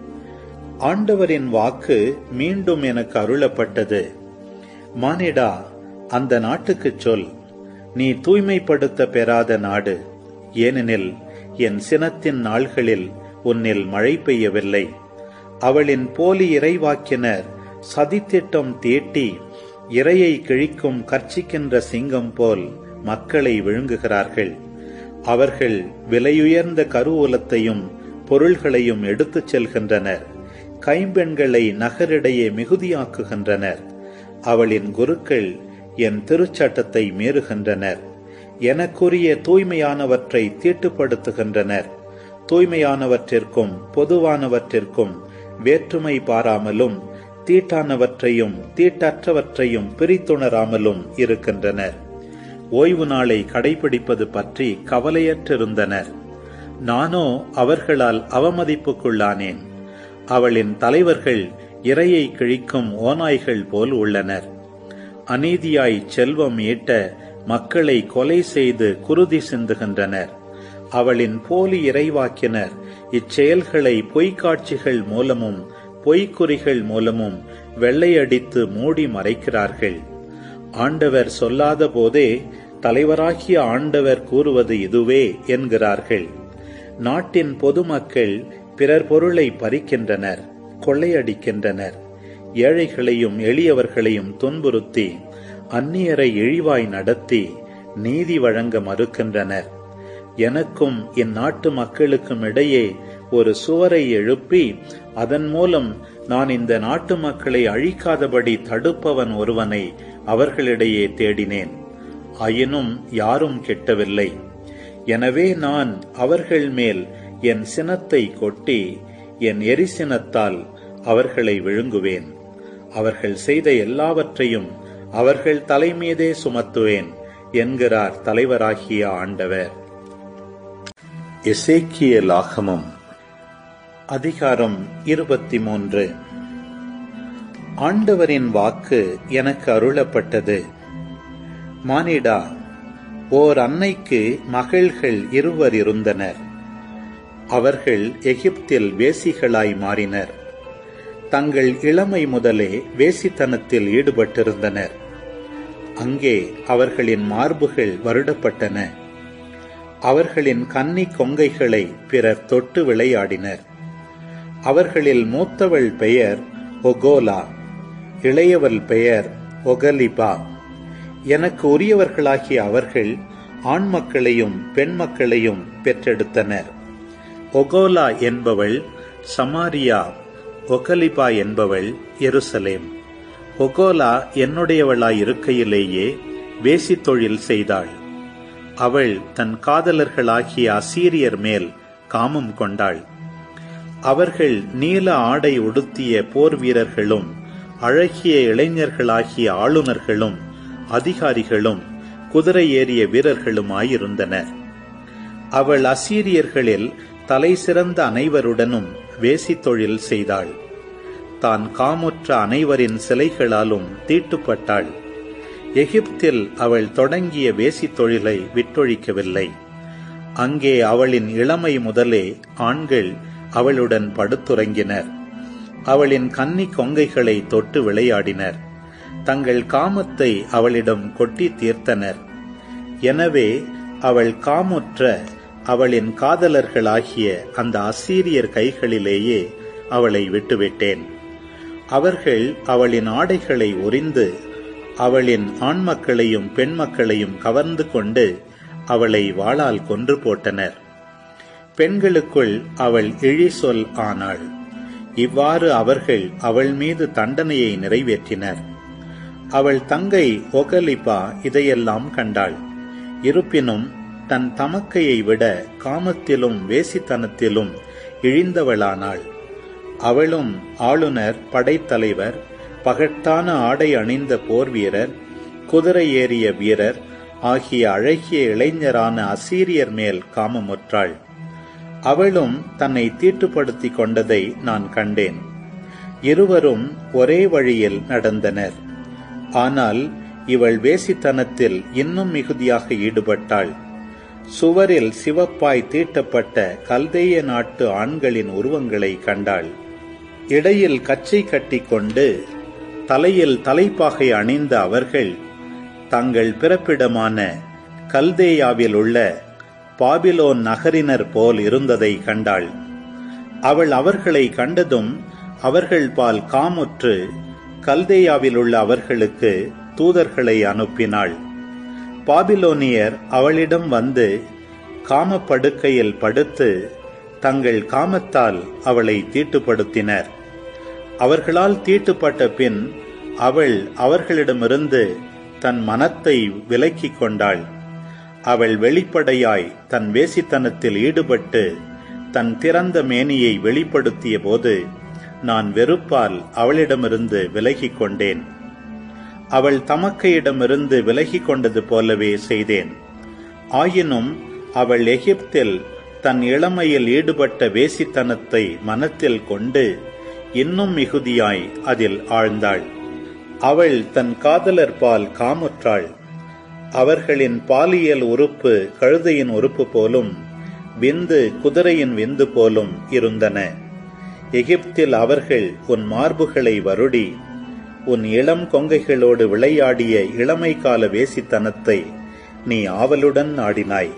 [SPEAKER 1] ஆண்டவரின் வாக்கு மீண்டும் எனக்கு அருளப்பட்டது. மானிடா, அந்த நாட்டுக்குச் சொல், நீ தூய்மைப்படுத்த பெறாத நாடு. ஏனெனில் என் சினத்தின் நாள்களில் உன்னில் மழை பெய்யவில்லை. அவளின் போலி இறைவாக்கினர் சதித்திட்டம் தீட்டி இரையை கிழிக்கும் கர்ச்சிக்கின்ற சிங்கம் போல் மக்களை விழுங்குகிறார்கள். அவர்கள் விலையுயர்ந்த கருவூலத்தையும் பொருள்களையும் எடுத்துச் செல்கின்றனர். கைம்பெண்களை நகரிடையே மிகுதியாக்குகின்றனர். அவளின் குருக்கள் என் திருச்சட்டத்தை மீறுகின்றனர். எனக்குரிய தூய்மையானவற்றை தீட்டுப்படுத்துகின்றனர். தூய்மையானவற்றிற்கும் பொதுவானவற்றிற்கும் வேற்றுமை பாராமலும் தீட்டானவற்றையும் தீட்டற்றவற்றையும் பிரித்துணராமலும் இருக்கின்றனர். ஓய்வு நாளை கடைபிடிப்பது பற்றி கவலையற்றிருந்தனர். நானோ அவர்களால் அவமதிப்புக்குள்ளானேன். அவளின் தலைவர்கள் இரையை கிழிக்கும் ஓநாய்கள் போல் உள்ளனர். அநீதியாய் செல்வம் ஈட்ட மக்களை கொலை செய்து குருதி சிந்துகின்றனர். அவளின் போலி இறைவாக்கினர் இச்செயல்களை பொய்க்காட்சிகள் மூலமும் பொய்க்குறிகள் மூலமும் வெள்ளையடித்து மூடி மறைக்கிறார்கள். ஆண்டவர் சொல்லாத போதே தலைவராகிய ஆண்டவர் கூறுவது இதுவே என்கிறார்கள். நாட்டின் பொதுமக்கள் பிறர் பொருளை பறிக்கின்றனர், கொள்ளையடிக்கின்றனர். ஏழைகளையும் எளியவர்களையும் துன்புறுத்தி அந்நியரை இழிவாய் நடத்தி நீதி வழங்க மறுக்கின்றனர். எனக்கும் இந்நாட்டு மக்களுக்கும் இடையே ஒரு சுவரை எழுப்பி அதன் மூலம் நான் இந்த நாட்டு மக்களை அழிக்காதபடி தடுப்பவன் ஒருவனை அவர்களிடையே தேடினேன். ஆயினும் யாரும் கெட்டவில்லை. எனவே நான் அவர்கள் மேல் என் சினத்தை கொட்டி என் எரிசினத்தால் அவர்களை விழுங்குவேன். அவர்கள் செய்த எல்லாவற்றையும் அவர்கள் தலைமீதே சுமத்துவேன் என்கிறார் தலைவராகிய ஆண்டவர். எசேக்கியேல் ஆகமம் அதிகாரம் இருபத்தி மூன்று. ஆண்டவரின் வாக்கு எனக்கு அருளப்பட்டது. மானிடா, ஓர் அன்னைக்கு மகள்கள் இருவர் இருந்தனர். அவர்கள் எகிப்தில் வேசிகளாய் மாறினர். தங்கள் இளமை முதலே வேசித்தனத்தில் ஈடுபட்டிருந்தனர். அங்கே அவர்களின் மார்புகள் வருடப்பட்டன. அவர்களின் கன்னி கொங்கைகளை பிறர் தொட்டு விளையாடினர். அவர்களில் மூத்தவள் பெயர் ஒகோலா, இளையவள் பெயர் ஒகலிபா. எனக்கு உரியவர்களாகிய அவர்கள் ஆண் மக்களையும் பெண் மக்களையும் பெற்றெடுத்தனர். ஒகோலா என்பவள் சமாரியா, ஒகலிபா என்பவள் எருசலேம். ஒகோலா என்னுடையவளாய் இருக்கையிலேயே வேசி தொழில் செய்தாள். அவள் தன் காதலர்களாகிய அசீரியர் மேல் காமம் கொண்டாள். அவர்கள் நீல ஆடை உடுத்திய போர் வீரர்களும் அழகிய இளைஞர்களாகிய ஆளுநர்களும் அதிகாரிகளும் குதிரை ஏறிய வீரர்களுமாயிருந்தனர். அவள் அசீரியர்களில் தலை சிறந்த அனைவருடனும் வேசி தொழில் செய்தாள். தான் காமுற்ற அனைவரின் சிலைகளாலும் தீட்டுப்பட்டாள். எகிப்தில் அவள் தொடங்கிய வேசி தொழிலை விட்டொழிக்கவில்லை. அங்கே அவளின் இளமை முதலே ஆண்கள் அவளுடன் படுத்துறங்கினர். அவளின் கன்னி கொங்கைகளை தொட்டு விளையாடினர். தங்கள் காமத்தை அவளிடம் கொட்டி தீர்த்தனர். எனவே அவள் காமுற்ற அவளின் காதலர்களாகிய அந்த அசீரியர் கைகளிலேயே அவளை விட்டுவிட்டேன். அவர்கள் அவளின் ஆடைகளை உரிந்து அவளின் ஆண் மக்களையும் பெண் மக்களையும் கவர்ந்து கொண்டு அவளை வாளால் கொன்று போட்டனர். பெண்களுக்குள் அவள் இழி சொல் ஆனாள். இவ்வாறு அவர்கள் அவள் மீது தண்டனையை நிறைவேற்றினர். அவள் தங்கை ஒகலிபா இதையெல்லாம் கண்டாள். இருப்பினும் தன் தமக்கையை விட காமத்திலும் வேசித்தனத்திலும் இழிந்தவளானாள். அவளும் ஆளுநர், படைத்தலைவர், பகட்டான ஆடை அணிந்த போர் வீரர், குதிரை ஏறிய வீரர் ஆகிய அழகிய இளைஞரான அசீரியர் மேல் காமமுற்றாள். அவளும் தன்னை தீட்டுப்படுத்தி கொண்டதை நான் கண்டேன். இருவரும் ஒரே வழியில் நடந்தனர். ஆனால் இவள் வேசித்தனத்தில் இன்னும் மிகுதியாக ஈடுபட்டாள். சுவரில் சிவப்பாய் தீட்டப்பட்ட கல்தேய நாட்டு ஆண்களின் உருவங்களை கண்டாள். இடையில் கச்சை கட்டி கொண்டு தலையில் தலைப்பாகை அணிந்த அவர்கள் தங்கள் பிறப்பிடமான கல்தேயாவில் உள்ள பாபிலோன் நகரினர் போல் இருந்ததை கண்டாள். அவள் அவர்களை கண்டதும் அவர்கள் பால் காமுற்று கல்தேயாவில் உள்ள அவர்களுக்கு தூதர்களை அனுப்பினாள். பாபிலோனியர் அவளிடம் வந்து காமப்படுக்கையில் படுத்து தங்கள் காமத்தால் அவளை தீட்டுப்படுத்தினர். அவர்களால் தீட்டுப்பட்ட பின் அவள் அவர்களிடமிருந்து தன் மனத்தை விலக்கிக் கொண்டாள். அவள் வெளிப்படையாய் தன் வேசித்தனத்தில் ஈடுபட்டு தன் திறந்த மேனியை வெளிப்படுத்திய போது நான் வெறுப்பால் அவளிடமிருந்து விலகிக் கொண்டேன். அவள் தமக்கையிடமிருந்து விலகிக் கொண்டது போலவே செய்தேன். ஆயினும் அவள் எகிப்தில் தன் இளமையில் ஈடுபட்ட வேசித்தனத்தை மனத்தில் கொண்டு இன்னும் மிகுதியாய் அதில் ஆழ்ந்தாள். அவள் தன் காதலர் பால் காமுற்றாள். அவர்களின் பாலியல் உறுப்பு கழுதையின் உறுப்பு போலும் விந்து குதிரையின் விந்து போலும் இருந்தன. எகிப்தில் அவர்கள் உன் மார்புகளை வருடி உன் இளம் கொங்கைகளோடு விளையாடிய இளமை கால வேசித்தனத்தை நீ ஆவலுடன் நாடினாய்.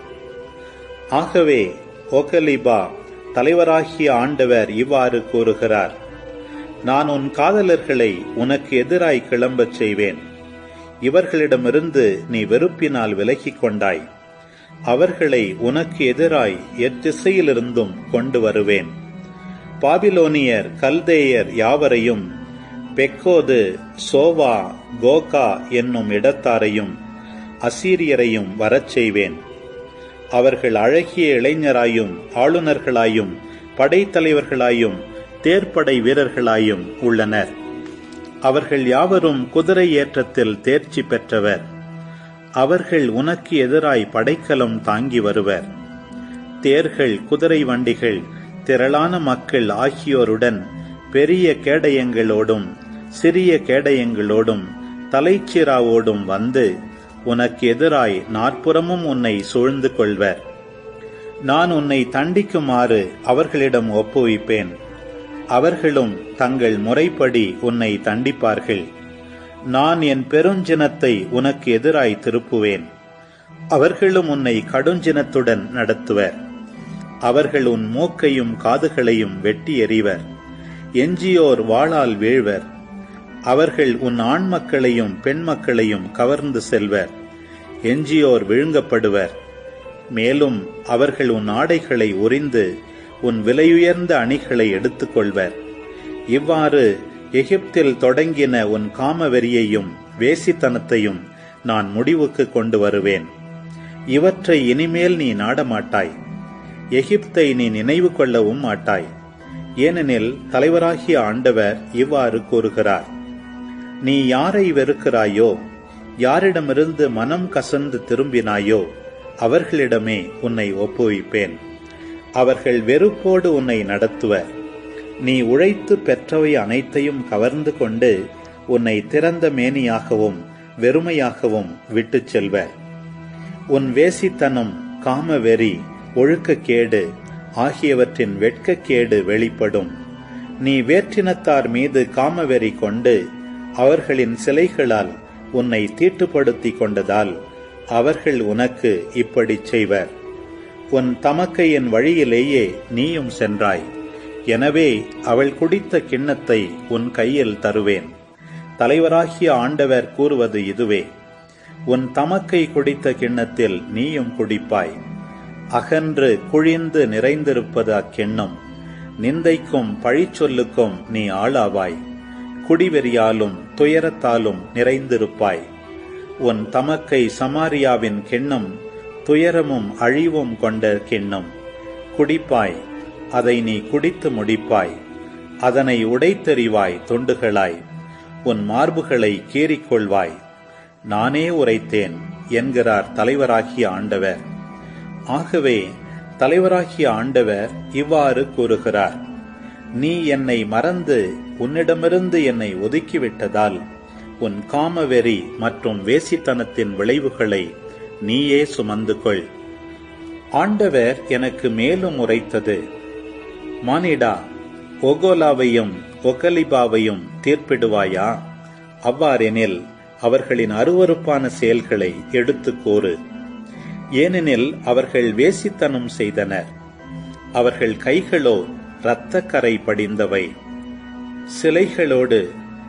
[SPEAKER 1] ஆகவே ஒகலிபா, தலைவராகிய ஆண்டவர் இவ்வாறு கூறுகிறார்: நான் உன் காதலர்களை உனக்கு எதிராய் கிளம்பச் செய்வேன். இவர்களிடமிருந்து நீ வெறுப்பினால் விலகிக் கொண்டாய். அவர்களை உனக்கு எதிராய் எத்திசையிலிருந்தும் கொண்டு வருவேன். பாபிலோனியர், கல்தேயர் யாவரையும், பெக்கோது, சோவா, கோகா என்னும் இடத்தாரையும், அசீரியரையும் வரச் செய்வேன். அவர்கள் அழகிய இளைஞராயும் ஆளுநர்களாயும் படைத்தலைவர்களாயும் தேர்ப்படை வீரர்களாயும் உள்ளனர். அவர்கள் யாவரும் குதிரை ஏற்றத்தில் தேர்ச்சி பெற்றவர். அவர்கள் உனக்கு எதிராய் படைக்கலம் தாங்கி வருவர். தேர்கள், குதிரை வண்டிகள், திரளான மக்கள் ஆகியோருடன் பெரிய கேடயங்களோடும் சிறிய கேடயங்களோடும் தலைச்சீராவோடும் வந்து உனக்கு எதிராய் நாற்புறமும் உன்னை சூழ்ந்து கொள்வர். நான் உன்னை தண்டிக்குமாறு அவர்களிடம் ஒப்புவிப்பேன். அவர்களும் தங்கள் முறைப்படி உன்னை தண்டிப்பார்கள். நான் என் பெருஞ்சினத்தை உனக்கு எதிராய் திருப்புவேன். அவர்களும் உன்னை கடுஞ்சினத்துடன் நடத்துவர். அவர்கள் உன் மூக்கையும் காதுகளையும் வெட்டி எறிவர். எஞ்சியோர் வாளால் வீழ்வர். அவர்கள் உன் ஆண் மக்களையும் பெண் மக்களையும் கவர்ந்து செல்வர். எஞ்சியோர் விழுங்கப்படுவர். மேலும் அவர்கள் உன் ஆடைகளை உரிந்து உன் விலையுயர்ந்த அணிகளை எடுத்துக்கொள்வர். இவ்வாறு எகிப்தில் தொடங்கின உன் காமவெறியையும் வேசித்தனத்தையும் நான் முடிவுக்கு கொண்டு வருவேன். இவற்றை இனிமேல் நீ நாடமாட்டாய். எகிப்தை நீ நினைவு கொள்ளவும் மாட்டாய். ஏனெனில் தலைவராகிய ஆண்டவர் இவ்வாறு கூறுகிறார்: நீ யாரை வெறுக்கிறாயோ, யாரிடமிருந்து மனம் கசந்து திரும்பினாயோ, அவர்களிடமே உன்னை ஒப்புவிப்பேன். அவர்கள் வெறுப்போடு உன்னை நடத்துவர். நீ உழைத்து பெற்றவை அனைத்தையும் கவர்ந்து கொண்டு உன்னை திறந்த மேனியாகவும் வெறுமையாகவும் விட்டுச் செல்வர். உன் வேசித்தனம், காமவெறி, ஒழுக்கக்கேடு ஆகியவற்றின் வெட்கக்கேடு வெளிப்படும். நீ வேற்றினத்தார் மீது காமவெறி கொண்டு அவர்களின் சிலைகளால் உன்னை தீட்டுப்படுத்தி கொண்டதால் அவர்கள் உனக்கு இப்படி செய்வர். உன் தமக்கையின் வழியிலேயே நீயும் சென்றாய். எனவே அவள் குடித்த கிண்ணத்தை உன் கையில் தருவேன். தலைவராகிய ஆண்டவர் கூறுவது இதுவே: உன் தமக்கை குடித்த கிண்ணத்தில் நீயும் குடிப்பாய். அகன்று குழிந்து நிறைந்திருப்பது அக்கிண்ணம். நிந்தைக்கும் பழிச்சொல்லுக்கும் நீ ஆளாவாய். குடிவெறியாலும் துயரத்தாலும் நிறைந்திருப்பாய். உன் தமக்கை சமாரியாவின் கிண்ணம் துயரமும் அழிவும் கொண்ட கிண்ணம். குடிப்பாய், அதை நீ குடித்து முடிப்பாய். அதனை உடைத்தெறிவாய் துண்டுகளாய். உன் மார்புகளை கீறிக்கொள்வாய். நானே உரைத்தேன் என்கிறார் தலைவராகிய ஆண்டவர். ஆகவே தலைவராகிய ஆண்டவர் இவ்வாறு கூறுகிறார்: நீ என்னை மறந்து உன்னிடமிருந்து என்னை ஒதுக்கிவிட்டதால் உன் காமவெறி மற்றும் வேசித்தனத்தின் விளைவுகளை நீயே சுமந்து கொள். ஆண்டவர் எனக்கு மேலும் உரைத்தது: மானிடா, ஒகோலாவையும் ஒகலிபாவையும் தீர்ப்பிடுவாயா? அவ்வாறெனில் அவர்களின் அருவருப்பான செயல்களை எடுத்துக் கூறு. ஏனெனில் அவர்கள் வேசித்தனம் செய்தனர். அவர்கள் கைகளோ இரத்தக்கரை படிந்தவை. சிலைகளோடு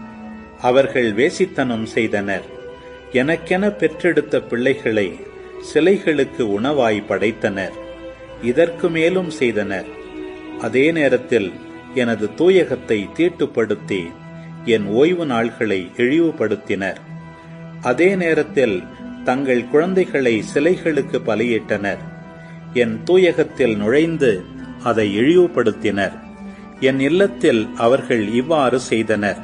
[SPEAKER 1] அவர்கள் வேசித்தனம் செய்தனர். எனக்கென பெற்றெடுத்த பிள்ளைகளை சிலைகளுக்கு உணவாய் படைத்தனர். இதற்கு மேலும் செய்தனர். அதே நேரத்தில் எனது தூயகத்தை தீட்டுப்படுத்தி என் ஓய்வு நாள்களை இழிவுபடுத்தினர். அதே நேரத்தில் தங்கள் குழந்தைகளை சிலைகளுக்கு பலியிட்டனர். என் தூயகத்தில் நுழைந்து அதை இழிவுபடுத்தினர். என் இல்லத்தில் அவர்கள் இவ்வாறு செய்தனர்.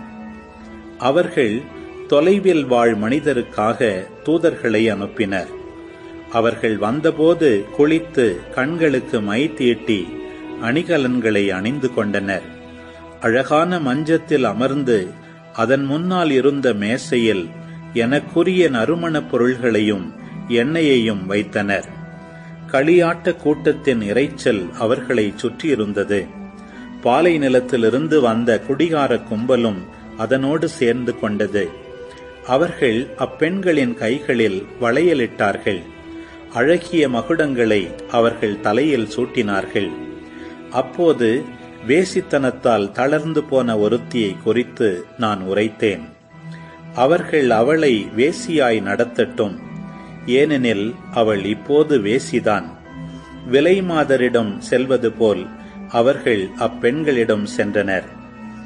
[SPEAKER 1] அவர்கள் தொலைவில் வாழ் மனிதருக்காக தூதர்களை அனுப்பினர். அவர்கள் வந்தபோது குளித்து கண்களுக்கு மை தீட்டி அணிகலன்களை அணிந்து கொண்டனர். அழகான மஞ்சத்தில் அமர்ந்து அதன் முன்னால் இருந்த மேசையில் எனக்குரிய நறுமணப் பொருள்களையும் எண்ணெயையும் வைத்தனர். களியாட்ட கூட்டத்தின் இரைச்சல் அவர்களை சுற்றியிருந்தது. பாலை நிலத்திலிருந்து வந்த குடிகார கும்பலும் அதனோடு சேர்ந்து கொண்டது. அவர்கள் அப்பெண்களின் கைகளில் வளையலிட்டார்கள். அழகிய மகுடங்களை அவர்கள் தலையில் சூட்டினார்கள். அப்போது வேசித்தனத்தால் தளர்ந்து போன ஒருத்தியை குறித்து நான் உரைத்தேன். அவர்கள் அவளை வேசியாய் நடத்தட்டும், ஏனெனில் அவள் இப்போது வேசிதான். விலை மாதரிடம் செல்வது போல் அவர்கள் அப்பெண்களிடம் சென்றனர்.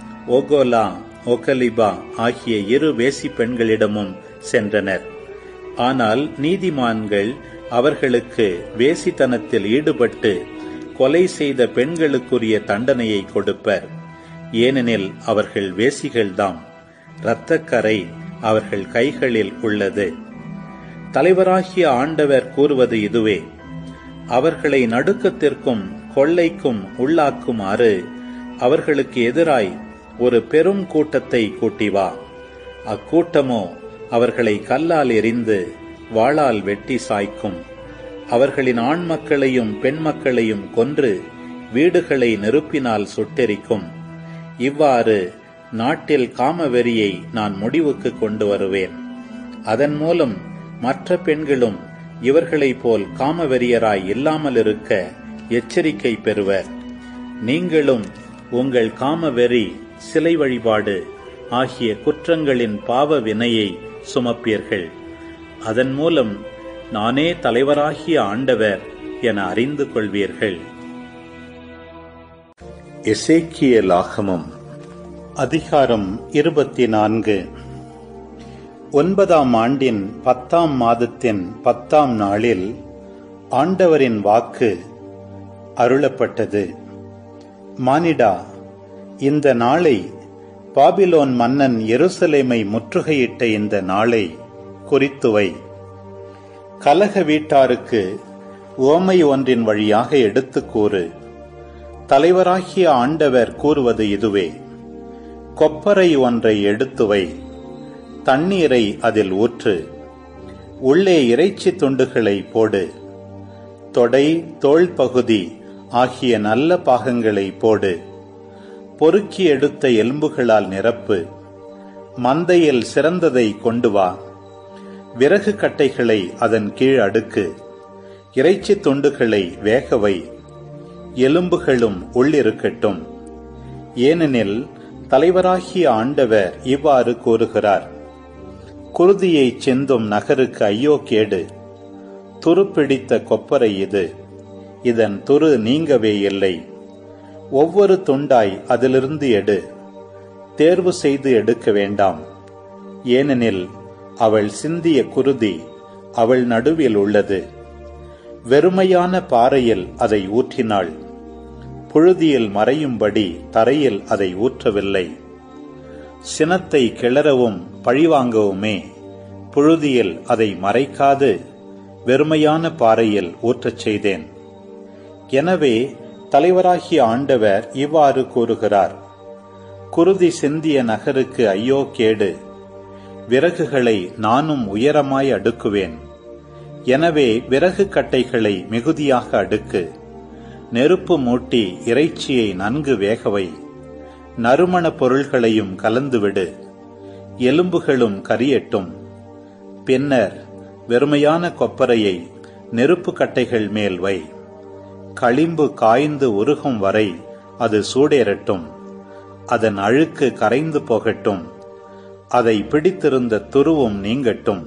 [SPEAKER 1] ஓகோலா, ஒகலிபா ஆகிய இரு வேசி பெண்களிடமும் சென்றனர். ஆனால் நீதிமான்கள் அவர்களுக்கு வேசித்தனத்தில் ஈடுபட்டு கொலை செய்த பெண்களுக்குரிய தண்டனையை கொடுப்பர். ஏனெனில் அவர்கள் வேசிகள்தாம், இரத்தக்கரை அவர்கள் கைகளில் உள்ளது. தலைவராகிய ஆண்டவர் கூறுவது இதுவே: அவர்களை நடுக்கத்திற்கும் கொள்ளைக்கும் உள்ளாக்குமாறு அவர்களுக்கு எதிராய் ஒரு பெரும் கூட்டத்தை கூட்டி வா. அக்கூட்டமோ அவர்களை கல்லால் எறிந்து வாளால் வெட்டி சாய்க்கும். அவர்களின் ஆண் மக்களையும் பெண் மக்களையும் கொன்று வீடுகளை நெருப்பினால் சுட்டெரிக்கும். இவ்வாறு நாட்டில் காமவெறியை நான் முடிவுக்கு கொண்டு வருவேன். அதன் மூலம் மற்ற பெண்களும் இவர்களைப் போல் காமவெறியராய் இல்லாமல் இருக்க எச்சரிக்கை பெறுவர். நீங்களும் உங்கள் காமவெறி, சிலை வழிபாடு ஆகிய குற்றங்களின் பாவ வினையை சுமப்பீர்கள். அதன் மூலம் நானே தலைவராகிய ஆண்டவர் என அறிந்து கொள்வீர்கள். எசேக்கியேல் ஆகமம் அதிகாரம் இருபத்தி நான்கு. ஒன்பதாம் ஆண்டின் பத்தாம் மாதத்தின் பத்தாம் நாளில் ஆண்டவரின் வாக்கு அருளப்பட்டது. மானிடா, இந்த நாளை, பாபிலோன் மன்னன் எருசலேமை முற்றுகையிட்ட இந்த நாளை குறித்துவை. கலக வீட்டாருக்கு ஓமை ஒன்றின் வழியாக எடுத்து கூறு. தலைவராகிய ஆண்டவர் கூறுவது இதுவே: கொப்பரை ஒன்றை எடுத்துவை, தண்ணீரை அதில் ஊற்று, உள்ளே இறைச்சி துண்டுகளை போடு, தொடை, தோள் பகுதி ஆகிய நல்ல பாகங்களை போடு, பொறுக்கி எடுத்த எலும்புகளால் நிரப்பு, மந்தையில் சிறந்ததை கொண்டு வா, விறகு கட்டைகளை அதன் கீழ் அடுக்கு, இறைச்சி துண்டுகளை வேகவை, எலும்புகளும் உள்ளிருக்கட்டும். ஏனெனில் தலைவராகிய ஆண்டவர் இவ்வாறு கூறுகிறார்: குருதியை சிந்தும் நகருக்கு ஐயோ கேடு! துருப்பிடித்த கொப்பரை இது, இதன் துரு நீங்கவே இல்லை. ஒவ்வொரு துண்டாய் அதிலிருந்து எடு, தேர்வு செய்து எடுக்க வேண்டாம். ஏனெனில் அவள் சிந்திய குருதி அவள் நடுவில் உள்ளது. வெறுமையான பாறையில் அதை ஊற்றினாள், புழுதியில் மறையும்படி தரையில் அதை ஊற்றவில்லை. சினத்தை கிளறவும் பழிவாங்கவுமே புழுதியில் அதை மறைக்காது வெறுமையான பாறையில் ஊற்றச் செய்தேன். எனவே தலைவராகிய ஆண்டவர் இவ்வாறு கூறுகிறார்: குருதி சிந்திய நகருக்கு ஐயோ கேடு! விறகுகளை நானும் உயரமாய் அடுக்குவேன். எனவே விறகு கட்டைகளை மிகுதியாக அடுக்கு, நெருப்பு மூட்டி இறைச்சியை நன்கு வேகவை, நறுமண பொருள்களையும் கலந்துவிடு, எலும்புகளும் கரியட்டும். பின்னர் வெறுமையான கொப்பரையை நெருப்பு கட்டைகள் மேல் வை. களிம்பு காய்ந்து உருகும் வரை அது சூடேறட்டும், அதன் அழுக்கு கரைந்து போகட்டும், அதை பிடித்திருந்த துருவும் நீங்கட்டும்.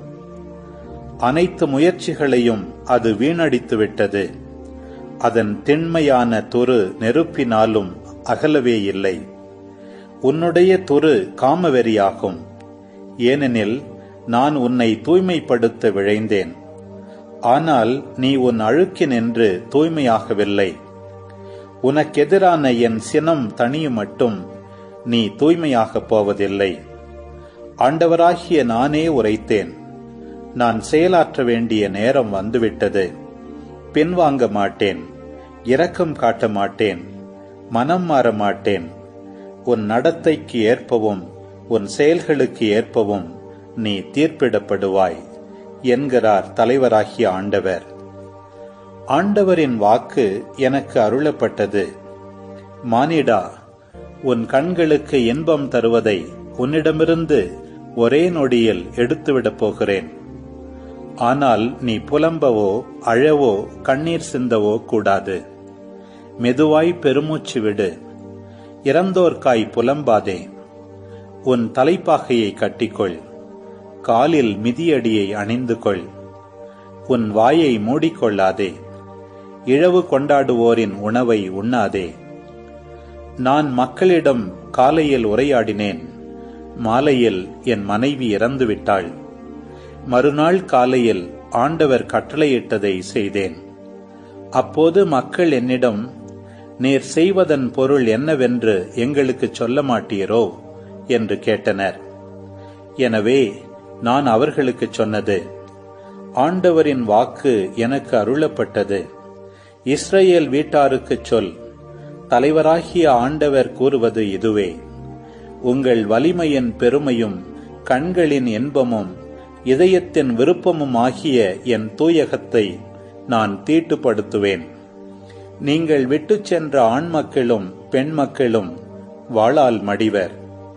[SPEAKER 1] அனைத்து முயற்சிகளையும் அது வீணடித்துவிட்டது. அதன் திண்மையான துரு நெருப்பினாலும் அகலவே இல்லை. உன்னுடைய துரு காமவெறியாகும். ஏனெனில் நான் உன்னை தூய்மைப்படுத்த விழைந்தேன். ஆனால் நீ உன் அழுக்கினின்று தூய்மையாகவில்லை. உனக்கெதிரான என் சினம் தணியும் மட்டும் நீ தூய்மையாகப் போவதில்லை. ஆண்டவராகிய நானே உரைத்தேன். நான் செயலாற்ற வேண்டிய நேரம் வந்துவிட்டது. பின்வாங்க மாட்டேன், இரக்கம் காட்ட மாட்டேன், மனம் மாற மாட்டேன். உன் நடத்தைக்கு ஏற்பவும் உன் செயல்களுக்கு ஏற்பவும் நீ தீர்ப்பிடப்படுவாய் என்கிறார் தலைவராகிய ஆண்டவர். ஆண்டவரின் வாக்கு எனக்கு அருளப்பட்டது. மானிடா, உன் கண்களுக்கு இன்பம் தருவதை உன்னிடமிருந்து ஒரே நொடியில் எடுத்துவிடப் போகிறேன். ஆனால் நீ புலம்பவோ அழவோ கண்ணீர் சிந்தவோ கூடாது. மெதுவாய் பெருமூச்சு விடு. இறந்தோர்க்காய் புலம்பாதே. உன் தலைப்பாகையை கட்டிக்கொள், காலில் மிதியடியை அணிந்து கொள். உன் வாயை மூடிக்கொள்ளாதே. இழவு கொண்டாடுவோரின் உணவை உண்ணாதே. நான் மக்களிடம் காலையில் உரையாடினேன், மாலையில் என் மனைவி இறந்துவிட்டாள். மறுநாள் காலையில் ஆண்டவர் கட்டளையிட்டதை செய்தேன். அப்போது மக்கள் என்னிடம், நீர் செய்வதன் பொருள் என்னவென்று எங்களுக்கு சொல்ல மாட்டீரோ என்று கேட்டனர். எனவே நான் அவர்களுக்கு சொன்னது, ஆண்டவரின் வாக்கு எனக்கு அருளப்பட்டது. இஸ்ரவேல் வீட்டாருக்கு சொல், தலைவராகிய ஆண்டவர் கூறுவது இதுவே, உங்கள் வலிமையின் பெருமையும் கண்களின் இன்பமும் இதயத்தின் விருப்பமும் ஆகிய என் தூயகத்தை நான் தீட்டுப்படுத்துவேன். நீங்கள் விட்டு சென்ற ஆண் மக்களும் பெண் மக்களும் வாளால் மடிவர்.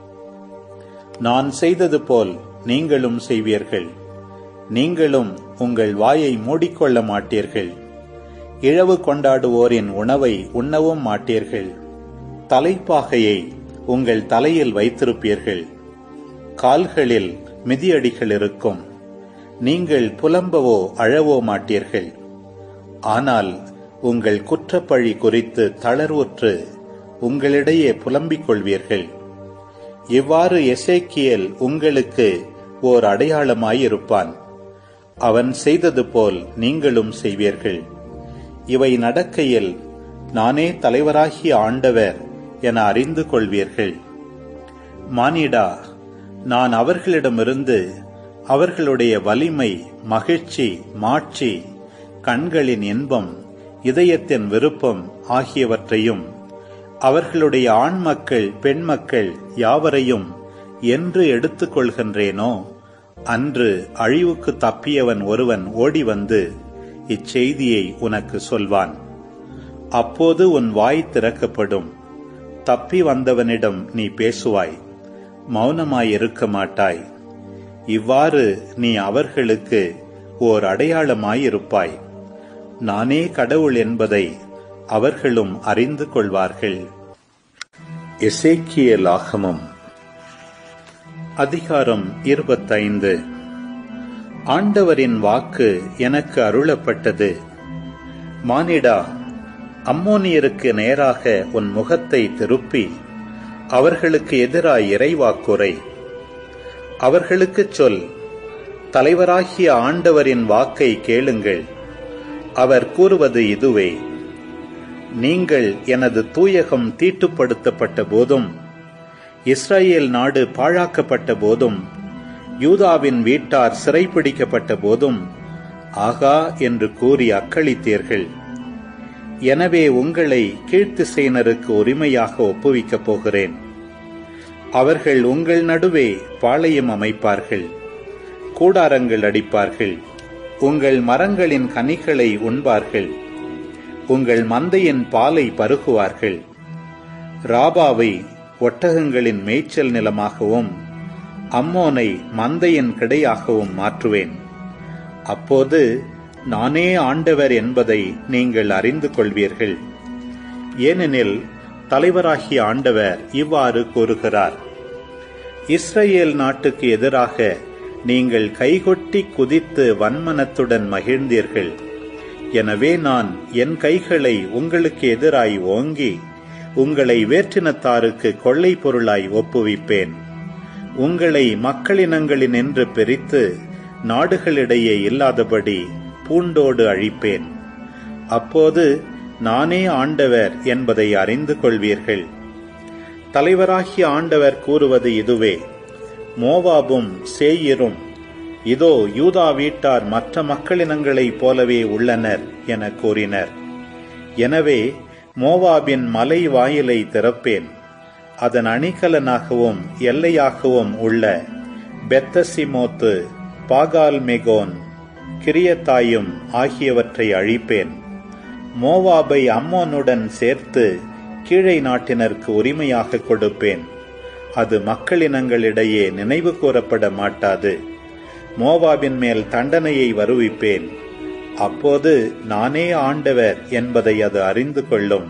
[SPEAKER 1] நான் செய்தது போல் நீங்களும் செய்வீர்கள். நீங்களும் உங்கள் வாயை மூடிக்கொள்ள மாட்டீர்கள். இழவு கொண்டாடுவோரின் உணவை உண்ணவும் மாட்டீர்கள். தலைப்பாகையை உங்கள் தலையில் வைத்திருப்பீர்கள். கால்களில் மிதியடிகள் இருக்கும். நீங்கள் புலம்பவோ அழவோ மாட்டீர்கள். ஆனால் உங்கள் குற்றப்பழி குறித்து தளர்வுற்று உங்களிடையே புலம்பிக் கொள்வீர்கள். இவ்வாறு எசேக்கியேல் உங்களுக்கு ஓர் அடையாளமாயிருப்பான். அவன் செய்தது போல் நீங்களும் செய்வீர்கள். இவை நடக்கையில் நானே தலைவராகிய ஆண்டவர் என அறிந்து கொள்வீர்கள். மானிடா, நான் அவர்களிடமிருந்து அவர்களுடைய வலிமை, மகிழ்ச்சி, மாட்சி, கண்களின் இன்பம், இதயத்தின் விருப்பம் ஆகியவற்றையும் அவர்களுடைய ஆண் மக்கள் பெண் மக்கள் யாவரையும் என்று எடுத்துக் கொள்கின்றேனோ அன்று அழிவுக்கு தப்பியவன் ஒருவன் ஓடி வந்து இச்செய்தியை உனக்கு சொல்வான். அப்போது உன் வாய் திறக்கப்படும். தப்பி வந்தவனிடம் நீ பேசுவாய், மௌனமாயிருக்க மாட்டாய். இவ்வாறு நீ அவர்களுக்கு ஓர் அடையாளமாயிருப்பாய். நானே கடவுள் என்பதை அவர்களும் அறிந்து கொள்வார்கள். எசேக்கியேல் ஆகமம் அதிகாரம் இருபத்தைந்து. ஆண்டவரின் வாக்கு எனக்கு அருளப்பட்டது. மானிடா, அம்மோனியருக்கு நேராக உன் முகத்தை திருப்பி அவர்களுக்கு எதிராய் இறைவாக்குரை. அவர்களுக்குச் சொல், தலைவராகிய ஆண்டவரின் வாக்கை கேளுங்கள். அவர் கூறுவது இதுவே, நீங்கள் எனது தூயகம் தீட்டுப்படுத்தப்பட்ட போதும் இஸ்ரவேல் நாடு பாழாக்கப்பட்ட போதும் யூதாவின் வீட்டார் சிறைப்பிடிக்கப்பட்ட போதும் ஆகா என்று கூறி அக்களித்தீர்கள். எனவே உங்களை கீழ்த்திசையினருக்கு உரிமையாக ஒப்புவிக்கப் போகிறேன். அவர்கள் உங்கள் நடுவே பாளையம் அமைப்பார்கள், கூடாரங்கள் அடிப்பார்கள், உங்கள் மரங்களின் கனிகளை உண்பார்கள், உங்கள் மந்தையின் பாலை பருகுவார்கள். ராபாவை ஒட்டகங்களின் மேய்ச்சல் நிலமாகவும் அம்மோனை மந்தையின் கிடையாகவும் மாற்றுவேன். அப்போது நானே ஆண்டவர் என்பதை நீங்கள் அறிந்து கொள்வீர்கள். ஏனெனில் தலைவராகிய ஆண்டவர் இவ்வாறு கூறுகிறார், இஸ்ரவேல் நாட்டுக்கு எதிராக நீங்கள் கைகொட்டி குதித்து வன்மனத்துடன் மகிழ்ந்தீர்கள். எனவே நான் என் கைகளை உங்களுக்கு எதிராய் ஓங்கி உங்களை வேற்றினத்தாருக்கு கொள்ளை பொருளாய் ஒப்புவிப்பேன். உங்களை மக்களினங்களினின்று பிரித்து நாடுகளிடையே இல்லாதபடி பூண்டோடு அழிப்பேன். அப்போது நானே ஆண்டவர் என்பதை அறிந்து கொள்வீர்கள். தலைவராகிய ஆண்டவர் கூறுவது இதுவே, மோவாபும் சேயீரும் இதோ யூதா வீட்டார் மற்ற மக்களினங்களைப் போலவே உள்ளனர் என கூறினர். எனவே மோவாபின் மலை வாயிலை திறப்பேன். அதன் அணிகலனாகவும் எல்லையாகவும் உள்ள பெத்தசிமோத்து, பாகால் மெகோன், கிரியத்தாயும் ஆகியவற்றை அழிப்பேன். மோவாபை அம்மோனுடன் சேர்த்து கீழை நாட்டினருக்கு உரிமையாக கொடுப்பேன். அது மக்களினங்களிடையே நினைவு கூறப்பட மாட்டாது. மோவாபின் மேல் தண்டனையை வருவிப்பேன். அப்போது நானே ஆண்டவர் என்பதை அது அறிந்து கொள்ளும்.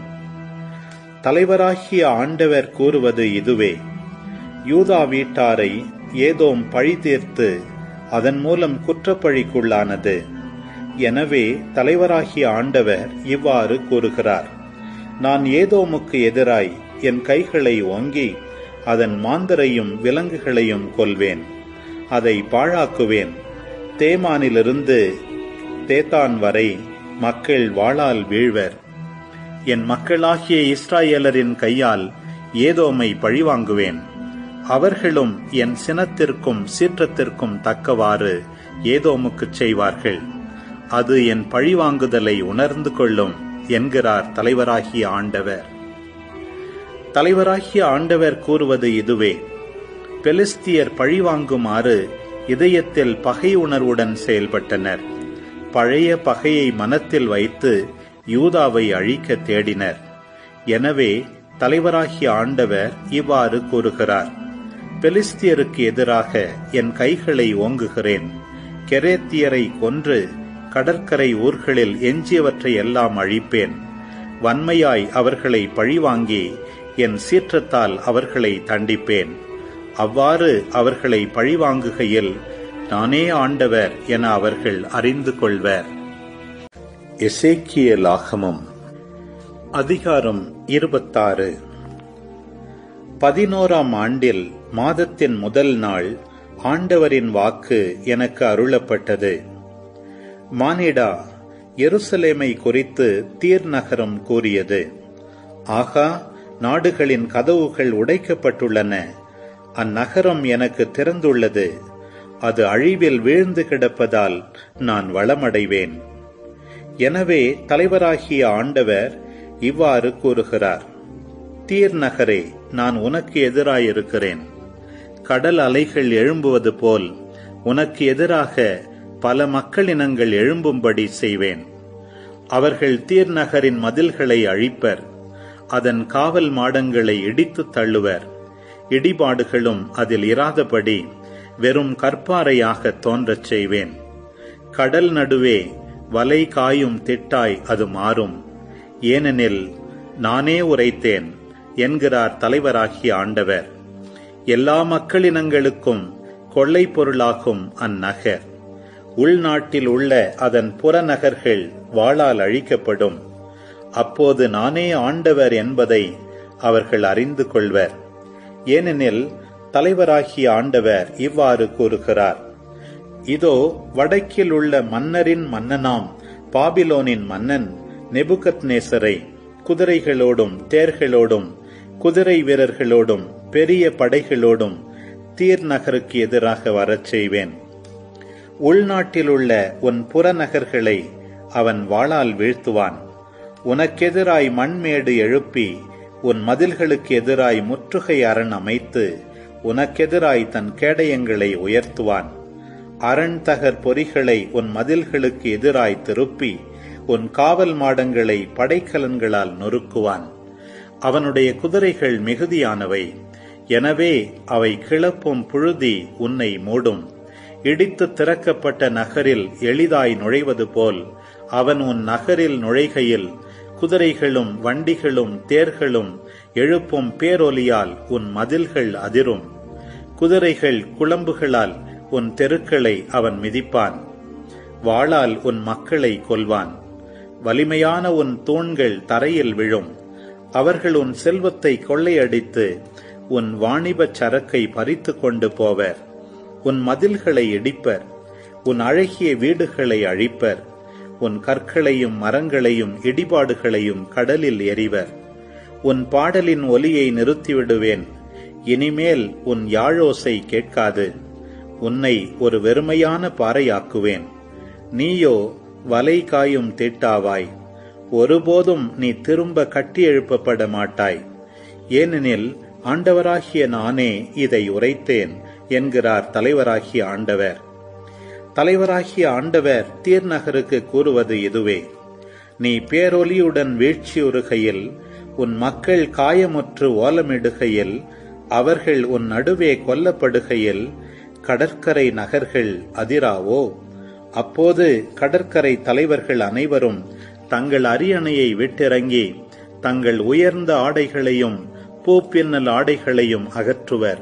[SPEAKER 1] தலைவராகிய ஆண்டவர் கூறுவது இதுவே, யூதா வீட்டாரை ஏதோம் பழி தீர்த்து அதன் மூலம் குற்றப்பழிக்குள்ளானது. எனவே தலைவராகிய ஆண்டவர் இவ்வாறு கூறுகிறார், நான் ஏதோமுக்கு எதிராய் என் கைகளை ஓங்கி அதன் மாந்தரையும் விலங்குகளையும் கொல்வேன். அதை பாழாக்குவேன். தேமானிலிருந்து தேதான் வரை மக்கள் வாளால் வீழ்வர். என் மக்களாகிய இஸ்ராயேலரின் கையால் ஏதோமை பழிவாங்குவேன். அவர்களும் என் சினத்திற்கும் சீற்றத்திற்கும் தக்கவாறு ஏதோமுக்குச் செய்வார்கள். அது என் பழிவாங்குதலை உணர்ந்து கொள்ளும் என்கிறார் தலைவராகிய ஆண்டவர். தலைவராகிய ஆண்டவர் கூறுவது இதுவே: பெலிஸ்தியர் பழிவாங்குமாறு இதயத்தில் பகை உணர்வுடன் செயல்பட்டனர். பழைய பகையை மனத்தில் வைத்து யூதாவை அழிக்க தேடினர். எனவே தலைவராகிய ஆண்டவர் இவ்வாறு கூறுகிறார்: பெலிஸ்தியருக்கு எதிராக என் கைகளை ஓங்குகிறேன். கெரேத்தியரை கொன்று கடற்கரை ஊர்களில் எஞ்சியவற்றை எல்லாம் அழிப்பேன். வன்மையாய் அவர்களை பழிவாங்கி என் சீற்றத்தால் அவர்களை தண்டிப்பேன். அவ்வாறு அவர்களை பழிவாங்குகையில் நானே ஆண்டவர் என அவர்கள் அறிந்து கொள்வர். எசேக்கியேல் ஆகமம் அதிகாரம் இருபத்தாறு. பதினோராம் ஆண்டில் மாதத்தின் முதல் நாள் ஆண்டவரின் வாக்கு எனக்கு அருளப்பட்டது. மானிடா, எருசலேமை குறித்து தீர் நகரம் கூறியது: ஆகா, நாடுகளின் கதவுகள் உடைக்கப்பட்டுள்ளன. அந்நகரம் எனக்கு திறந்துள்ளது. அது அழிவில் வீழ்ந்து கிடப்பதால் நான் வளமடைவேன். எனவே தலைவராகிய ஆண்டவர் இவ்வாறு கூறுகிறார்: தீர் நகரே, நான் உனக்கு எதிராயிருக்கிறேன். கடல் அலைகள் எழும்புவது போல் உனக்கு எதிராக பல மக்களினங்கள் எழும்பும்படி செய்வேன். அவர்கள் தீர் நகரின் மதில்களை அழிப்பர். அதன் காவல் மாடங்களை இடித்து தள்ளுவர். இடிபாடுகளும் அதில் இராதபடி வெறும் கற்பாறையாக தோன்றச் செய்வேன். கடல் நடுவே வலை காயும் திட்டாய் அது மாறும். ஏனெனில் நானே உரைத்தேன் என்கிறார் தலைவராகிய ஆண்டவர். எல்லா மக்களினங்களுக்கும் கொள்ளை பொருளாகும் அந்நகர். உள்நாட்டில் உள்ள அதன் புறநகர்கள் வாளால் அழிக்கப்படும். அப்போது நானே ஆண்டவர் என்பதை அவர்கள் அறிந்து கொள்வர். ஏனெனில் தலைவராகிய ஆண்டவர் இவ்வாறு கூறுகிறார்: இதோ, வடக்கில் உள்ள மன்னரின் மன்னனாம் பாபிலோனின் மன்னன் நெபுகத்நேசரை குதிரைகளோடும் தேர்களோடும் குதிரை வீரர்களோடும் பெரிய படைகளோடும் தீர் நகருக்கு எதிராக வரச் செய்வேன். உள்நாட்டிலுள்ள உன் புறநகர்களை அவன் வாளால் வீழ்த்துவான். உனக்கெதிராய் மண்மேடு எழுப்பி உன் மதில்களுக்கு எதிராய் முற்றுகை அரண் அமைத்து உனக்கெதிராய் தன் கேடயங்களை உயர்த்துவான். அரண் தகர் பொறிகளை உன் மதில்களுக்கு எதிராய் திருப்பி உன் காவல் மாடங்களை படைக்கலன்களால் நொறுக்குவான். அவனுடைய குதிரைகள் மிகுதியானவை. எனவே அவை கிளப்பும் புழுதி உன்னை மூடும். இடித்து திறக்கப்பட்ட நகரில் எளிதாய் நுழைவது போல் அவன் உன் நகரில் நுழைகையில் குதிரைகளும் வண்டிகளும் தேர்களும் எழுப்பும் பேரொலியால் உன் மதில்கள் அதிரும். குதிரைகள் குளம்புகளால் உன் தெருக்களை அவன் மிதிப்பான். வாளால் உன் மக்களை கொல்வான். வலிமையான உன் தூண்கள் தரையில் விழும். அவர்கள் உன் செல்வத்தை கொள்ளையடித்து உன் வாணிபச் சரக்கை பறித்து கொண்டு போவர். உன் மதில்களை இடிப்பர். உன் அழகிய வீடுகளை அழிப்பர். உன் கற்களையும் மரங்களையும் இடிபாடுகளையும் கடலில் எறிவர். உன் பாடலின் ஒலியை நிறுத்திவிடுவேன். இனிமேல் உன் யாழோசை கேட்காது. உன்னை ஒரு வெறுமையான பாறையாக்குவேன். நீயோ வலை காயும் தீட்டாவாய். ஒருபோதும் நீ திரும்ப கட்டி எழுப்பப்பட மாட்டாய். ஏனெனில் ஆண்டவராகிய நானே இதை உரைத்தேன் என்கிறார் தலைவராகிய ஆண்டவர். தலைவராகிய ஆண்டவர் தீர் நகருக்கு கூறுவது இதுவே: நீ பேரொலியுடன் வீழ்ச்சியுறுகையில், உன் மக்கள் காயமுற்று ஓலமிடுகையில், அவர்கள் உன் நடுவே கொல்லப்படுகையில் கடற்கரை நகர்கள் அதிராவோ? அப்போது கடற்கரை தலைவர்கள் அனைவரும் தங்கள் அரியணையை விட்டிறங்கி தங்கள் உயர்ந்த ஆடைகளையும் பூப்பின்னல் ஆடைகளையும் அகற்றுவர்.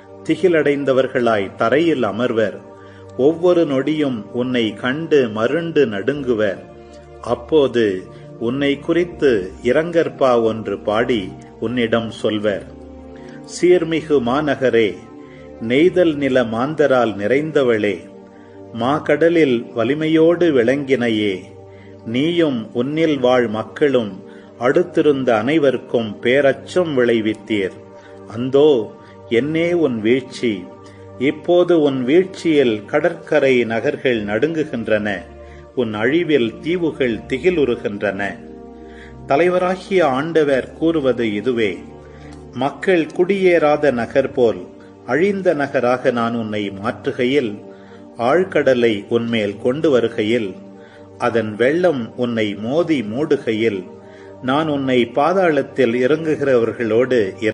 [SPEAKER 1] திகிலடைந்தவர்களாய் தரையில் அமர்வர். ஒவ்வொரு நொடியும் உன்னை கண்டு மருண்டு நடுங்குவர். அப்போது உன்னை குறித்து இரங்கற்பா ஒன்று பாடி உன்னிடம் சொல்வர்: சீர்மிகு மாநகரே, நெய்தல் நில மாந்தரால் நிறைந்தவளே, மாகடலில் வலிமையோடு விளங்கினையே, நீயும் உன்னில் வாழ் மக்களும் அடுத்திருந்த அனைவருக்கும் பேரச்சம் விளைவித்தீர். அந்தோ என்னே உன் வீழ்ச்சி! இப்போது உன் வீழ்ச்சியில் கடற்கரை நகர்கள் நடுங்குகின்றன, உன் அழிவில் தீவுகள் திகிலுறுகின்றன. தலைவராகிய ஆண்டவர் கூறுவது இதுவே: மக்கள் குடியேறாத நகர் போல் அழிந்த நகராக நான் உன்னை மாற்றுகையில், ஆழ்கடலை உன்மேல் கொண்டு வருகையில், அதன் வெள்ளம் உன்னை மோதி மூடுகையில், நான் உன்னை பாதாளத்தில் இறங்குகிறவர்களோடு